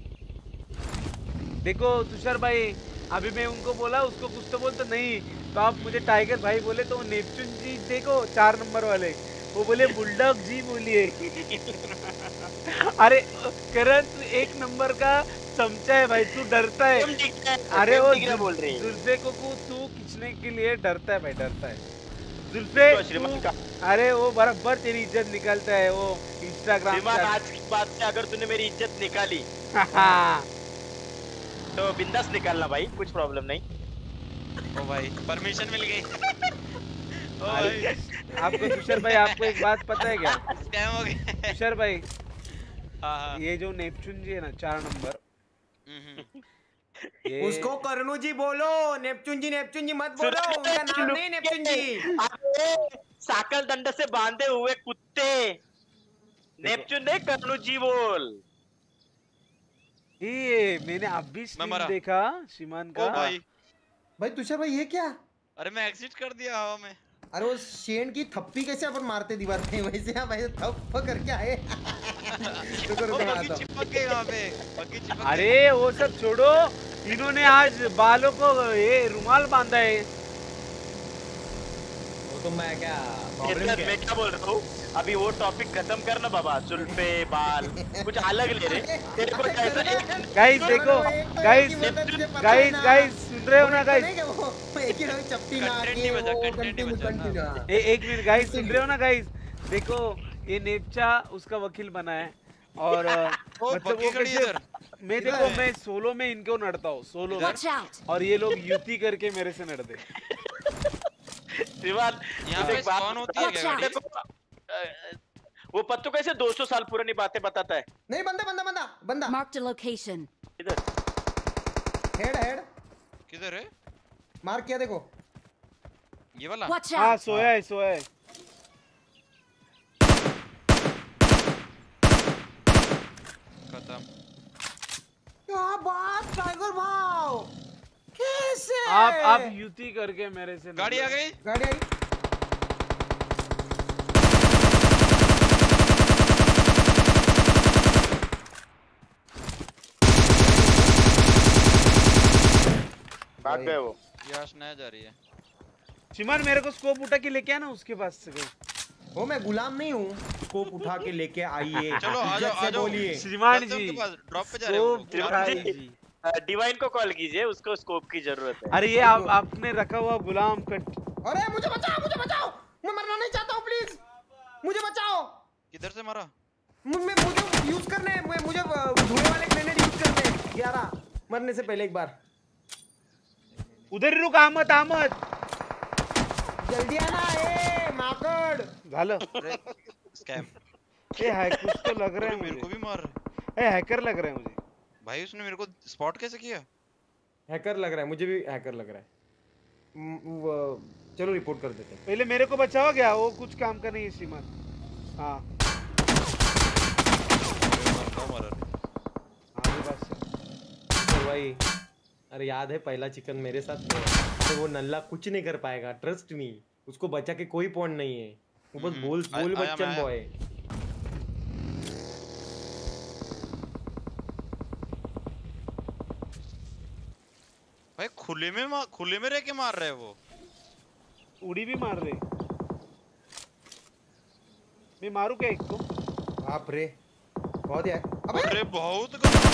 देखो तुषार भाई, अभी मैं उनको बोला उसको कुछ तो बोल, तो नहीं तो आप मुझे टाइगर भाई बोले, तो नेपच्यून जी देखो 4 नंबर वाले, वो बोले बुलडॉग जी बोलिए। अरे करण तू 1 नंबर का चमचा है भाई, तू डरता है। अरे वो बोल रही है। जुल्फे को तू खींचने के लिए डरता है भाई, डरता है जुल्फे श्रीमान का। अरे वो बराबर तेरी इज्जत निकालता है, वो इंस्टाग्राम विमान, आज की बात से अगर तूने मेरी इज्जत निकाली तो बिंदास निकालना भाई, कुछ प्रॉब्लम नहीं। ओ भाई परमिशन मिल गई। ओ अरे, भाई आपको तुषार भाई, आपको एक बात पता है क्या? स्कैम हो गया। तुषार भाई, हाँ ये जो नेपच्यून जी है ना 4 नंबर, ये उसको करनू जी बोलो, नेपच्यून जी मत बोलो, उनका नाम नहीं नेपच्यून जी। अरे साकल दंड से बांधे हुए कुत्ते, नेपच्यून नहीं, कर्नू जी बोल। ये मैंने अभी स्ट्रीम मरा। देखा श्रीमान ओ का। भाई तुषार भाई ये क्या? अरे मैं एग्जिट कर दिया हवा में। अरे वो शेन की थप्पी कैसे अपन मारते दीवार पे, वैसे आप ऐसे थप करके आए। वो बग्गी चिपक गई वहाँ पे, बग्गी चिपक गई। अरे वो सब छोड़ो, इन्होंने आज बालों को ये रुमाल बांधा है। वो तो मैं क्या मैं क्या बोल रहा हूँ, अभी वो टॉपिक खत्म करना बाबा, जुल्फे बाल कुछ अलग ले रहे तेरे को कैसा एक गाइस देखो, गाइस सुन रहे हो ना गाइस? एक ही चप्पी ना Content के नहीं बचा, वो content नहीं बचा ना। एक मिनट गाइस, सुन रहे हो ना गाइस? देखो ये नेपचा उसका वकील बना है और मतलब बग्गी वो खड़ी है कैसे, इधर। मैं देखो मैं सोलो में इनको नड़ता हूँ, सोलो में, Watch out! और ये लोग युति करके मेरे से नड़ते। विवाद यहाँ पे spawn होती है क्या गाड़ी? वो पत्तू कैसे 200 साल पुरानी बातें बताता है। नहीं, बंदा Marked a location. इधर हेड किधर है? मार किया देखो। ये वाला? Watch हाँ out! सोया है। खत्म। क्या बात टाइगर भाव, कैसे? आप युति करके मेरे से गाड़ी आ गई। गाड़ी आई। भाग गए वो। यश नया जा रही है। श्रीमान मेरे को स्कोप उठा के लेके आना उसके पास से कोई। वो मैं गुलाम नहीं हूँ, स्कोप उठा के लेके आइए। चलो आ जाओ, आ जाओ। बोलिए श्रीमान जी ड्रॉप पे जा रहे हो। स्कोप उठाइए जी। डिवाइन को कॉल कीजिए, उसको स्कोप की जरूरत है। अरे ये आपने रखा हुआ गुलाम कट। अरे मुझे बचाओ, मैं मरना नहीं चाहता हूँ, प्लीज मुझे बचाओ। किधर से मारा? मुझे यूज करने हैं, मुझे धुएं वाले ग्रेनेड यूज करने हैं 11 मरने से पहले एक बार। उधर ही रुक अहमद। जल्दी आना, ए माकड़। झालं। स्कैम। ये है कुछ तो लग रहा है मेरे को मुझे। भी मार। ए हैकर लग रहा है मुझे। भाई उसने मेरे को स्पॉट कैसे किया? हैकर लग रहा है, मुझे भी हैकर लग रहा है। चलो रिपोर्ट कर देते हैं। पहले मेरे को बचाओ क्या, वो कुछ काम का नहीं है श्रीमान। हाँ बस तो भाई, अरे याद है पहला चिकन मेरे साथ तो वो नल्ला कुछ नहीं कर पाएगा, ट्रस्ट मी। उसको बचा के कोई पॉइंट नहीं है, वो बस बोल बच्चन बॉय। भाई खुले में रह के मार रहे हैं वो। उड़ी भी मार रहे। मैं मारू क्या एक को? बाप रे, बहुत यार। अबे बहुत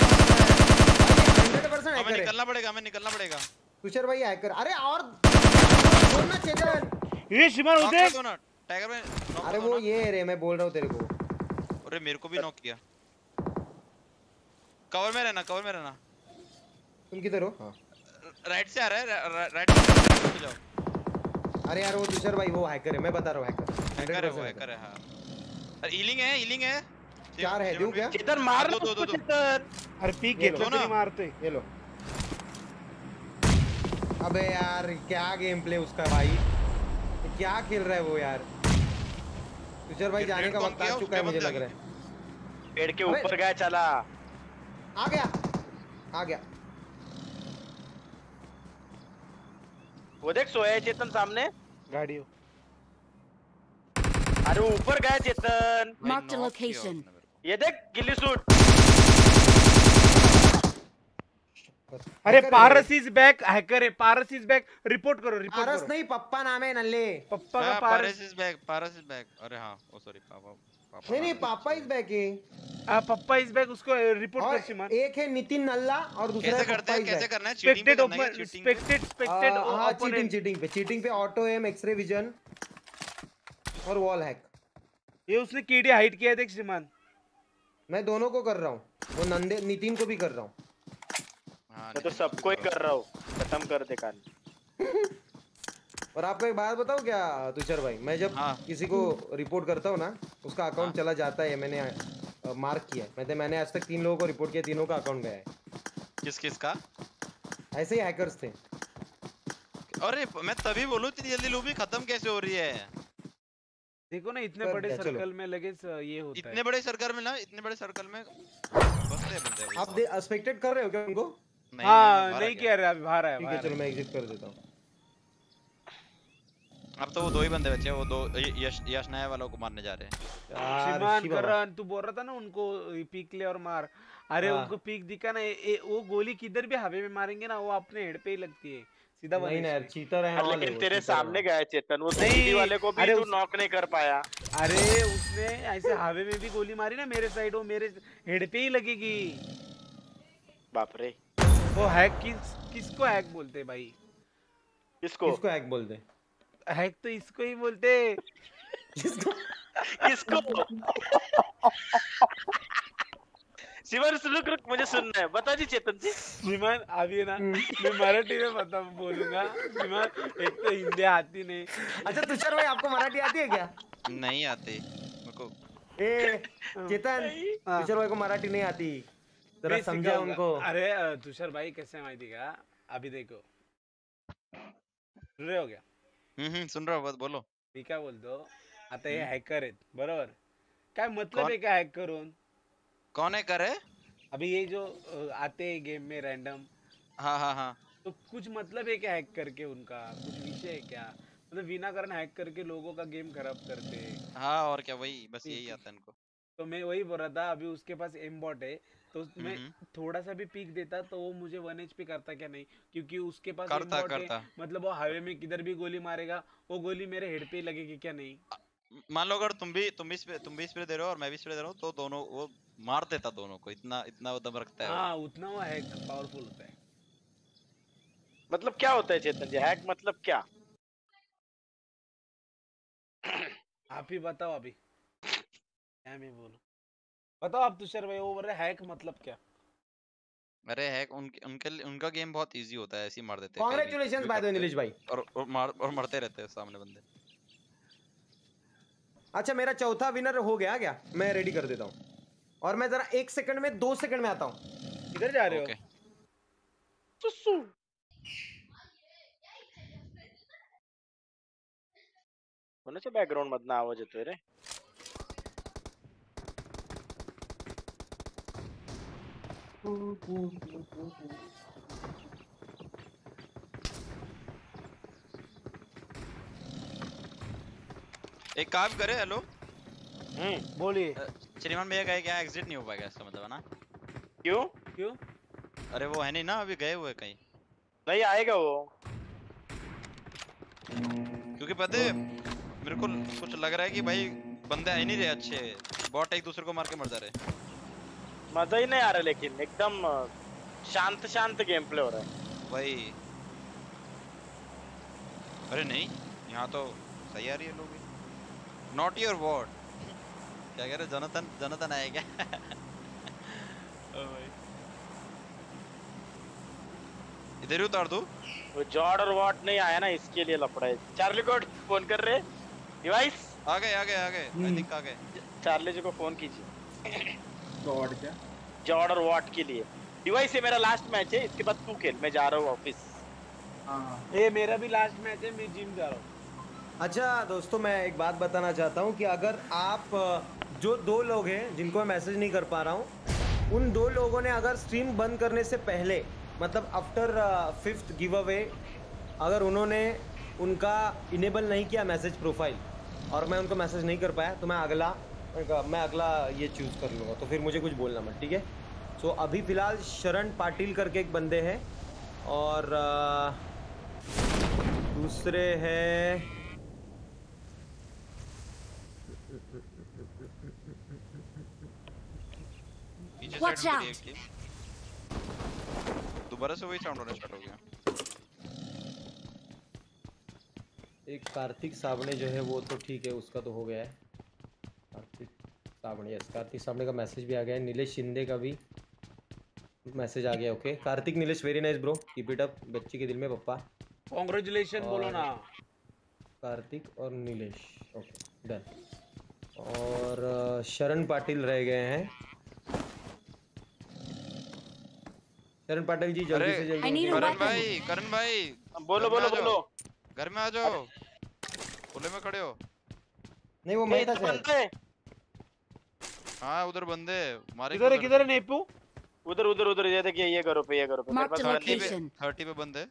100% हैकर है। हमें निकलना पड़ेगा। तुषार भाई हैकर। अरे और छोड़ना चेतन। ये श्रीमान उधर। टाइगर में अरे वो ये रे, मैं बोल रहा हूँ तेरे को। अरे मेरे को भी नॉक किया। कवर में रहना। तुम किधर हो? हाँ राइट से आ रहा है, राइट पे जाओ। अरे यार वो तुषार भाई वो हैकर है, मैं बता रहा हूँ हैकर है। हाँ अरे हीलिंग है। 4 है, दूं क्या? चेतन मार लो दो। चेतन। अरे पीक के तो नहीं मारते। ये लो। अबे यार क्या गेम प्ले उसका भाई, क्या खेल रहा है वो यार। तुषार भाई जाने का वक्त आ चुका है मुझे लग रहा है। पेड़ के ऊपर गया, चला आ गया। वो देख सोया है चेतन सामने। गाड़ी हो। अरे ऊपर गया चेतन। Marked a location. ये देख गिल्ली सूट। अरे पारस इज बैक, हैकर है। पारस इज बैक, रिपोर्ट करो। पारस नहीं, पप्पा नाम है नल्ले। पप्पा का पारस इज बैक। अरे हाँ, ओ सॉरी पापा। नहीं पापा इज बैक है। पप्पा इज बैक, उसको रिपोर्ट कर श्रीमान। एक है नितिन नल्ला और दूसरा है पप्पा इज बैक। कैसे करना है? चीटिंग पे ऑटो एम, एक्स-रे विजन और वॉल हैक। ये उसने कीड़ी हाइड किया, देख श्रीमान। मैं दोनों को कर रहा हूँ, वो नंदे नितिन को भी कर रहा हूँ। हाँ मैं तो सबको ही कर रहा हूँ, खत्म कर दे कान। और आपको एक बात बताऊँ क्या तुषार भाई, मैं जब हाँ। किसी को रिपोर्ट करता हूँ ना, उसका अकाउंट हाँ। चला जाता है, मैंने मार्क किया है। मैंने आज तक 3 लोगों को रिपोर्ट किया, तीनों का अकाउंट गया है। किस का? ऐसे ही हैकर्स थे। अरे मैं तभी बोलूं इतनी जल्दी लूबी खत्म कैसे हो रही है? देखो ना इतने कर बड़े दिया, चलो। सर्कल में लगे ये होता इतने है। बड़े सर्कल में ना, इतने बड़े सर्कल में बसते हैं बंदे भाई। आप एक्सपेक्टेड कर रहे हो क्या उनको? नहीं हाँ मैं नहीं कह रहे, अभी बाहर है, ठीक है बाहर चलो है। मैं एग्जिट कर देता हूँ। अब तो वो 2 ही बंदे बचे हैं, वो 2 यश नया वालों को मारने जा रहे हैं। यार श्रीमान ऋषि बाबा। करण, तू बोल रहा था ना उनको पीक ले और मार। अरे हाँ। उनको पीक दिखा ना, वो गोली किधर भी हवा में मारेंगे ना, वो अपने हेड पे ही लगती है सीधा। नहीं ना यार, बने चीटर है। लेकिन तेरे सामने गया चेतन, वो नहीं, सीडी वाले को भी अरे तू नॉक नहीं कर पाया। अरे उसने ऐसे हवे में भी गोली मारी ना मेरे साइड, वो मेरे हेड पे ही लगेगी। बाप रे। वो हैक किसको हैक बोलते हैं भाई? किसको हैक बोलते? हैक तो इसको ही बोलते। किसको? शिवन रुक रुक, मुझे सुनना है, बता जी चेतन जी। श्रीमान अभी ना मैं मराठी में बोलूंगा श्रीमान, एक तो हिंदी आती नहीं। अच्छा तुषार भाई, आपको मराठी आती है क्या? नहीं आती मेरे को। चेतन, तुषार भाई को मराठी नहीं आती, जरा मैं समझा सिखाऊंगा। उनको। अरे तुषार भाई कैसे माहिती का, अभी देखो सुन रहे हो क्या? सुन रहा हूँ, बस बोलो। मी काय बोलतो, आता हे हॅकर आहेत बरोबर, काय मतलब कौन? आहे का हॅक करून? कौन है करे? अभी ये जो आते हैं गेम में रैंडम, हाँ हाँ हाँ। तो कुछ मतलब है क्या हैक करके? उनका कुछ विषय है क्या? मतलब बिना कारण हैक करके लोगों का गेम खराब करते हैं। हाँ और क्या, वही बस यही आता है इनको। तो मैं वही बोल रहा था, अभी उसके पास एम बॉट है, तो मैं हम्म। थोड़ा सा भी पीक देता तो वो मुझे 1 HP करता क्या नहीं, क्योंकि उसके पास एम करता बॉट है। करता। मतलब वो हवे में किधर भी गोली मारेगा, वो गोली मेरे हेड पे ही लगेगी क्या नहीं? मान लो अगर तुम भी स्प्रे दे रहे हो और मैं भी स्प्रे दे रहा हूँ, तो दोनों वो मार देता दोनों को, इतना वो दम रखता है वो। हाँ उतना वो हैक पावरफुल होता है। मतलब क्या होता है चेतन जी, हैक मतलब क्या? आप ही बताओ अभी, क्या मैं बोलूं? बताओ आप तुषार भाई, वो बोल रहे हैक मतलब क्या? अरे हैक उनका गेम बहुत इजी होता है, ऐसे ही मार देते हैं कहीं भी, कांग्रेचुलेशंस भी बाय द वे करते हैं। नीलेश भाई। और मरते रहते हैं सामने बंदे। अच्छा मेरा चौथा विनर हो गया क्या? मैं रेडी कर देता हूँ, और मैं जरा 1 सेकंड में 2 सेकंड में आता हूँ। किधर जा रहे हो? ओके। सुसु। कोणाच्या बॅकग्राऊंड मधनं आवाज येतोय रे? एक काम करे, हेलो बोलिए। श्रीमान भैया गए क्या? एग्जिट नहीं हो पाएगा इसका मतलब है ना? क्यों? क्यों? अरे वो है नहीं ना, अभी गए हुए कहीं। नहीं आएगा वो। क्योंकि पता है मेरे को कुछ लग रहा है कि भाई बंदे आ ही नहीं रहे अच्छे, बॉट एक दूसरे को मार के मर जा रहे। मजा ही नहीं आ रहा, लेकिन एकदम शांत शांत गेम प्ले हो रहा है। वही। अरे नहीं, यहाँ तो सही आ रही है लोग। Not your what. क्या कह रहे? जनतन आए क्या? ओ भाई इधर ही उतार दो। वो जॉर्ड और वॉट नहीं आया ना, इसके लिए लफड़ा है। चार्ली को फोन कर रहे डिवाइस। आ गए आई थिंक आ गए। चार्ली जी को फोन कीजिए। गॉड क्या? जॉर्ड और वॉट के लिए। डिवाइस ये मेरा लास्ट मैच है, इसके बाद तू खेल, मैं जा रहा हूँ ऑफिस। हाँ ये मेरा भी लास्ट मैच है, मैं जिम जा रहा हूँ। अच्छा दोस्तों, मैं एक बात बताना चाहता हूँ कि अगर आप जो 2 लोग हैं जिनको मैं मैसेज नहीं कर पा रहा हूँ, उन 2 लोगों ने अगर स्ट्रीम बंद करने से पहले, मतलब आफ्टर 5th गिव अवे, अगर उन्होंने उनका इनेबल नहीं किया मैसेज प्रोफाइल, और मैं उनको मैसेज नहीं कर पाया, तो मैं अगला ये चूज़ कर लूँगा। तो फिर मुझे कुछ बोलना मत, ठीक है? सो अभी फ़िलहाल शरण पाटिल करके एक बंदे हैं, और दूसरे हैं पीछे Watch साइड में out! एक की दोबारा से वही साउंड होना स्टार्ट हो गया। एक कार्तिक सावने जो है वो तो ठीक है, उसका तो हो गया है। कार्तिक सामने कार्तिक सामने का मैसेज भी आ गया है, नीलेश शिंदे का भी मैसेज आ गया। Okay Kartik Nilesh very nice bro, keep it up, बच्ची के दिल में पप्पा। कांग्रेचुलेशन बोलो ना कार्तिक और नीलेश, ओके डन। और शरण पाटिल रह गए हैं। शरण पाटिल जी जल्दी से I जल्दी। need a करण भाई बोलो बोलो बोलो। घर में आ जाओ, खुले में खड़े हो। नहीं वो मैं था शायद। बंदे हाँ उधर बंदे मारे। किधर है नेपू? उधर उधर उधर, ये देखिए, ये करो पे, ये करो पे। मेरे Marked पास a 30 पे location. 30 पे बंदे।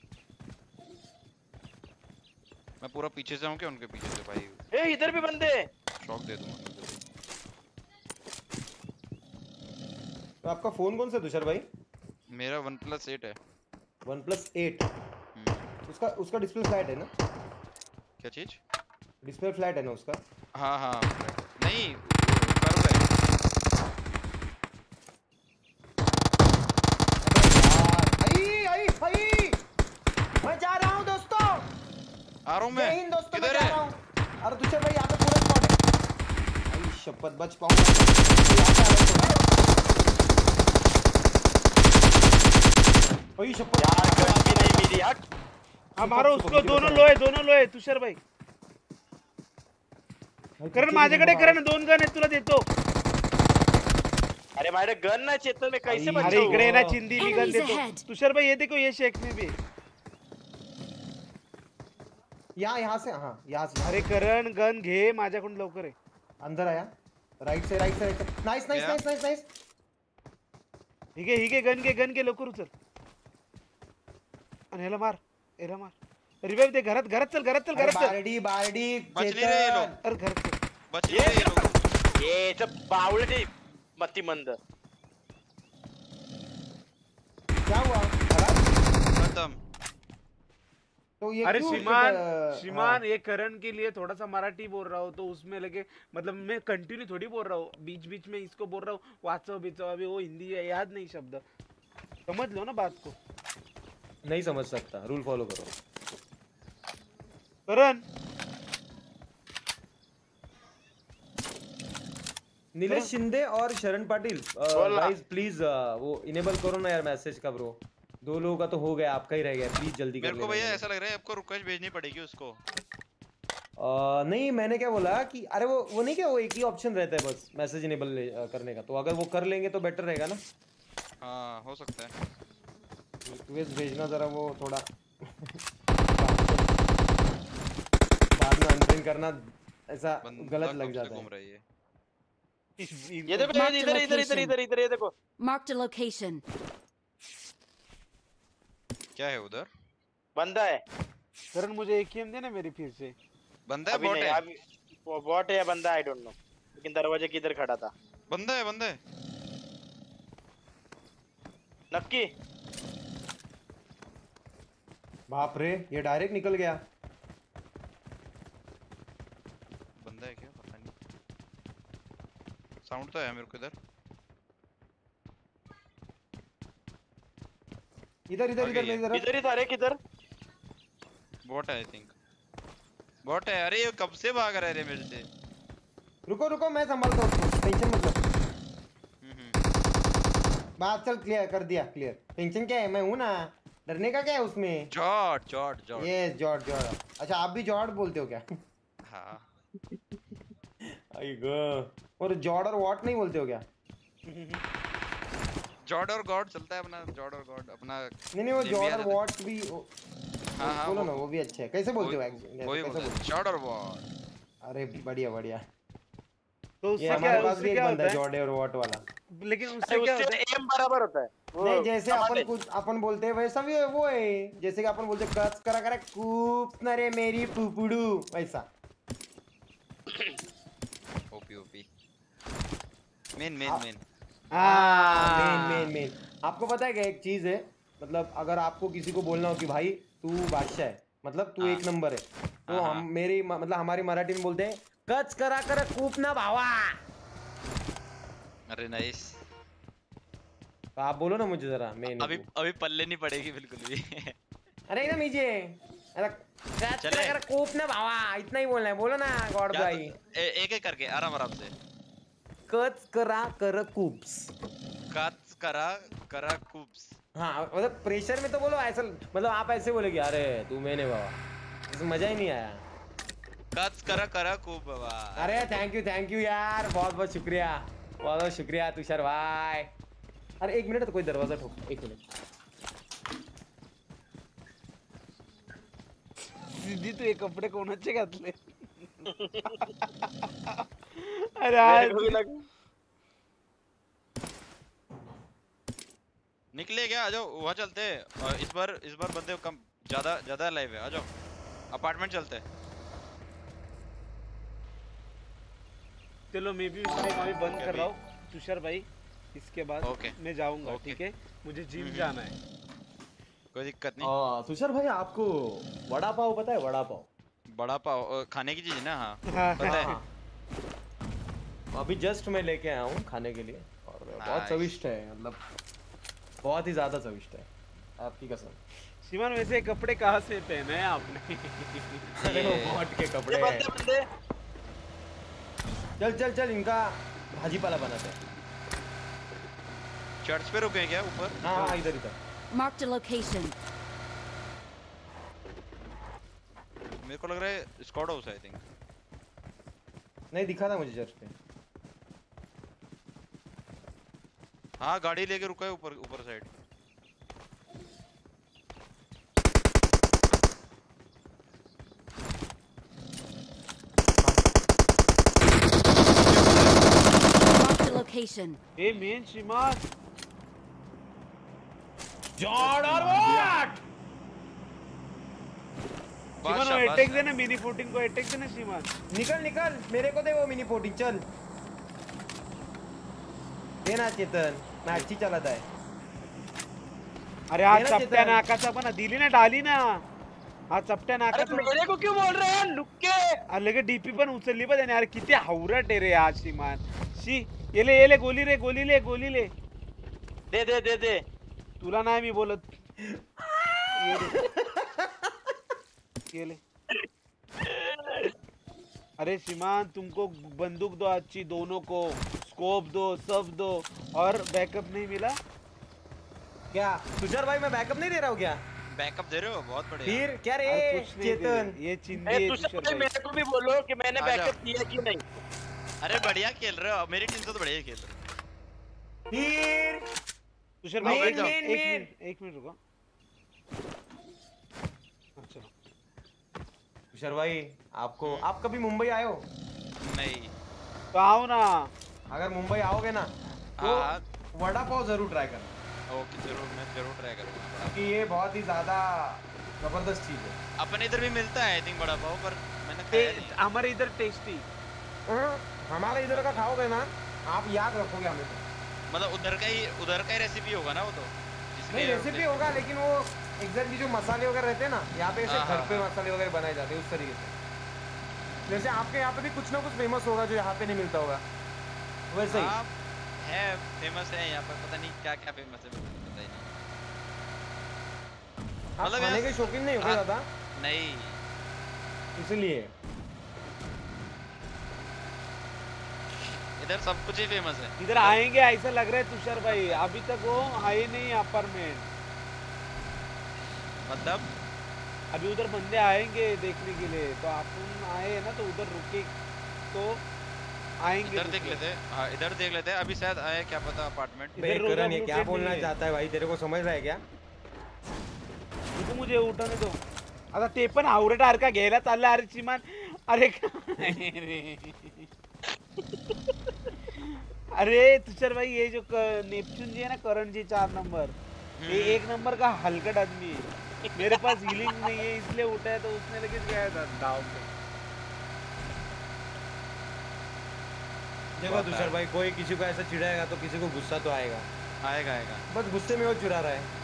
मैं पूरा पीछे से हूँ क्या उनके पीछे से भाई? ए इधर भी बंदे। शॉक दे दूंगा। तो आपका फोन कौन सा तुषार भाई? मेरा OnePlus 8 है। OnePlus 8 उसका डिस्प्ले फ्लैट है ना? क्या चीज? डिस्प्ले फ्लैट है ना उसका? हाँ हाँ नहीं कर्व है। आई मैं जा रहा हूँ दोस्तों। आ रहा हूँ मैं। जय हिंद दोस्तों, मैं किधर जा है? रहा हूँ। अरे तुषार भाई यहाँ पे पूरा स्पॉट है। आई शपथ बच पाऊंगा। ओए शपथ यार गन भी नहीं मिली हट। हमारा उसको दोनों लो है तुषार भाई। करण माझ्याकडे करण 2 गन आहेत तुला देतो। अरे माझे गन नाही चेतन, मैं कैसे अरे बचाऊं? इकडे ना चिंदी मी गन Enemies देतो। ahead. तुषार भाई ये देखो, ये शेख में भी। यहाँ से, हाँ यहाँ से। अरे करण गन घे माझ्याकडून लवकर आहे। अंदर आया, राइट से nice nice nice nice nice. ठीक है गन के लवकर उचल आणि ह्याला मार रिवाइव दे। घरात चल बारडी बच नहीं रहे ये लोग। अरे घरात चल। बच नहीं रहे ये लोग। ये सब बावळे मती मंद। क्या हुआ? खत्म। तो ये अरे क्यों श्रीमान ये करण के लिए थोड़ा सा मराठी बोल रहा हूँ तो उसमें लगे, मतलब मैं कंटिन्यू थोड़ी बोल रहा हूँ, बीच में इसको बोल रहा हूँ वाचो बिचो, अभी वो हिंदी है याद नहीं शब्द, समझ लो ना बात को। नहीं समझ सकता, रूल फॉलो करो। करण नीलेश शिंदे और शरण पाटिल गाइस प्लीज वो इनेबल करो ना यार मैसेज का ब्रो। 2 लोगों का तो हो गया, आपका ही रह गया, प्लीज जल्दी कर मेरे को भैया ऐसा लग रहा है आपको रिक्वेस्ट भेजनी पड़ेगी उसको। नहीं मैंने क्या बोला कि अरे वो नहीं, क्या वो एक ही ऑप्शन रहता है बस मैसेज इनेबल करने का, तो अगर वो कर लेंगे तो बेटर रहेगा ना। हाँ हो सकता है। रिक्वेस्ट भेजना जरा वो थोड़ा बाद में अनफ्रेंड करना ऐसा गलत लग जाता है। घूम रही है। ये देखो इधर ये देखो। Marked a location. क्या है उधर? बंदा है। करण मुझे AKM देना मेरी फिर से। बंदा है अभी बॉट नहीं, है? अभी वो बॉट है या बंदा आई डोंट नो, लेकिन दरवाजे किधर खड़ा था। बंदा है। नक्की? बाप रे ये डायरेक्ट निकल गया। बंदा है क्या पता नहीं, साउंड तो है मेरे को इधर। इधर ही था रे, किधर? बॉट है आई थिंक, बॉट है। अरे ये कब से भाग रहा है रे मेरे से। रुको मैं संभालता हूँ उसको, टेंशन मत लो। बात चल क्लियर कर दिया, क्लियर। टेंशन क्या है, मैं हूँ ना, डरने का क्या है उसमें। जॉर्ड ये जॉर्ड अच्छा आप भी जॉर्ड बोलते हो क्या? हाँ आई गो, और जॉर्ड और वॉट नहीं बोलते हो क्या? जॉर्ड और गॉड चलता है अपना, जॉर्ड और गॉड अपना। नहीं वो जॉर्ड और वॉट भी हाँ बोलो ना, वो भी अच्छा है। कैसे बोलते हो? वही जॉर्ड और वॉट। अरे बढ़िया। तो उससे ये क्या हमारे पास भी एक क्या बंदा होता है जॉर्ड और वॉट वाला, लेकिन उससे क्या होता है? एम बराबर होता है। नहीं जैसे अपन बोलते हैं वैसा भी वो है, जैसे कि अपन बोलते कच करा कूप न रे मेरी पुपुड़ू, वैसा। ओपी मेन आपको पता है क्या एक चीज है, मतलब अगर आपको किसी को बोलना हो कि भाई तू बादशाह है, मतलब तू एक नंबर है, तो हम हमारी मराठी में बोलते हैं कच करा कर कूप ना भावा। अरे नाइस। तो आप बोलो ना मुझे जरा। अभी पल्ले नहीं पड़ेगी बिल्कुल भी। अरे एकदम नीचे कच करा कर कूप ना भावा, इतना ही बोलना है, बोलो ना गॉड भाई। एक करके आराम से। कच करा कर कूप्स। कच करा करा कूप्स। हाँ मतलब प्रेशर में तो बोलो ऐसा, मतलब आप ऐसे बोलेगे अरे तू मैंने बाबा, इसमें मजा ही नहीं आया। कच करा करा कूप बाबा। अरे थैंक यू यार, बहुत बहुत शुक्रिया, बहुत बहुत शुक्रिया तुषार भाई। अरे 1 मिनट, तो कोई दरवाजा ठोक, 1 मिनट। दीदी तू हे कपडे कोणाचे घातले? अरे आज निकले क्या? आ जाओ वहाँ चलते हैं। इस बार बंदे कम ज्यादा लाइव है। आ जाओ अपार्टमेंट चलते हैं। चलो मैं भी बंद कर रहा हूँ तुषार भाई, इसके बाद मैं जाऊंगा। ठीक है, मुझे जिम जाना है। कोई दिक्कत नहीं। तुषार भाई आपको वड़ा पाव पता है? वड़ा पाव खाने की चीज है ना? हाँ पता है। अभी जस्ट मैं लेके आया हूँ खाने के लिए, और बहुत स्वादिष्ट है, मतलब बहुत ही ज्यादा स्वादिष्ट है, आपकी कसम। शिवन वैसे कपड़े कहाँ से पहने हैं आपने? अरे वो बॉट के कपड़े हैं। चल इनका भाजी पाला बनाते हैं। चर्च पे रुके क्या ऊपर? हाँ इधर। Marked a location. मेरे को लग रहा है स्क्वाड हाउस है, आई थिंक। नहीं दिखा था मुझे चर्च पे। हाँ गाड़ी लेके रुका है ऊपर साइड। Marked a location. ए मेन श्रीमान जॉर्ड और व्हाट? शिवन वो अटैक देना, मिनी 14 को अटैक देना शिवन। निकल मेरे को दे वो मिनी 14। चल देना चेतन, मॅची चालत आहे। अरे आज चपट्या नाकाचा पण दिली ना, डाली ना। हा चपट्या नाकाचा मेरे को क्यों बोल रहे हैं लुक्के? अरे लगे डीपी पण उचलली बघ त्याने। अरे किती हावरट आहे रे आज शिमान। शी ये ले गोली ले। दे तुला नाही मी बोलत। ये ले। अरे श्रीमान तुमको बंदूक दो अच्छी, दोनों को स्कोप दो, सब दो, और बैकअप नहीं मिला क्या? तुषार भाई मैं बैकअप नहीं दे रहा हूँ क्या? बैकअप दे रहे हो, बहुत बढ़िया। फिर क्या रे चेतन? ये चिंदी है तुषार भाई। मेरे को भी बोलो कि मैंने बैकअप किया कि नहीं। अरे बढ़िया खेल रहे हो, मेरी टीम से तो बढ़िया खेल रहे हो। फिर तुषार भाई एक मिनट रुको। चलो तुषार भाई आप कभी मुंबई आए हो? नहीं। तो आओ ना। अगर मुंबई आओगे ना तो वड़ा पाव जरूर ट्राई करना। ओके मैं जरूर ट्राई करूंगा, क्योंकि ये बहुत ही ज्यादा जबरदस्त चीज है। अपने इधर भी मिलता है आई थिंक बड़ा पाव, पर मैंने खाया नहीं। हमारे इधर टेस्टी। हमारे इधर का खाओगे ना आप याद रखोगे हमेशा। मतलब उधर का ही रेसिपी होगा ना वो तो? नहीं रेसिपी होगा, लेकिन वो एग्जैक्टली जो मसाले वगैरह रहते हैं ना, यहाँ पे ऐसे घर पे मसाले वगैरह बनाए जाते हैं उस तरीके से। जैसे आपके यहाँ पे भी कुछ ना कुछ फेमस होगा जो यहाँ पे नहीं मिलता होगा, वैसे ही है। फेमस है यहाँ पर, पता नहीं क्या फेमस है, पता ही नहीं। आप खाने के शौकीन नहीं हो क्या ज्यादा? नहीं, इसलिए इधर सब कुछ ही फेमस है। इधर आएंगे ऐसा लग रहा है तुषार भाई, अभी तक वो आए नहीं अपार्टमेंट। मतलब अभी उधर बंदे आएंगे देखने के लिए, तो अपन आए ना तो उधर रुके तो आएंगे। इधर देख लेते हैं। हाँ इधर देख लेते हैं, अभी शायद आए क्या पता अपार्टमेंट। करण ये क्या बोलना चाहता है भाई, तेरे को समझ रहा है क्या? तू मुझे उठाने दो। आता ते पण आवरटारखा घ्यायला चालला। अरे चिमान अरे अरे तुषार भाई ये जो नेपच्यून जी है ना, करण जी 4 नंबर, ये 1 नंबर का हलकट आदमी है। मेरे पास हीलिंग नहीं है इसलिए उठा है, तो उसने लेके गया था दाव पे। देखो तुषार भाई, कोई किसी को ऐसा चिढ़ाएगा तो किसी को गुस्सा तो आएगा। बस गुस्से में वो चिढ़ा रहा है।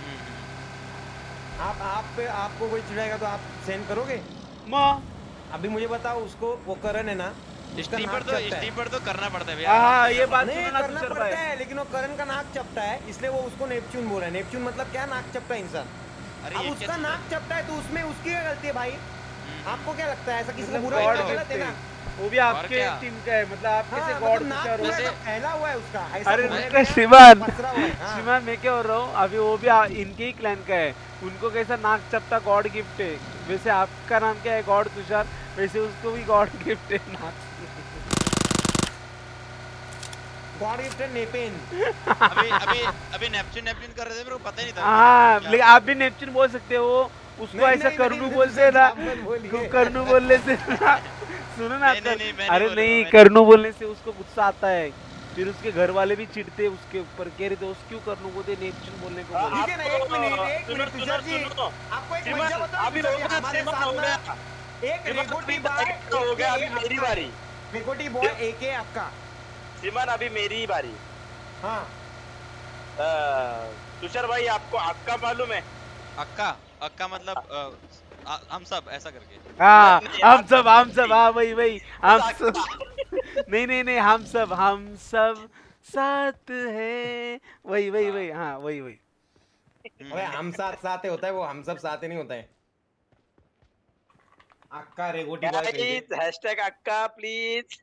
आपको कोई चिढ़ाएगा तो आप सहन करोगे? माँ अभी मुझे बताओ, उसको वो करण है ना, स्टीम पर तो करना पड़ता है। हाँ ये बात नहीं करना पड़ता है, लेकिन वो करण का नाक चपटा है इसलिए वो उसको नेपच्यून बोल रहा है। नेपच्यून मतलब क्या? नाक चपटा इंसान। अब उसका नाक चपटा है तो उसमें उसकी क्या गलती है भाई? आपको क्या लगता है ऐसा किसी को बुरा गलत है ना? वो भी आपके क्या? टीम का है, मतलब आप कैसे हाँ, गॉड मतलब नाक तुषार हो? पूरा फैला हुआ है उसका, ऐसा अरे घूमने रुको में शिवान, पसरा हुआ है, हाँ। शिवान मैं क्या हो रहा हूँ अभी, वो भी इनके ही क्लैन का है, उनको कैसा नाक चपटा गॉड गिफ्ट है, वैसे आपका नाम क्या है गॉड तुषार, वैसे उसको भी गॉड गिफ्ट है नाक। गॉड गिफ्ट है नेपेन। अभी नेपच्यून कर रहे थे, मेरे को पता ही नहीं था। हाँ क्या लेकिन आप भी नेपच्यून बोल सकते हो, उसको नहीं, ऐसा नहीं, करनू नहीं, बोलते हैं ना, आप मत बोलिए। करनू बोलने से सुनो ना, नहीं, नहीं, नहीं, मैं नहीं अरे बोलूंगा, नहीं, मैं करनू बोलने से उसको गुस्सा आता है, फिर उसके घर वाले भी चिढ़ते हैं उसके ऊपर, कह रहे दोस्त क्यों करनू बोलते, नेपच्यून बोलने को बोले। ठीक है ना, एक मिनट तुषार जी, आपको एक मजा बताऊं अभी तुषार जी, हो गया, हमारे सिमन साथ हो ना गया। एक रेगोटी बॉय हो गया, अभी मेरी बारी। रेगोटी बॉय एके आपका। सिमन अभी मेरी ही बारी। हाँ तुषार भाई आपको अक्का मालूम है? अक्का मतलब हम सब ऐसा करके। हाँ नहीं, हम आप- सब हाँ वही हम सब नहीं हम सब साथ है, वही हाँ वही अबे हम साथ साथ ही होता है वो, हम सब साथ ही नहीं होता है। अक्का रेगोटी बॉय कहिए। गाइस हैशटैग अक्का प्लीज।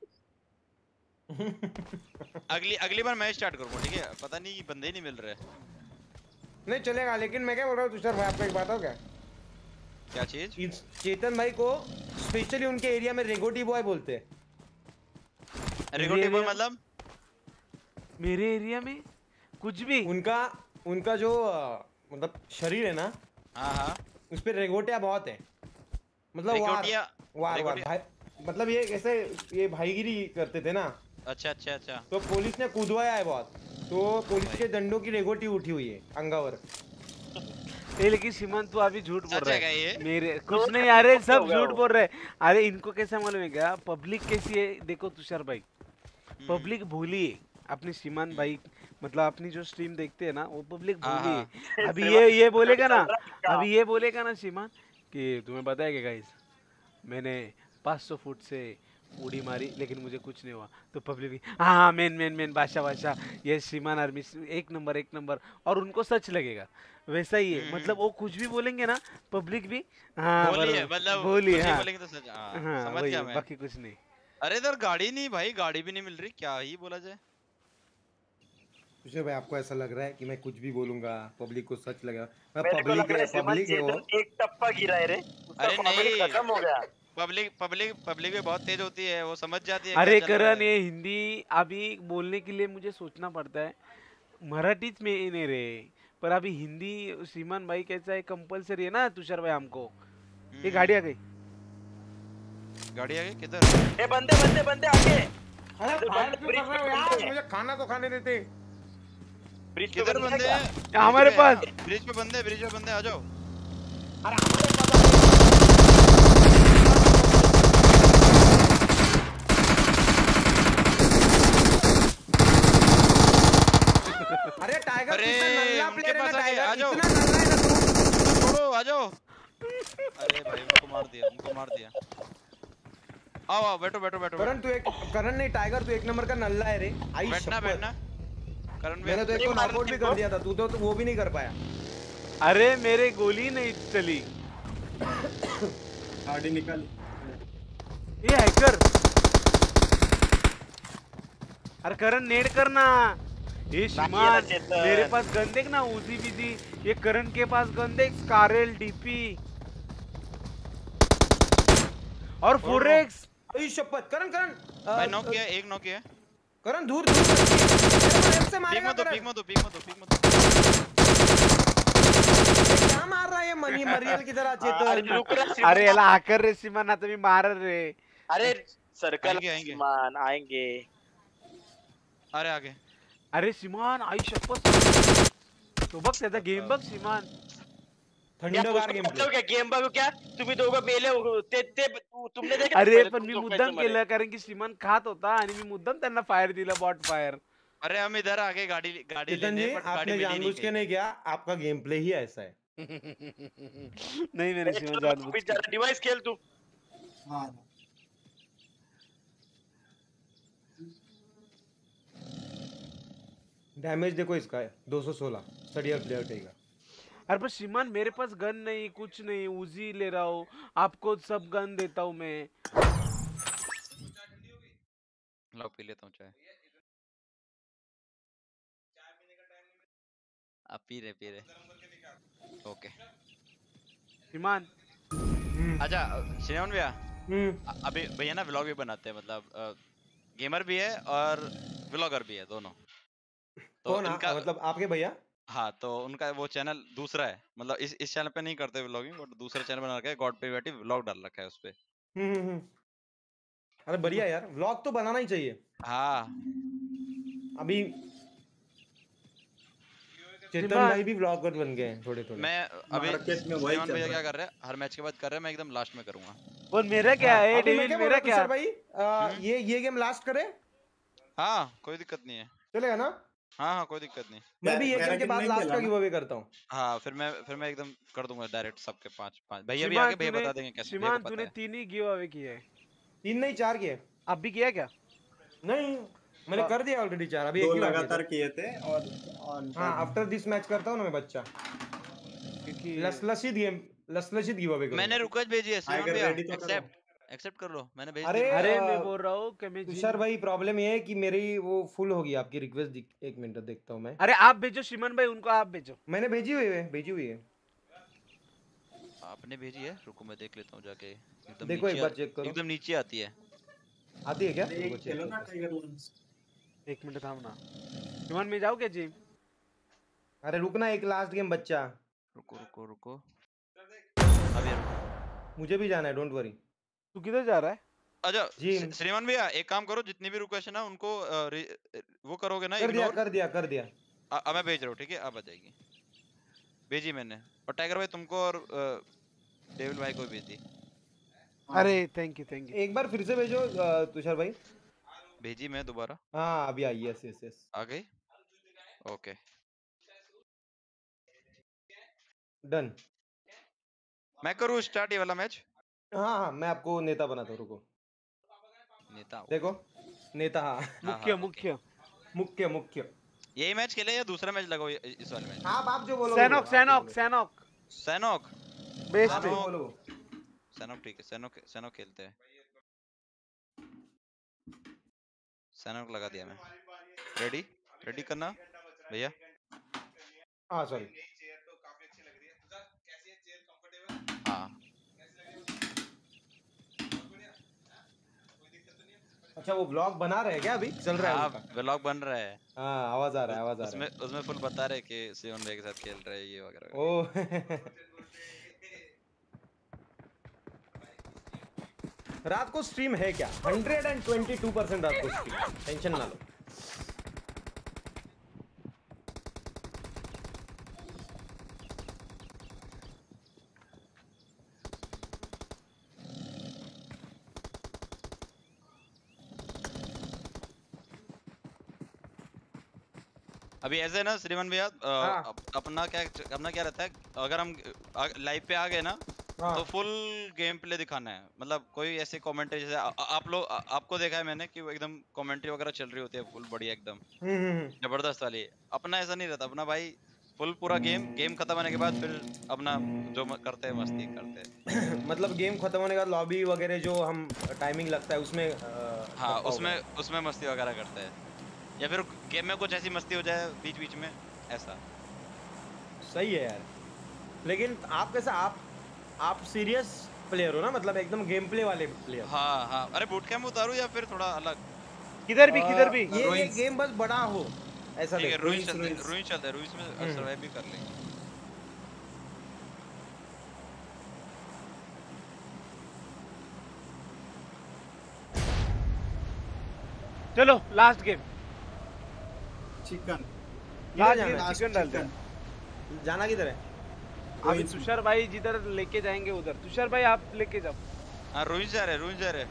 अगली बार मैं स्टार्ट करूंगा, ठीक है? पता नहीं बंदे ही नहीं मिल रहे। नहीं चलेगा, लेकिन मैं क्या बोल रहा हूँ तुषार भाई, आपको एक बात हो क्या, क्या चीज? चेतन भाई को स्पेशली उनके एरिया में रेगोटी बॉय बोलते हैं। रेगोटी बॉय मतलब? मेरे एरिया में कुछ भी उनका जो मतलब शरीर है ना, हाँ उस पे रेगोटिया बहुत है, मतलब रेगोटिया? वार रेगोटिया? भाई, मतलब ये कैसे ये भाईगिरी करते थे ना, अच्छा। तो पुलिस ने कूदवाया है बहुत, तो पुलिस के डंडों की रेगोटी उठी हुई है अंगावर। लेकिन सीमन तू अभी झूठ बोल सच रहा है क्या है, ये? मेरे कुछ नहीं, अरे सब झूठ बोल रहे हैं। अरे इनको कैसा मालूम है क्या, पब्लिक कैसी है देखो तुषार भाई, पब्लिक भूली है अपनी सीमान भाई, मतलब अपनी जो स्ट्रीम देखते हैं ना वो पब्लिक भूली है। अभी ये बोलेगा ना सीमान कि तुम्हें पता है क्या गाइस, मैंने 500 फुट से उड़ी मारी लेकिन मुझे कुछ नहीं हुआ, तो पब्लिक हाँ मेन बादशाह ये सीमान आर्मी एक नंबर, और उनको सच लगेगा, वैसा ही है, मतलब वो कुछ भी बोलेंगे ना पब्लिक भी हाँ बोलिए, मतलब बोलिए कुछ ही हाँ बोलेंगे तो सच। हाँ समझ वही, गया मैं। बाकी कुछ नहीं। अरे इधर गाड़ी नहीं भाई, गाड़ी भी नहीं मिल रही, क्या ही बोला जाए। तुषार भाई आपको ऐसा लग रहा है कि मैं कुछ भी बोलूंगा पब्लिक को सच लगेगा, मैं मेरे को लग रहा है सिमन पब्लिक है वो। चेतन एक टप्पा गिरा है रे, उसका अरे कॉमेडी नहीं। खत्म हो गया। पब्लिक भी बहुत तेज होती है, वो समझ जाती है अरे क्या चल रहा करण है। ये हिंदी अभी बोलने के लिए मुझे सोचना पड़ता है, मराठीच में ही नहीं रहे, पर अभी हिंदी सीमान भाई कैसा है कंपलसरी है ना तुषार भाई हमको। ये गाड़ी आ गई, गाड़ी आ गई किधर? ए बंदे आगे। अरे फायर क्यों कर रहे हो यार, मुझे खाना तो खाने देते। ब्रिज पे किधर बंदे बंदे हैं हैं? क्या? हमारे पास। ब्रिज पे बंदे आ जाओ। अरे हमारे पास अरे टाइगर अरे, कितना नल्ला उनके प्लेयर है ना, पास आके, आ टाइगर जाओ। इतना नल्ला है ना तू। छोड़ो, आ जाओ। अरे भाई उनको मार दिया। आओ बैठो। करण नहीं, टाइगर तू एक नंबर का नल्ला है रे, आई बैठना शपथ। करण मैंने तो एक को नॉकआउट भी कर दिया था, तू तो वो भी नहीं कर पाया। अरे मेरे गोली नहीं चली, गाड़ी निकाली। ये हैकर। अरे करण नेड करना, ये शिमान चेतन। मेरे पास गन देख ना, उजी बिजी, ये करण के पास गन देख, स्कारल डीपी और 4x। आई शपथ, करण भाई नॉक किया, एक नॉक किया। करण दूर लेफ्ट से पीक मारेगा मत दो, करण। पीक मत दो। क्या मार रहा है ये मरियल की तरह अरे चेतन? रुक रहा सिमन। अरे याला हाकर रे सीमान, आता मी मारर रे। अरे सर्कल आएंगे। सिमन आएंगे। अरे आगे। अरे सीमान आई शपथ, तो बघ त्याचा गेम बघ सीमान। थंडगार गेम प्ले। क्या गेम बघू क्या तुम्ही दोघं मेले तुमने देखा अरे पहिले पण तुम मी दोघं मुद्दाम याच्यामध्ये? केलं, कारण की सीमान खात होता आणि मी मुद्दाम त्यांना फायर दिला, बॉट फायर। अरे हम इधर आगे गाड़ी चेतन लेने, जी, बट गाड़ी आपने मिली जानबूझ के नहीं किया, आपका गेम प्ले ही ऐसा है। नहीं मैंने सीमान चलो, जानबूझ के। डिवाइस खेल तू। हाँ डैमेज देखो इसका है 216, स्टडीयर प्लेयर कहेगा। अरे पर सीमान मेरे पास गन नहीं, कुछ नहीं, उजी ले रहा हूँ, आपको सब गन देता हूँ मैं। लो पी लेता हूँ चाय। अब पी रहे ओके। ईमान अच्छा श्रीमान भैया, अभी भैया ना व्लॉग भी बनाते हैं, मतलब गेमर भी है और व्लॉगर भी है दोनों। तो कौन इनका मतलब आपके भैया? हाँ, तो उनका वो चैनल दूसरा है, मतलब इस चैनल पे नहीं करते व्लॉगिंग, बट दूसरा चैनल बना रखा है, गॉड पे बैठी व्लॉग डाल रखा है उस पे। अरे बढ़िया यार, व्लॉग तो बनाना ही चाहिए। हाँ अभी चेतन भाई भी व्लॉगर बन गए हैं थोड़े थोड़े। मैं अभी मार्केट में वही श्रीमान चल भैया रहा क्या है। कर रहे हैं, हर मैच के बाद कर रहे हैं, मैं एकदम लास्ट में करूंगा। और मेरा क्या है अभी मैं डेविल, क्या बोल मेरा रहा हूँ क्या? सर भाई, ये गेम लास्ट करे हाँ कोई दिक्कत नहीं है। चलेगा ना? हाँ कोई दिक्कत नहीं। मैं भी ये गेम के कैरेकिन बाद नहीं लास्ट खेला का ना? गिव अवे करता हूँ। हाँ फिर मैं एकदम कर दूंगा डायरेक्ट सबके 5-5। भैया भी श्रीमान आगे, भैया तूने बता देंगे कैसे, भैया श्रीमान को पता तूने है। 3 ही गिव अवे किए हैं। 3 नहीं 4 किए। अब भी किया क्या? नहीं मैंने कर दिया ऑलरेडी 4, अभी 2 एक ही बाकी लगातार है। किए थे और हाँ आफ्टर दिस मैच करता हूँ ना मैं बच्चा, क्योंकि लसलसित गिव अवे करूंगा। मैंने रिक्वेस्ट भेजी है श्रीमान टाइगर भैया, रेडी तो करो। एक्सेप्ट कर लो, मैंने भेज अरे दी। अरे मैं बोल रहा हूँ कि मैं तुषार भाई प्रॉब्लम ये है कि मेरी वो फुल होगी आपकी रिक्वेस्ट। एक मिनट देखता हूँ मैं। अरे आप भेजो श्रीमान भाई, उनको आप भेजो। मैंने भेजी हुई है। आपने भेजी है, रुको मैं देख लेता हूँ जाके। एकदम देखो एक नीचे बार चेक करो। एकदम नीचे आती है। आती है क्या? ये रुको चेक खेलो ना करता हूँ। Tiger loans. 1 मिनट थामना। श्रीमान में जाओ क्या जिम? अरे रुकना, एक लास्ट गेम बच्चा। रुको अभी रुको। मुझे भी जाना है, डोंट वरी। तू किधर जा रहा है? अच्छा जिम श्रीमान भैया एक काम करो, जितनी भी रिक्वेस्ट है ना उनको वो करोगे ना कर दिया इग्नोर। कर दिया। अब मैं भेज रहा हूँ, ठीक है अब आ जाएगी, भेजी मैंने। और टाइगर भाई तुमको और डेविल भाई को भेज दी। अरे थैंक यू एक बार फिर से भेजो तुषार भाई। भेजी मैं दोबारा। हाँ अभी आई, यस आ गई, ओके डन। मैं करूँ स्टार्ट ये वाला मैच? हाँ मैं आपको नेता बनाता हूँ, रुको। नेता देखो नेता, हाँ मुख्य okay। मुख्य। यही मैच खेले या दूसरा मैच लगाओ इस वाले मैच? हाँ आप जो बोलो। सैनॉक बेस्ट बेस्ट बोलो। सैनॉक ठीक है, सैनॉक खेलते हैं। सैनॉक लगा दिया मैं। रेडी करना भैया। हाँ सॉरी। हाँ अच्छा वो व्लॉग बना रहे हैं क्या? अभी चल रहा है हाँ उनका? व्लॉग बन रहा है। हाँ आवाज आ रहा है। उसमें फुल बता रहे कि सियोन भाई के साथ खेल रहे हैं ये वगैरह। ओ रात को स्ट्रीम है क्या? 122% रात को स्ट्रीम, टेंशन ना लो। अभी ऐसे ना श्रीमान भैया हाँ। अपना क्या रहता है, अगर हम लाइव पे आ गए ना हाँ। तो फुल गेम प्ले दिखाना है, मतलब कोई ऐसे कमेंट्री जैसे आप लोग आपको देखा है मैंने कि वो एकदम कमेंट्री वगैरह चल रही होती है फुल बढ़िया एकदम जबरदस्त वाली। अपना ऐसा नहीं रहता, अपना भाई फुल पूरा गेम खत्म होने के बाद फिर अपना जो करते हैं मस्ती करते हैं। मतलब गेम खत्म होने के बाद लॉबी वगैरह जो हम टाइमिंग लगता है उसमें हाँ उसमें मस्ती वगैरह करते हैं, या फिर गेम में कुछ ऐसी मस्ती हो जाए बीच में ऐसा। सही है यार। लेकिन आप कैसा, आप सीरियस प्लेयर हो ना, मतलब एकदम गेम प्ले वाले प्लेयर? हाँ अरे बूट कैंप उतारूं या फिर थोड़ा अलग? किधर भी ये गेम बस बड़ा हो ऐसा। ठीक है देखो रुइंस चलते हैं, रुइंस में सर्वाइव भी कर लेंगे। चलो लास्ट गेम। चिकन चिकन डालते हैं। जाना किधर है? अभी तुषार भाई जिधर लेके जाएंगे उधर। तुषार भाई आप लेके जाओ। हाँ रुइंस जा रहे।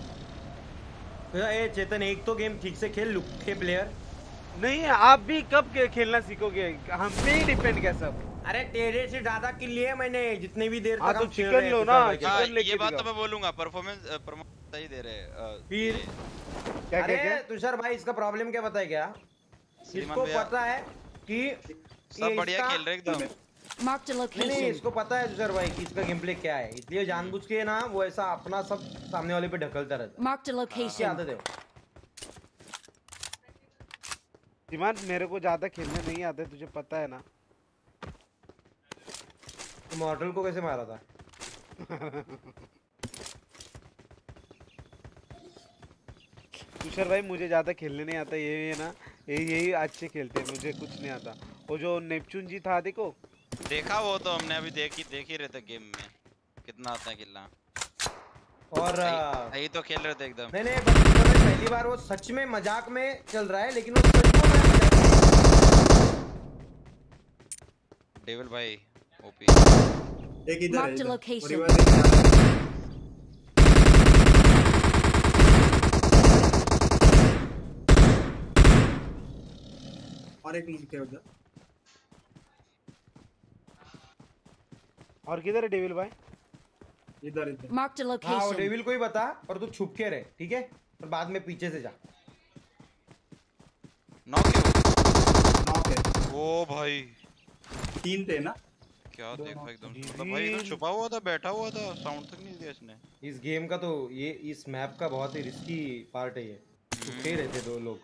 ए चेतन एक तो गेम ठीक से खेल, लुक्के प्लेयर नहीं आप भी कब खेलना सीखोगे? हम पे ही डिपेंड क्या सब। अरे तेरे से ज्यादा किल लिए मैंने जितनी भी देर तक। तो चिकन लो ना, चिकन लेके ये बात तो मैं बोलूंगा, परफॉर्मेंस सही दे रहे फिर क्या तुषार भाई इसका प्रॉब्लम क्या पता है क्या? इसको पता है कि सब बढ़िया खेल रहे एकदम। Marked a नहीं location. इसको पता है तुषार भाई कि इसका गेम प्ले क्या है, इसलिए जानबूझ के ना वो ऐसा अपना सब सामने वाले पे ढकलता रहता है। Marked a क्या location. आदत है? सीमान मेरे को ज्यादा खेलने नहीं आता, तुझे पता है ना। मॉडल को कैसे मारा था? तुषार भाई मुझे ज्यादा खेलने नहीं आता, ये ना यही अच्छे खेलते हैं, मुझे कुछ नहीं आता। वो जो नेपच्यून जी था देखो, देखा वो तो हमने अभी देख ही रहे थे गेम में कितना आता है खेलना। और यही तो खेल रहे थे एकदम। नहीं नहीं, बस पहली बार वो सच में मजाक में चल रहा है, लेकिन वो सच में मजाक में। डेविल भाई ओपी। एक इधर है Marked a इधर। location. और ये वाला एक यहाँ है। और एक नीचे उधर। और किधर है डेविल भाई? इधर इधर। Marked a हाँ वो location. डेविल को ही बता, और तू छुप के रहे, ठीक है? और बाद में पीछे से जा। नॉक है नॉक है। ओ भाई 3 थे ना। क्या दो देखा नॉक। एकदम से। मतलब भाई इधर छुपा हुआ था, बैठा हुआ था, साउंड तक नहीं दिया इसने। इस गेम का तो ये इस मैप का बहुत ही रिस्की पार्ट है ये। छुपके ही रहते दो लोग।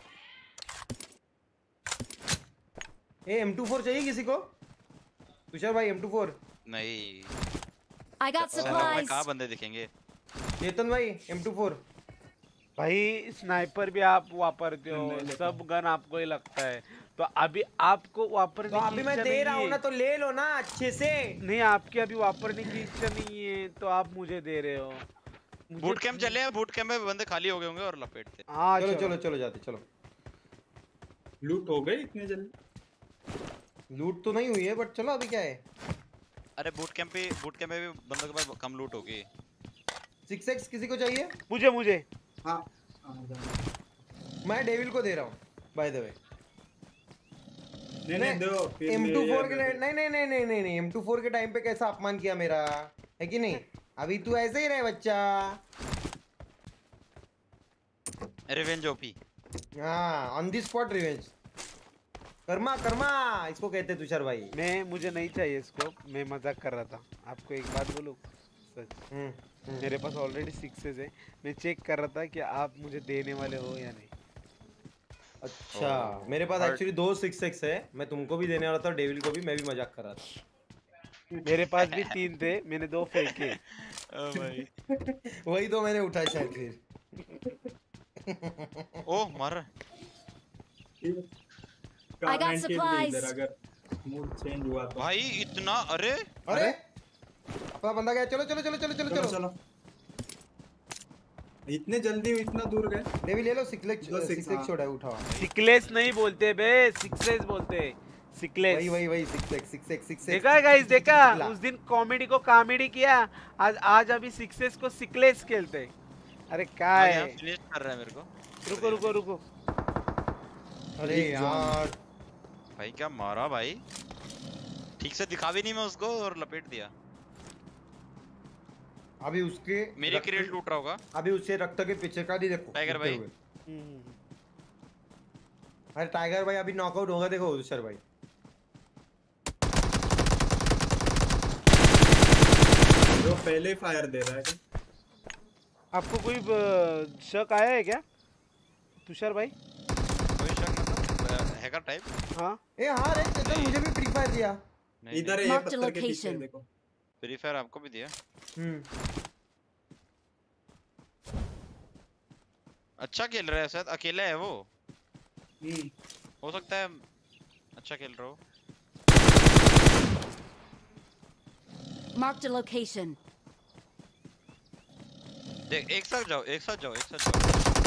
ए M24 चाहिए किसी को? तुषार भाई M24। नहीं I got में supplies. कहाँ बंदे दिखेंगे। चेतन भाई M24। भाई स्नाइपर भी आप वापरते हो, नहीं लेता। सब गन आपको ही लगता है, तो अभी आपको वापरने तो की अभी मैं इच्छा दे नहीं रहा हूँ है। ना, तो ले लो ना अच्छे से। नहीं, आपकी अभी वापरने की इच्छा नहीं है, तो आप मुझे दे रहे हो। बूट कैंप चले हैं, बूट कैंप में बंदे खाली हो गए होंगे और लपेटते। हाँ चलो चलो चलो जाते चलो। लूट हो गई इतने जल्दी। लूट तो नहीं हुई है, बट चलो अभी क्या है। अरे बूट कैंप में भी बंदों के पास कम लूट होगी। 6x किसी को चाहिए? मुझे हाँ हाँ, इधर। मैं डेविल को दे रहा हूँ बाय द वे। नहीं दो फिर M24 के नहीं नहीं नहीं नहीं नहीं नहीं M24 के टाइम पे कैसा अपमान किया मेरा, है कि नहीं? अभी तू ऐसे ही रहे बच्चा। Revenge OP. हाँ on the spot revenge. Karma karma इसको कहते हैं तुषार भाई। मुझे नहीं चाहिए इसको, मैं मजाक कर रहा था। आपको एक बात बोलूं, सच मेरे पास ऑलरेडी 6s है। मैं चेक कर रहा था कि आप मुझे देने वाले हो या नहीं। अच्छा मेरे पास एक्चुअली 2 6x है, मैं तुमको भी देने वाला था, डेविल को भी। मैं भी मजाक कर रहा था। मेरे पास भी 3 थे, मैंने 2 फेंके। ओ भाई वही तो मैंने उठाया शायद फिर। ओ मार। I got supplies. इधर अगर मूड चेंज हुआ तो। भाई इतना अरे अरे अपना बंदा गया। चलो चलो चलो चलो चलो चलो चलो चलो। इतने जल्दी इतना दूर गए। डेविल ले लो। 6x लो, six, 6x हाँ। छोड़ा है, उठाओ। सिकलेस नहीं बोलते बे, 6s बोलते। सिकलेस वही वही वही 6x देखा है गाइस, देखा उस दिन कॉमेडी को कॉमेडी किया, आज अभी 6s को सिकलेस खेलते। अरे क्या है, फिनिश कर रहा है मेरे को। रुको रुको रुको। अरे यार भाई क्या मारा भाई, ठीक से दिखा भी नहीं मैं उसको और लपेट दिया। अभी उसके मेरी क्रेट लूट रहा होगा। अभी उसके रक्त के पीछे का नहीं देखो टाइगर गिरते भाई। हुए। अरे टाइगर भाई अभी नॉकआउट होगा, देखो सर भाई। जो पहले ही फायर दे रहा है क्या? आपको कोई शक आया है क्या तुषार भाई? कोई शक मतलब हैकर टाइप? हाँ ए हाँ रे चेतन, मुझे भी फ्री फायर दिया। नहीं इधर है ये Marked पत्थर के पीछे location. देखो। फ्री फायर आपको भी दिया। अच्छा खेल रहा है शायद, अकेला है वो, हो सकता है अच्छा खेल रहा हो। Marked a location. देख एक साथ जाओ एक साथ जाओ एक साथ जाओ।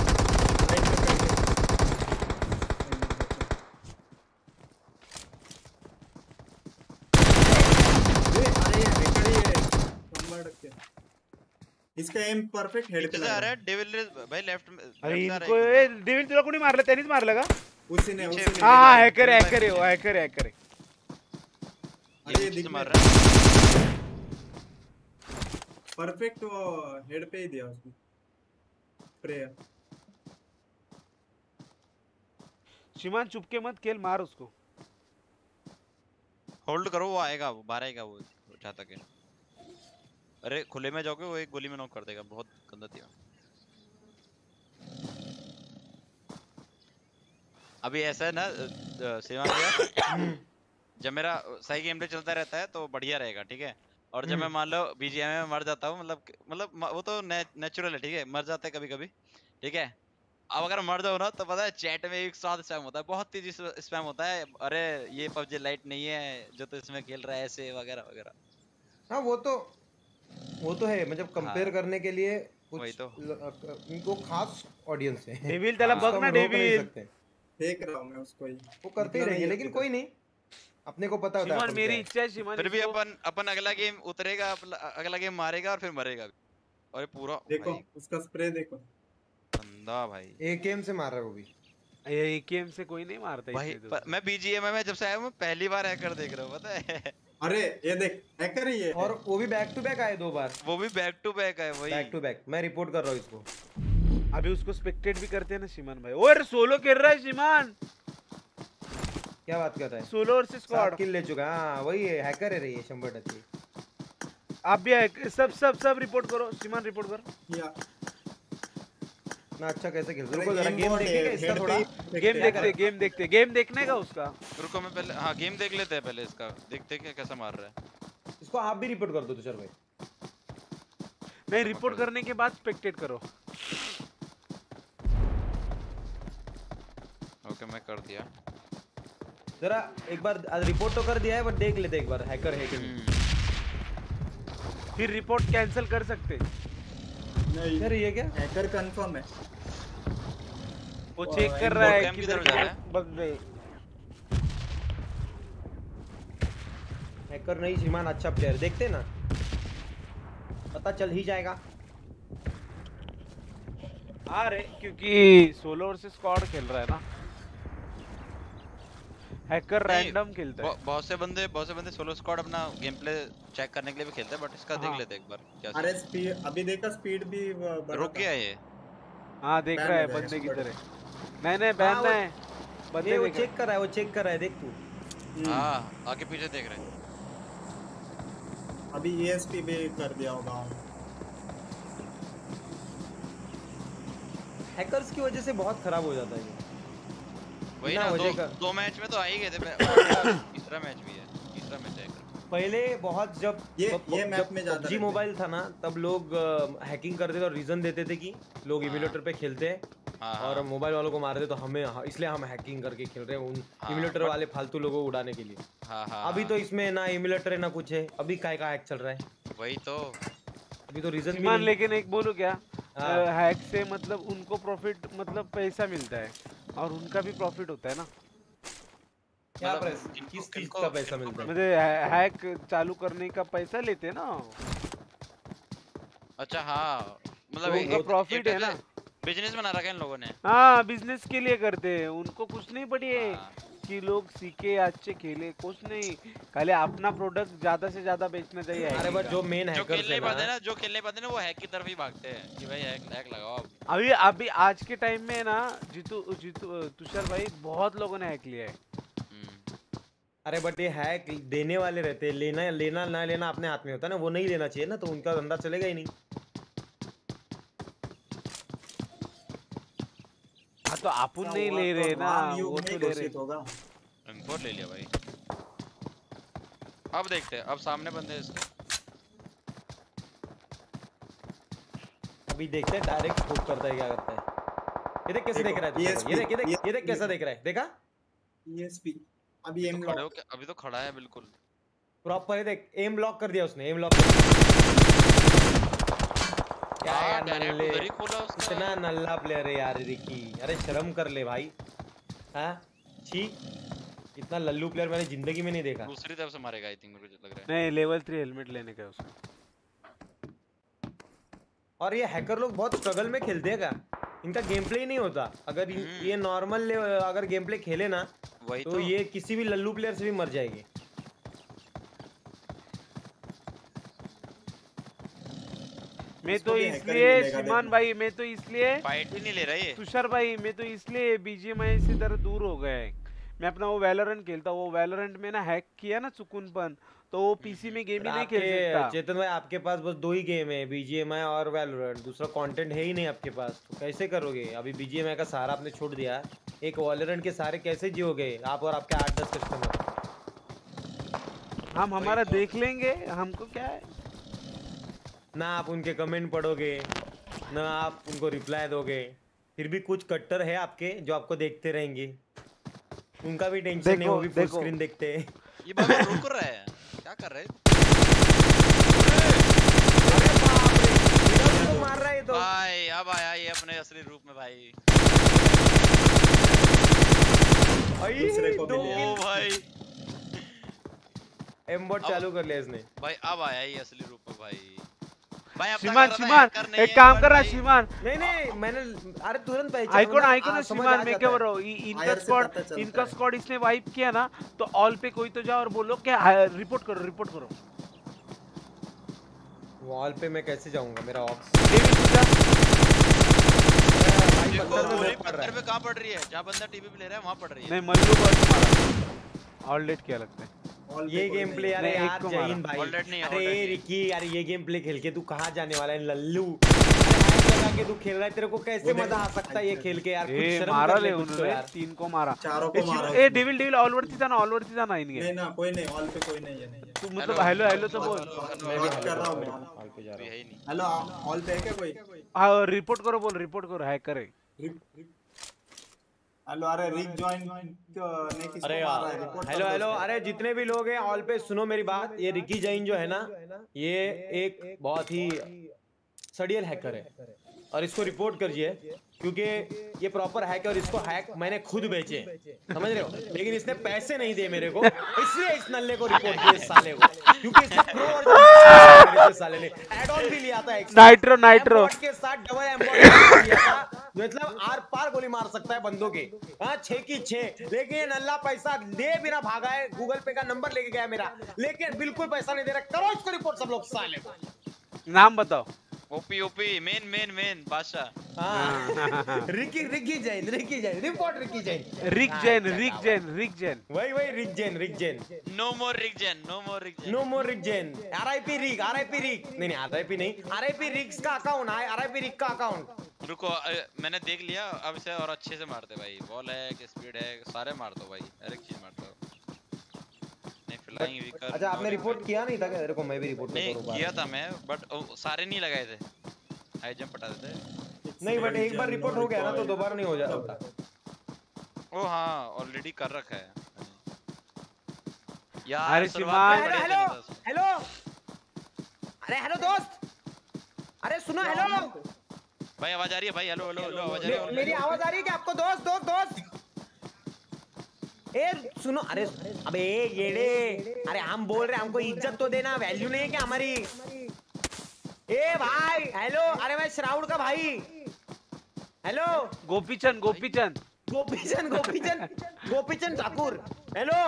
अरे ये हैकर ही है। नंबर रख के। इसका एम परफेक्ट हेड पे पीछे लग से आ रहा रहा है। है डेविल भाई लेफ्ट में। अरे left से आ इनको रहा है। डेविल तुला कोणी मारलं? त्यानेच मारलं का? उसी ने हाँ हैकर है, हैकर है वो, हैकर है, हैकर है। अरे ये दिख से मार रहा रहा है। परफेक्ट वो हेड पे ही दिया उसने। प्रेयर। शिमान चुपके मत खेल, मार उसको। होल्ड करो, वो आएगा, वो बाहर आएगा वो जहाँ तक है। अरे खुले में जाओगे वो एक गोली में नॉक कर देगा, बहुत गंदा दिया। अभी ऐसा है ना श्रीमान भैया, जब मेरा सही गेम प्ले चलता रहता है तो बढ़िया रहेगा, ठीक है। और जब मैं मान लो बीजीएमआई में मर जाता हूँ, मतलब वो तो नेचुरल है, ठीक है, मर जाता है कभी कभी, ठीक है। अब अगर मर जाओ ना तो पता है चैट में एक साथ स्पैम होता है, बहुत तेजी से स्पैम होता है, अरे ये पबजी लाइट नहीं है जो तो इसमें खेल रहा है, ऐसे वगैरह वगैरह। हाँ वो तो है, मतलब कंपेयर करने के लिए वही कुछ तो। इनको खास ऑडियंस है। डेविल तेला उसको बघ हम ना रोक नहीं डेविल। सकते। देख रहा हूँ मैं उसको ही। वो करते ही इतना रहेंगे, नहीं लेकिन है कोई नहीं, अपने को पता होता है शिमन अपन मेरी क्या है। इच्छा है शिमन फिर भी इसको अपन अगला गेम उतरेगा, अगला गेम मारेगा और फिर मरेगा भी। और ये पूरा देखो भाई उसका स्प्रे देखो। गंदा भाई। एक गेम से मार रहा है वो भी। ये गेम से कोई नहीं मारता भाई इतने दूर से। मैं बीजीएमआई में जब से आया हूँ, मैं पहली बार हैकर देख रहा हूँ, पता है। अरे ये देख हैकर ही है। और वो भी बैक टू बैक आए 2 बार, वो भी बैक टू बैक है वही। Back to back. मैं रिपोर्ट कर रहा हूँ इसको। अभी उसको स्पेक्टेट भी करते हैं ना शिमन भाई। ओए सोलो खेल रहा है शिमन, क्या बात कर रहा है? Solo versus 7 squad. किल ले चुका है। हाँ वही है, हैकर है रे ये 100%। आप भी सब रिपोर्ट करो शिमन, रिपोर्ट कर। या ना अच्छा कैसे खेल, अरे रुको जरा गेम गेम बोर्ड देखेंगे है, इसका हेड पे थोड़ा। ही गेम देखते गेम देखने का उसका। रुको मैं पहले हाँ गेम देख लेते हैं पहले इसका, देखते हैं कैसा मार रहा है। इसको आप भी रिपोर्ट कर दो तुषार भाई। नहीं, रिपोर्ट करने के बाद स्पेक्टेट करो। ओके मैं कर दिया। जरा एक बार रिपोर्ट तो कर दिया है, बट देख लेते एक बार हैकर है कि नहीं। फिर रिपोर्ट कैंसिल कर सकते। नहीं यार ये क्या? हैकर कंफर्म है। वो चेक कर रहा है कैम कि किधर जा रहा है? बंदे। हैकर नहीं श्रीमान, अच्छा प्लेयर, देखते ना पता चल ही जाएगा। अरे क्योंकि सोलो वर्सेस स्क्वाड खेल रहा है ना, हैकर रैंडम खेलता है। बहुत से बंदे सोलो स्क्वाड अपना गेम प्ले चेक करने के लिए भी खेलते हैं, बट इसका हाँ। देख लेते हैं एक बार क्या अरे स्पीड अभी देखा, स्पीड भी बढ़ा रुक था। गया ये। हाँ देख बैन रहा है हो गया बंदे इसको किधर है। नहीं बैनना है बंदे। ये वो देख रहा चेक कर रहा है, वो चेक कर रहा है, देख तू। हाँ आगे पीछे देख रहे हैं। अभी ESP भी कर दिया होगा। हैकर्स की वजह से बहुत खराब हो जाता है ये। वही बिना ना, वजह का। दो मैच में तो आ ही गए थे। तीसरा मैच भी है, तीसरा मैच है। पहले बहुत जब ये मैप में ज्यादा PUBG रहते मोबाइल था ना, तब लोग हैकिंग करते थे और रीजन देते थे कि लोग इम्यूलेटर पे खेलते हैं हाँ, और मोबाइल वालों को मारते, तो हमें इसलिए हम हैकिंग करके खेल रहे हैं उन इम्यूलेटर वाले फालतू लोगों को उड़ाने के लिए। हाँ अभी तो इसमें ना इम्यूलेटर है ना कुछ है, अभी काय का हैक चल रहा है। वही तो। अभी तो रीजन भी मान नहीं। लेकिन एक बोलूं क्या, हाँ। हैक से मतलब उनको प्रॉफिट, मतलब पैसा मिलता है और उनका भी प्रॉफिट होता है ना। क्या मतलब प्राइस, किस चीज का पैसा मिलता है? मतलब हैक चालू करने का पैसा लेते हैं ना। अच्छा हाँ, मतलब तो उनका प्रॉफिट है ना। बिजनेस बना रखा है इन लोगों ने। हाँ बिजनेस के लिए करते हैं, उनको कुछ नहीं पड़ी है हाँ। कि लोग सीखे अच्छे खेले, कुछ नहीं, खाली अपना प्रोडक्ट ज्यादा से ज्यादा बेचना चाहिए। अरे hacking बट का। जो मेन जो हैकर खेलने पाते ना वो हैक की तरफ ही भागते हैं कि भाई हैक लगाओ आप। अभी आज के टाइम में ना जीतू तुषार भाई बहुत लोगों ने हैक लिया है। अरे बट ये हैक देने वाले रहते हैं, लेना ना लेना अपने हाथ में होता है ना, वो नहीं लेना चाहिए ना, तो उनका धंधा चलेगा ही नहीं। हाँ तो अपन नहीं ले रहे ना, वो तो ले रहे। होगा। M4 ले लिया भाई। अब देखते हैं, अब सामने बंदे हैं इसके। अभी देखते हैं डायरेक्ट स्कोप करता है क्या करता है। ये देख कैसे देख रहा है तू, ESP, ये देख कैसा देख रहा है, देखा? ESP अभी एम खड़े हो क्या? अभी तो खड़ा है बिल्कुल प्रॉपर, देख एम लॉक कर दिया उसने, एम लॉक कर दिया। क्या यार डायरेक्ट नल्ले, उधर ही खोला उसका। इतना नल्ला प्लेयर है यार रिकी, अरे शर्म कर ले भाई। हाँ छी, इतना लल्लू प्लेयर मैंने जिंदगी में नहीं देखा। दूसरी तरफ से मारेगा आई थिंक, मुझे लग रहा है। नहीं लेवल 3 हेलमेट लेने का है उसको। और ये हैकर लोग बहुत स्ट्रगल में खेलते हैं क्या, इनका गेम प्ले ही नहीं होता। अगर ये नॉर्मल अगर गेम प्ले खेले ना, तो ये किसी भी लल्लू प्लेयर से भी मर जाएंगे। मैं तो इसलिए श्रीमान भाई, मैं तो इसलिए फाइट ही नहीं ले रहा ये। तुषार भाई, मैं तो इसलिए बीजीएमआई से इधर दूर हो गया है। मैं अपना वो वैलोरेंट खेलता हूँ, वो वैलोरेंट में ना हैक किया ना सुकूनपन, तो वो पीसी में गेम ही नहीं खेल सकता। चेतन भाई आपके पास बस 2 ही गेम है, बीजीएमआई और वैलोरेंट, दूसरा कंटेंट है ही नहीं आपके पास, तो कैसे करोगे? अभी बीजीएमआई का सहारा आपने छोड़ दिया, एक वैलोरेंट के सहारे कैसे जियोगे आप और आपके 8-10 कस्टमर? हम हमारा देख लेंगे, हमको क्या है। ना आप उनके कमेंट पढ़ोगे, ना आप उनको रिप्लाई दोगे, फिर भी कुछ कट्टर है आपके जो आपको देखते रहेंगे, उनका भी टेंशन नहीं, वो भी फुल स्क्रीन देखते हैं। ये बाबा रुक रहा है, क्या कर रहे हैं? अरे बाप रे, तो मार रहा है तो भाई अब आया ये अपने असली रूप में भाई। दूसरे को दो मिल गया। ओ भाई एमबॉट चालू कर लिया इसने भाई, अब आया ये असली रूप में भाई। भाई अब श्रीमान एक काम कर रहा है श्रीमान। नहीं मैंने अरे तुरंत पहचान आइकन श्रीमान, मैं क्या बोल रहा हूँ, इनका स्क्वाड इसने वाइप किया ना, तो ऑल पे कोई तो जाओ और बोलो क्या रिपोर्ट करो। वॉल पे मैं कैसे जाऊंगा, मेरा ऑक्स पत्थर पे कहां पड़ रही है? जहां बंदा टीवी पे ले रहा है वहां पड़ रही है। नहीं मल्लू बस मारा, ऑलरेट किया लगता है ये गेम प्ले। अरे यार जहीन भाई, नहीं, अरे रिकी यार ये गेम प्ले खेल के तू कहाँ जाने वाला है लल्लू? लगा के तू खेल रहा है, तेरे को कैसे मजा आ सकता है ये खेल के यार? कुछ शर्म मारा कर ले ले कुछ तो उन्होंने, यार। 3 को मारा, चारों को मारा। ए डेविल ऑलवर्ड था ना इनके। नहीं ना, कोई नहीं, ऑल पे कोई नहीं है। तू मतलब हेलो तो बोल। मैं भी कर रहा हूँ, मैं ऑल पे जा रहा हूँ। हेलो, ऑल पे है क्या कोई? हाँ रिपोर्ट करो हैक करे। हेलो, अरे रिक जॉइन ने किसको अरे मारा है? रिपोर्ट हेलो अरे जितने भी लोग हैं ऑल पे सुनो मेरी बात, ये रिकी जैन जो है ना, ये एक बहुत ही सड़ियल हैकर है और इसको रिपोर्ट करिए, क्योंकि ये प्रॉपर हैक है और इसको हैक मैंने खुद बेचे, समझ रहे हो? लेकिन इसने पैसे नहीं दिए मेरे को, इसलिए इस नल्ले को रिपोर्ट किया, साले को, क्योंकि इसने प्रो वर्जन साले ने ऐड ऑन भी लिया था एक नाइट्रो के साथ, डबल एम्बॉट लिया था, मतलब आर पार गोली मार सकता है बंदों के। हाँ 6 की 6, लेकिन ये नल्ला पैसा दे बिना भागा है, गूगल पे का नंबर लेके गया मेरा, लेकिन बिल्कुल पैसा नहीं दे रहा। करो इसको रिपोर्ट सब लोग, साले को। नाम बताओ। ओपी मेन बादशाह। हाँ Ricky Jain report Ricky Jain Rick Jain वही Rick Jain no more Rick Jain RIP Rick नहीं आरआईपी नहीं, आरआईपी रिक्स का अकाउंट है, आरआईपी रिक का अकाउंट। रुको मैंने देख लिया, अब इसे और अच्छे से मारते भाई, बॉल है कि स्पीड है, सारे मार दो भाई, हर एक चीज मार दो। नहीं फ्लाइंग भी कर। अच्छा आपने रिपोर्ट किया नहीं था क्या? तेरे को मैं भी रिपोर्ट नहीं किया था मैं, बट सारे नहीं लगाए थे, हाई जंप हटा देते। नहीं बट एक बार रिपोर्ट हो गया ना तो दोबारा नहीं हो जाता। ओ हाँ ऑलरेडी कर रखा है यार। अरे श्रीमान हेलो अरे हेलो दोस्त, अरे सुनो हेलो भाई, आवाज आ रही है भाई? हेलो आवाज आ रही है? मेरी आवाज आ रही है क्या आपको? दोस्त ए सुनो, अरे अबे येड़े, अरे हम बोल रहे हैं, हमको इज्जत तो देना, वैल्यू नहीं है क्या हमारी? ए भाई हेलो, अरे मैं श्रावण का भाई, हेलो गोपीचंद ठाकुर, हेलो।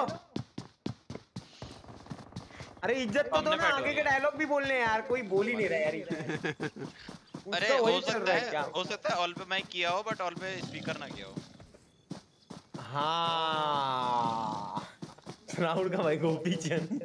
अरे इज्जत तो दो ना, आगे के डायलॉग भी बोलने हैं यार, कोई बोल ही नहीं रहा यार। अरे हो सकता है ऑल पे माइक किया हो, बट ऑल पे स्पीकर ना किया हो। हाँ राहुल का भाई गोपीचंद।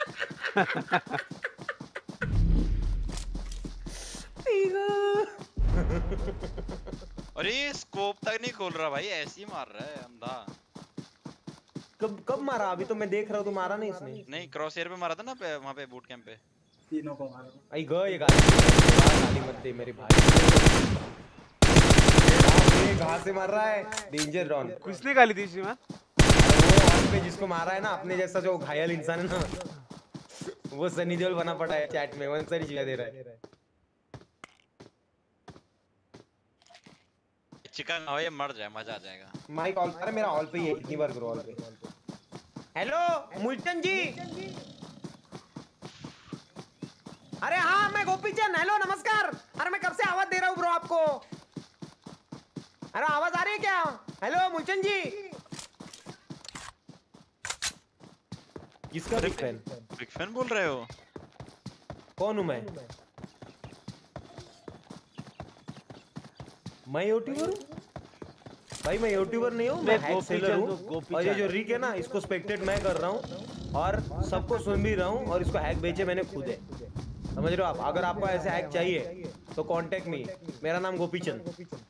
अरे स्कोप तक नहीं खोल रहा भाई, ऐसे ही मार रहा है अंधा। कब मारा? अभी तो मैं देख रहा हूँ, तो मारा नहीं इसने। नहीं क्रॉस एयर पे मारा था ना, वहाँ पे बूट कैंप पे। तीनों को मारा। आई गो ये गाली मत दे मेरे भाई। कहाँ से मार रहा है? Danger Ron. किसने गाली दी श्रीमान? वो ऑन पे जिसको मारा है ना, अपने जैसा जो घायल इंसान है ना, वो सनी देओल बना पड़ा है चैट में, वन सारी चीजें दे रहा है। चिकन हो ये मर जाए, मजा आ जाएगा। माइक ऑल, अरे मेरा ऑल पे ही है, कितनी बार करो ऑल पे। हेलो मुल्टन जी। अरे हाँ मैं गोपीचंद, हेलो नमस्कार। अरे मैं कब से आवाज दे रहा हूँ ब्रो आपको, अरे आवाज आ रही है क्या? हेलो मुल्टन जी। किसका बिग फैन बोल रहे हो? कौन हूँ मैं यूट्यूबर हूँ? भाई मैं यूट्यूबर नहीं हूँ, मैं हैक सेलर हूँ। और ये जो रिक है ना, इसको स्पेक्टेट मैं कर रहा हूँ और सबको सुन भी रहा हूँ, और इसको हैक बेचे मैंने खुद है, समझ रहे हो आप? अगर आपको ऐसे हैक चाहिए तो कांटेक्ट मी। मेरा नाम गोपीचंद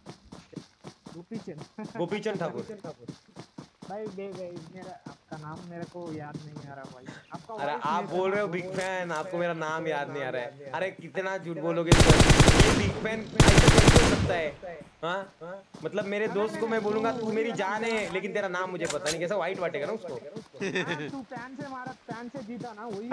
ठाकुर। भाई मेरा आपका नाम मेरे को याद नहीं आ रहा भाई। आपका अरे voice आप मेरे बोल को रहे हो याद बिग है। फैन, आपको मेरा नाम याद नहीं आ रहा है? अरे कितना झूठ बोलोगे सर, ये बिग फैन ऐसे कैसे हो सकता है? हाँ, मतलब मेरे दोस्त को मैं बोलूंगा तू मेरी जान है, लेकिन तेरा नाम मुझे पता नहीं, कैसा वाइट बांटेगा ना उसको। हाँ, तू पैन से जीता ना, वही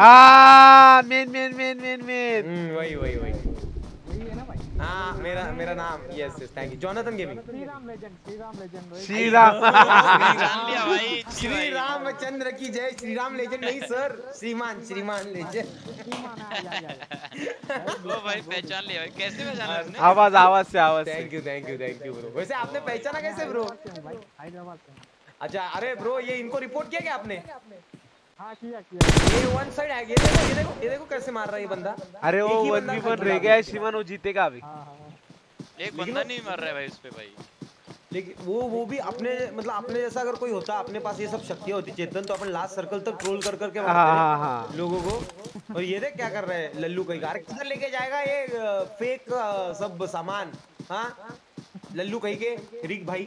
मेन वही वही है ना भाई। हाँ, मेरा नाम, yes thank you, Jonathan gaming. Shriram legend भाई। श्रीराम जान लिया भाई। श्री रामचंद्र की जय। श्रीराम लेजेंड नहीं सर, श्रीमान लेजेंड। श्रीमान ओ भाई पहचान लिया भाई, कैसे पहचाना उसने? आवाज से थैंक यू ब्रो। वैसे आपने पहचाना कैसे ब्रो? भाई हैदराबाद से। अच्छा, अरे ब्रो ये इनको रिपोर्ट किया क्या आपने? हाँ किया। ये वन साइड है, ये देखो कैसे मार रहा है ये बंदा। अरे वो एक ही बंदा 1v1 खड़ा रह है। गया है श्रीमान, वो जीतेगा अभी। एक बंदा नहीं मर रहा है भाई उस पे भाई। लेकिन वो भी अपने मतलब अपने जैसा अगर कोई होता, अपने पास ये सब शक्तियां होती चेतन, तो अपन लास्ट सर्कल तक ट्रोल कर करके मारते लोगों को। और ये देख क्या कर रहे हैं लल्लू कहीं, अरे किधर लेके जाएगा ये फेक सब सामान? हाँ लल्लू कहीं के रिक भाई।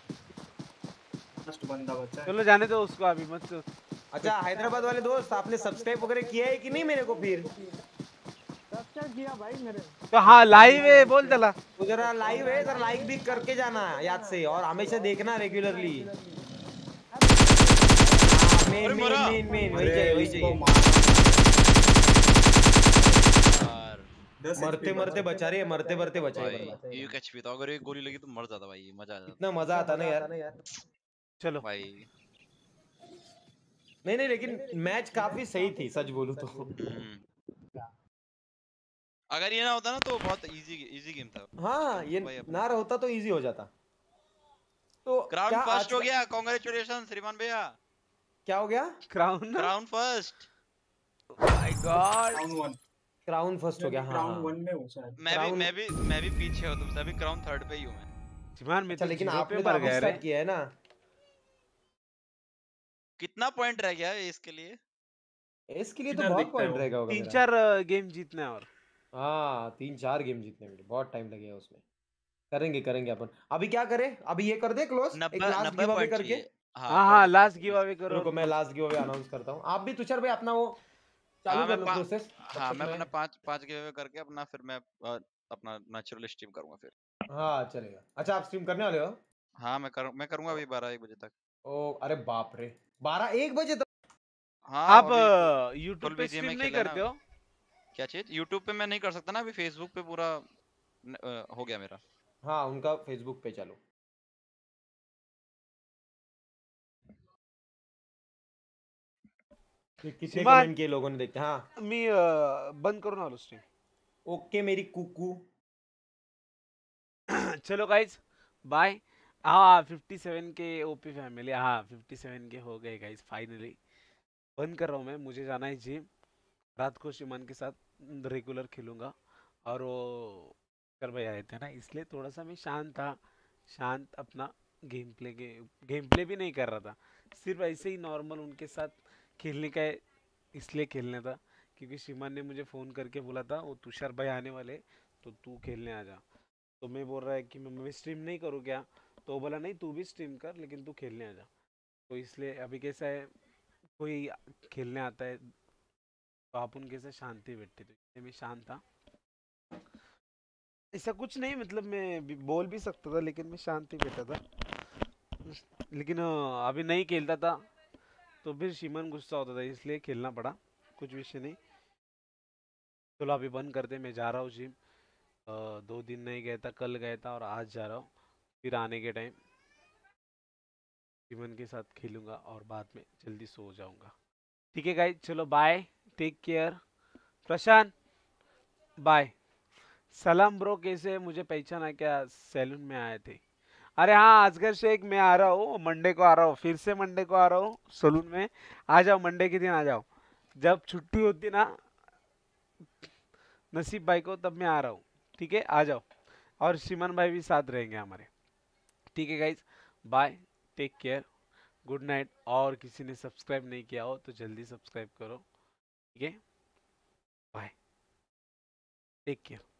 बंदा बचा है। चलो जाने दो उसको अभी मत। अच्छा हैदराबाद वाले दोस्त, आपने सब्सक्राइब वगैरह किया है कि नहीं मेरे को? फिर सब्सक्राइब किया भाई मेरे। तो हाँ लाइव है, बोल दला तो जरा लाइव है, जरा लाइक भी करके जाना याद से, और हमेशा देखना रेगुलरली। मेन वही चाहिए। मरते बचा रहे, मरते बचा रहे बंदा। ये कैच भी था, अगर एक गोली लगी तो मर जाता भाई, मजा आ जाता। इतना मजा आता ना यार। चलो भाई नहीं लेकिन मैच काफी सही थी सच बोलूं तो। अगर ये ना होता ना तो बहुत इजी गेम था। हाँ ये ना होता तो इजी हो जाता। तो क्राउन फर्स्ट हो गया, कांग्रेचुलेशन श्रीमान भैया। क्या हो गया? Crown first. My god, crown first हो गया। हाँ क्राउन 1 में हूं शायद। मैं भी पीछे हूं तुमसे, अभी क्राउन थर्ड पे ही हूं मैं। श्रीमान में। अच्छा लेकिन आपने तो अभी स्टार्ट किया है ना। कितना पॉइंट रह गया है इसके लिए? इसके लिए तो बहुत पॉइंट रहेगा होगा। 3-4 गेम जीतने और। हाँ 3-4 गेम जीतने में बहुत टाइम लगेगा उसमें। करेंगे अपन। अभी क्या करें? अभी ये कर दे क्लोज, एक लास्ट गिव अवे करके। हाँ लास्ट गिव अवे करो। रुको मैं लास्ट गिव अवे अनाउंस करता हूँ। आप भी तुषार भाई अपना वो चालू कर लो प्रोसेस। हाँ मैं अपना 5 गिव अवे करके अपना फिर मैं अपना नेचुरल स्ट्रीम करूंगा फिर। हाँ चलेगा। अच्छा आप स्ट्रीम करने वाले हो? हाँ मैं करूंगा अभी 12-1 बजे तक। ओ अरे बाप रे, 12-1 बजे तक? हाँ आप YouTube पे स्ट्रीम नहीं करते हो? क्या चीज? YouTube पे मैं नहीं कर सकता ना, अभी Facebook पे पूरा हो गया मेरा। हाँ उनका Facebook पे चालू। कितने कमेंट किए लोगों ने देखते? हाँ मी बंद करो ना स्ट्रीम। ओके मेरी कुकू। चलो गाइस बाय। हाँ 57 के ओपी फैमिली, हाँ 57 के हो गए गाइस फाइनली। बंद कर रहा हूँ मैं, मुझे जाना है जिम। रात को श्रीमान के साथ रेगुलर खेलूंगा। और वो कर भाई आए थे ना, इसलिए थोड़ा सा मैं शांत अपना गेम प्ले भी नहीं कर रहा था, सिर्फ ऐसे ही नॉर्मल उनके साथ खेलने का इसलिए खेलना था क्योंकि श्रीमान ने मुझे फ़ोन करके बोला था वो तुषार भाई आने वाले तो तू खेलने आ जा। तो मैं बोल रहा है कि मैं स्ट्रीम नहीं करूँ क्या, तो वो बोला नहीं तू भी स्ट्रीम कर लेकिन तू खेलने आ जा। तो इसलिए अभी कैसा है कोई खेलने आता है तो आप उनके साथ शांति बैठती, तो इसलिए मैं शांत था। ऐसा कुछ नहीं, मतलब मैं बोल भी सकता था लेकिन मैं शांति बैठा था। लेकिन अभी नहीं खेलता था तो फिर श्रीमान गुस्सा होता था, इसलिए खेलना पड़ा, कुछ विषय नहीं। चलो अभी बंद करते, मैं जा रहा हूँ जिम। 2 दिन नहीं गया था, कल गया था और आज जा रहा हूँ। फिर आने के टाइम श्रीमान के साथ खेलूंगा और बाद में जल्दी सो जाऊंगा। ठीक है गाइस, चलो bye, take care. Prashant bye. सलाम ब्रो, कैसे? मुझे पहचाना क्या? सैलून में आए थे। अरे हाँ असगर शेख, मैं आ रहा हूँ मंडे को, आ रहा हूँ फिर से मंडे को आ रहा हूँ सैलून में। आ जाओ मंडे के दिन, आ जाओ जब छुट्टी होती ना नसीब भाई को, तब मैं आ रहा हूँ। ठीक है आ जाओ, और श्रीमान भाई भी साथ रहेंगे हमारे। ठीक है guys bye, take care, good night. और किसी ने सब्सक्राइब नहीं किया हो तो जल्दी सब्सक्राइब करो, ठीक है? Bye, take care.